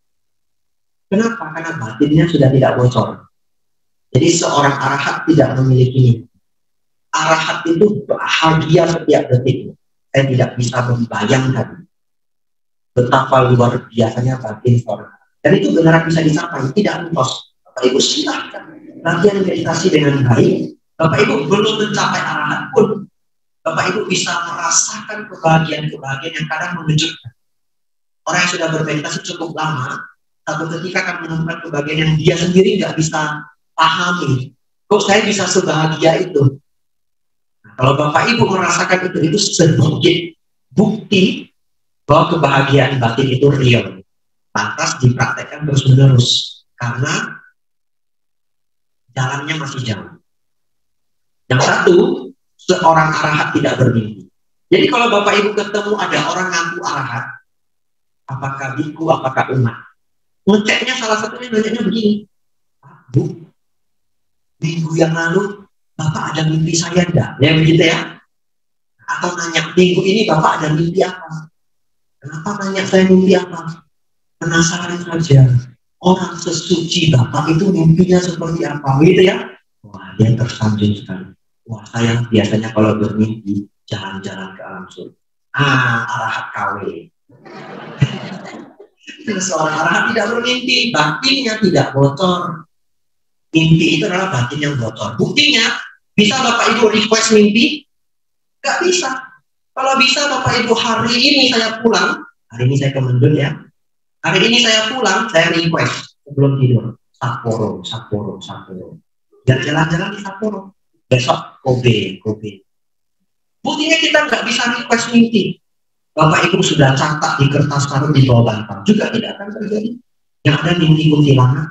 Kenapa? Karena batinnya sudah tidak bocor. Jadi seorang arahat tidak memiliki mimpi. Arahat itu bahagia setiap detik. Saya tidak bisa membayangkan betapa luar biasanya batin seorang. Dan itu benar bisa dicapai, tidak mentos. Bapak Ibu silahkan latihan meditasi dengan baik. Bapak Ibu belum mencapai arahat pun, Bapak Ibu bisa merasakan kebahagiaan-kebahagiaan yang kadang mengejutkan. Orang yang sudah bermeditasi cukup lama, satu ketika akan menemukan kebahagiaan yang dia sendiri nggak bisa pahami. Kok saya bisa sebahagia itu? Nah, kalau Bapak Ibu merasakan itu, itu sedikit bukti bahwa kebahagiaan batin itu real. Lantas dipraktekkan terus-menerus. Karena jalannya masih jauh. Yang satu, seorang arahat tidak bermimpi. Jadi kalau Bapak Ibu ketemu ada orang ngaku arahat, apakah biku, apakah umat, ngeceknya salah satunya ngeceknya begini, Bu, minggu yang lalu Bapak ada mimpi saya enggak? Ya begitu ya. Atau nanya, minggu ini Bapak ada mimpi apa? Kenapa nanya saya mimpi apa? Penasaran saja. Orang sesuci Bapak itu mimpinya seperti apa? Gitu ya. Wah, dia tersanjung sekali. Wah, saya biasanya kalau bermimpi jalan-jalan ke alam surga. Ah, arahat K W. Seorang arahat tidak bermimpi, batinnya tidak bocor. Mimpi itu adalah batin yang bocor. Buktinya, bisa Bapak Ibu request mimpi? Gak bisa. Kalau bisa Bapak Ibu hari ini saya pulang, hari ini saya ke Mendut ya, hari ini saya pulang, saya request sebelum tidur, Sapporo, Sapporo, Sapporo. Dan jalan-jalan di Sapporo. Besok Kobe, Kobe. Buktinya kita nggak bisa request mimpi. Bapak Ibu sudah catat di kertas taruh di bawah bantal, juga tidak akan terjadi. Yang ada mimpi kuntilanak.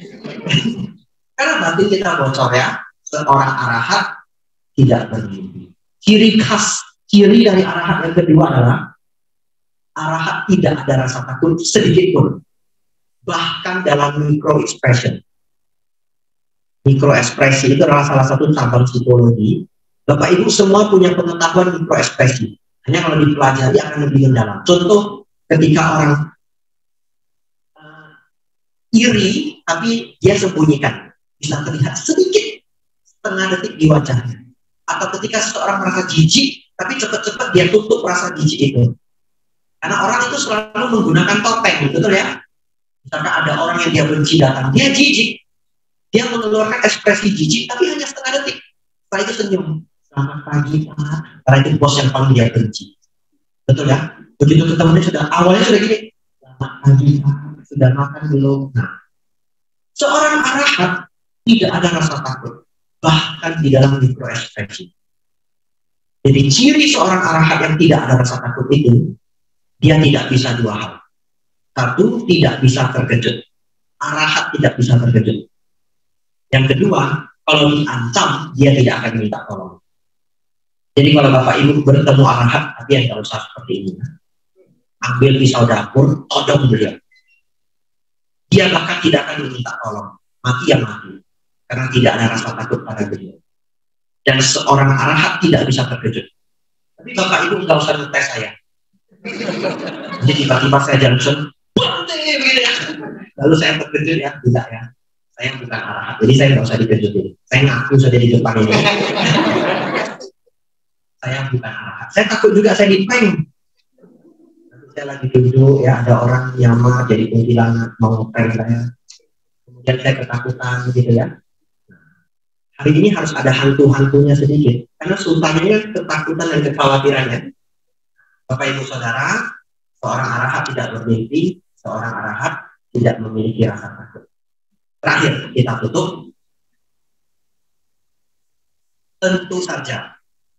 Karena batin kita bocor ya, seorang arahat tidak bermimpi. Ciri khas, ciri dari arahat yang kedua adalah arahat tidak ada rasa takut sedikit pun. Bahkan dalam micro expression. Micro ekspresi itu adalah salah satu cabang psikologi. Bapak Ibu semua punya pengetahuan micro ekspresi. Hanya kalau dipelajari akan lebih mendalam. Contoh ketika orang uh, iri tapi dia sembunyikan. Bisa terlihat sedikit setengah detik di wajahnya. Atau ketika seseorang merasa jijik, tapi cepat-cepat dia tutup rasa jijik itu. Karena orang itu selalu menggunakan topeng, betul ya? Misalkan ada orang yang dia benci datang, dia jijik. Dia mengeluarkan ekspresi jijik, tapi hanya setengah detik. Setelah itu senyum. Selamat pagi, Pak. Karena itu bos yang paling dia benci. Betul ya? Begitu ketemu dia sudah, awalnya sudah gini. Selamat pagi, Pak. Sudah makan belum? Nah, seorang arahat tidak ada rasa takut, bahkan di dalam mikroekspresi. Jadi ciri seorang arahat yang tidak ada rasa takut itu, dia tidak bisa dua hal. Satu, tidak bisa terkejut. Arahat tidak bisa terkejut. Yang kedua, kalau diancam, dia tidak akan minta tolong. Jadi kalau Bapak Ibu bertemu arahat, tapi yang tidak usah seperti ini. Ambil pisau dapur, todong beliau. Dia bahkan tidak akan meminta tolong. Mati yang mati. Karena tidak ada rasa takut pada beliau. Dan seorang arahat tidak bisa terkejut. Tapi Bapak Ibu nggak usah ngetes saya. Jadi tiba-tiba saya Johnson, begini ya. Lalu saya terkejut ya, tidak ya. Saya bukan arahat, jadi saya nggak usah dikejutin. Saya ngaku saja di depan ini. Saya bukan arahat. Saya takut juga saya diprank. Saya lagi duduk ya, ada orang nyamar jadi kuntilanak mau prank saya. Kemudian saya ketakutan gitu ya. Hari ini harus ada hantu-hantunya sedikit, karena sultannya ketakutan dan kekhawatirannya. Bapak Ibu Saudara, seorang arahat tidak bermimpi, seorang arahat tidak memiliki rasa takut. Terakhir, kita tutup. Tentu saja,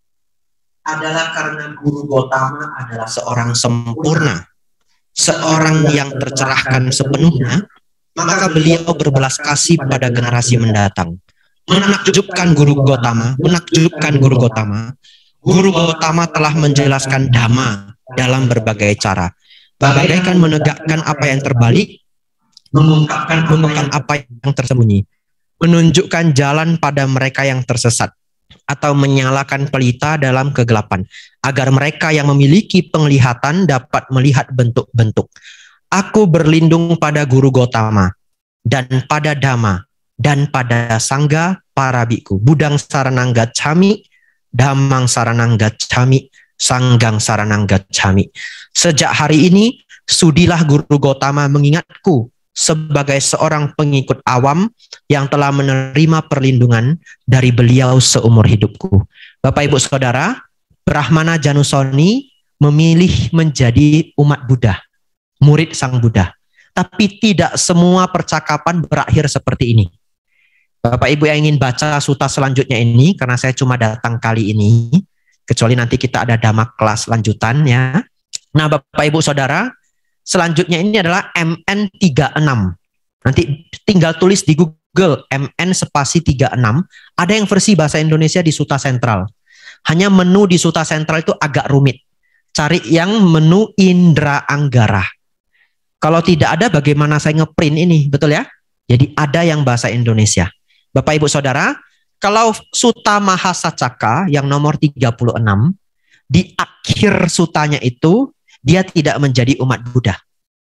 adalah karena Guru Gotama adalah seorang sempurna, seorang yang tercerahkan sepenuhnya, maka beliau berbelas kasih pada generasi mendatang. Menakjubkan Guru Gotama, menakjubkan Guru Gotama. Guru Gotama telah menjelaskan dhamma dalam berbagai cara, bagaikan menegakkan apa yang terbalik, mengungkapkan mengungkapkan apa yang tersembunyi, menunjukkan jalan pada mereka yang tersesat, atau menyalakan pelita dalam kegelapan, agar mereka yang memiliki penglihatan dapat melihat bentuk-bentuk. Aku berlindung pada Guru Gotama, dan pada dhamma, dan pada sangga para biku. Budang saranang gacchami, dhammang saranang gacchami, sanggang saranang gacchami. Sejak hari ini, sudilah Guru Gotama mengingatku sebagai seorang pengikut awam yang telah menerima perlindungan dari beliau seumur hidupku. Bapak Ibu Saudara, Brahmana Janusoni memilih menjadi umat Buddha, murid Sang Buddha. Tapi tidak semua percakapan berakhir seperti ini. Bapak Ibu yang ingin baca suta selanjutnya ini, karena saya cuma datang kali ini, kecuali nanti kita ada dhamma kelas lanjutannya. Nah Bapak Ibu Saudara, selanjutnya ini adalah M N tiga puluh enam. Nanti tinggal tulis di Google M N spasi tiga puluh enam. Ada yang versi bahasa Indonesia di Suta Sentral. Hanya menu di Suta Sentral itu agak rumit. Cari yang menu Indra Anggara. Kalau tidak ada, bagaimana saya ngeprint ini, betul ya? Jadi ada yang bahasa Indonesia. Bapak Ibu Saudara, kalau Suta Mahasacaka yang nomor tiga puluh enam, di akhir sutanya itu, dia tidak menjadi umat Buddha.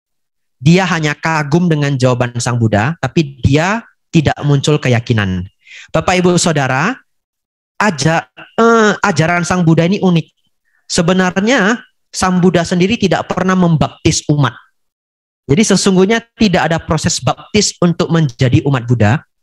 Dia hanya kagum dengan jawaban Sang Buddha, tapi dia tidak muncul keyakinan. Bapak Ibu Saudara, aja, eh, ajaran Sang Buddha ini unik. Sebenarnya Sang Buddha sendiri tidak pernah membaptis umat. Jadi sesungguhnya tidak ada proses baptis untuk menjadi umat Buddha.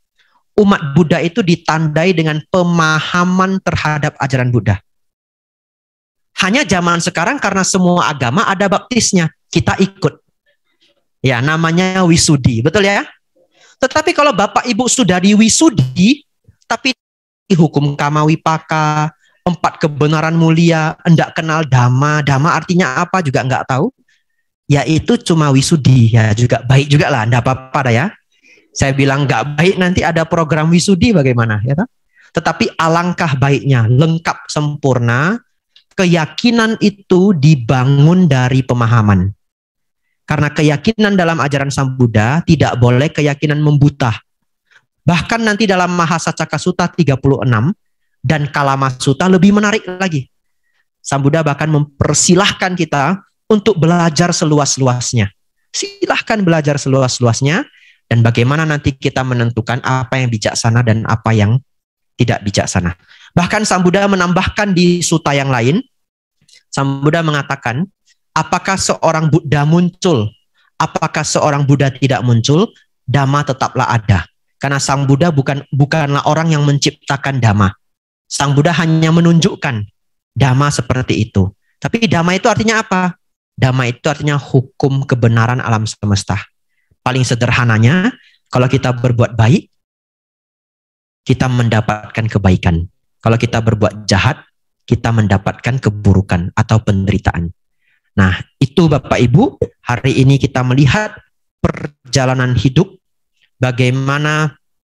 umat Buddha itu ditandai dengan pemahaman terhadap ajaran Buddha. Hanya zaman sekarang karena semua agama ada baptisnya, kita ikut. Ya, namanya wisudi, betul ya? Tetapi kalau Bapak Ibu sudah di wisudi, tapi hukum kama wipaka, empat kebenaran mulia, enggak kenal dhamma, dhamma artinya apa juga enggak tahu, ya itu cuma wisudi, ya juga baik juga lah, enggak apa-apa dah ya. Saya bilang enggak baik, nanti ada program wisudi bagaimana, ya toh? Tetapi alangkah baiknya, lengkap, sempurna, keyakinan itu dibangun dari pemahaman. Karena keyakinan dalam ajaran Sang Buddha tidak boleh keyakinan membuta. Bahkan nanti dalam Mahasacaka Sutta tiga puluh enam dan Kalama Sutta lebih menarik lagi. Sang Buddha bahkan mempersilahkan kita untuk belajar seluas-luasnya. Silahkan belajar seluas-luasnya dan bagaimana nanti kita menentukan apa yang bijaksana dan apa yang tidak bijaksana. Bahkan Sang Buddha menambahkan di sutta yang lain, Sang Buddha mengatakan, apakah seorang Buddha muncul, apakah seorang Buddha tidak muncul, Dhamma tetaplah ada. Karena Sang Buddha bukan bukanlah orang yang menciptakan Dhamma. Sang Buddha hanya menunjukkan Dhamma seperti itu. Tapi Dhamma itu artinya apa? Dhamma itu artinya hukum kebenaran alam semesta. Paling sederhananya, kalau kita berbuat baik, kita mendapatkan kebaikan. Kalau kita berbuat jahat, kita mendapatkan keburukan atau penderitaan. Nah, itu Bapak Ibu, hari ini kita melihat perjalanan hidup, bagaimana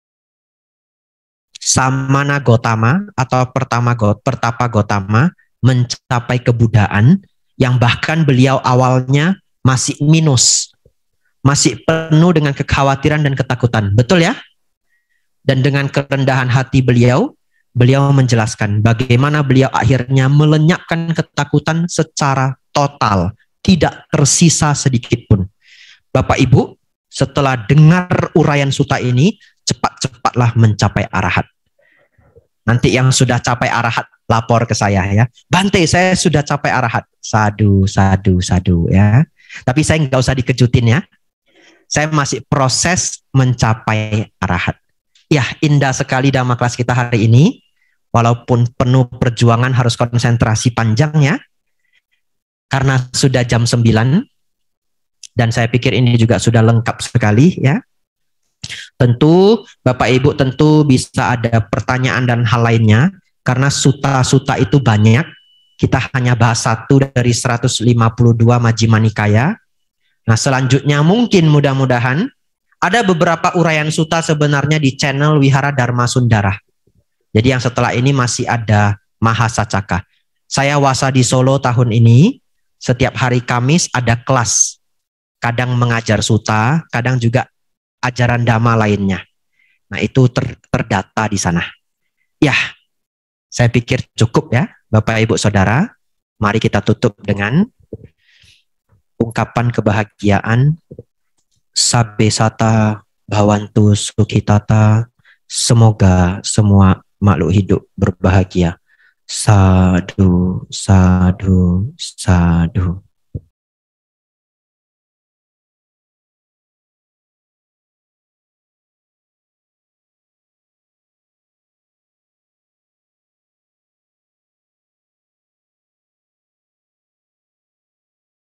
Samana Gotama atau pertama Pertapa Gotama mencapai kebuddhaan yang bahkan beliau awalnya masih minus, masih penuh dengan kekhawatiran dan ketakutan. Betul ya? Dan dengan kerendahan hati beliau, beliau menjelaskan bagaimana beliau akhirnya melenyapkan ketakutan secara total, tidak tersisa sedikit pun. Bapak Ibu, setelah dengar uraian sutta ini, cepat-cepatlah mencapai arahat. Nanti yang sudah capai arahat, lapor ke saya ya. Bante, saya sudah capai arahat. Sadu, sadu, sadu ya. Tapi saya nggak usah dikejutin ya. Saya masih proses mencapai arahat. Ya, indah sekali Dhamma kelas kita hari ini. Walaupun penuh perjuangan, harus konsentrasi panjang ya. Karena sudah jam sembilan dan saya pikir ini juga sudah lengkap sekali ya. Tentu Bapak Ibu tentu bisa ada pertanyaan dan hal lainnya karena sutta-sutta itu banyak. Kita hanya bahas satu dari seratus lima puluh dua Majjhima Nikaya. Nah, selanjutnya mungkin mudah-mudahan ada beberapa uraian sutta sebenarnya di channel Wihara Dharma Sundara. Jadi yang setelah ini masih ada Mahasacaka. Saya wasa di Solo tahun ini. Setiap hari Kamis ada kelas, kadang mengajar sutta, kadang juga ajaran dhamma lainnya. Nah itu ter, terdata di sana. Ya, saya pikir cukup ya Bapak Ibu Saudara. Mari kita tutup dengan ungkapan kebahagiaan. Sabbe sata bhavantu sukhitata. Semoga semua makhluk hidup berbahagia. Sadu, sadu, sadu.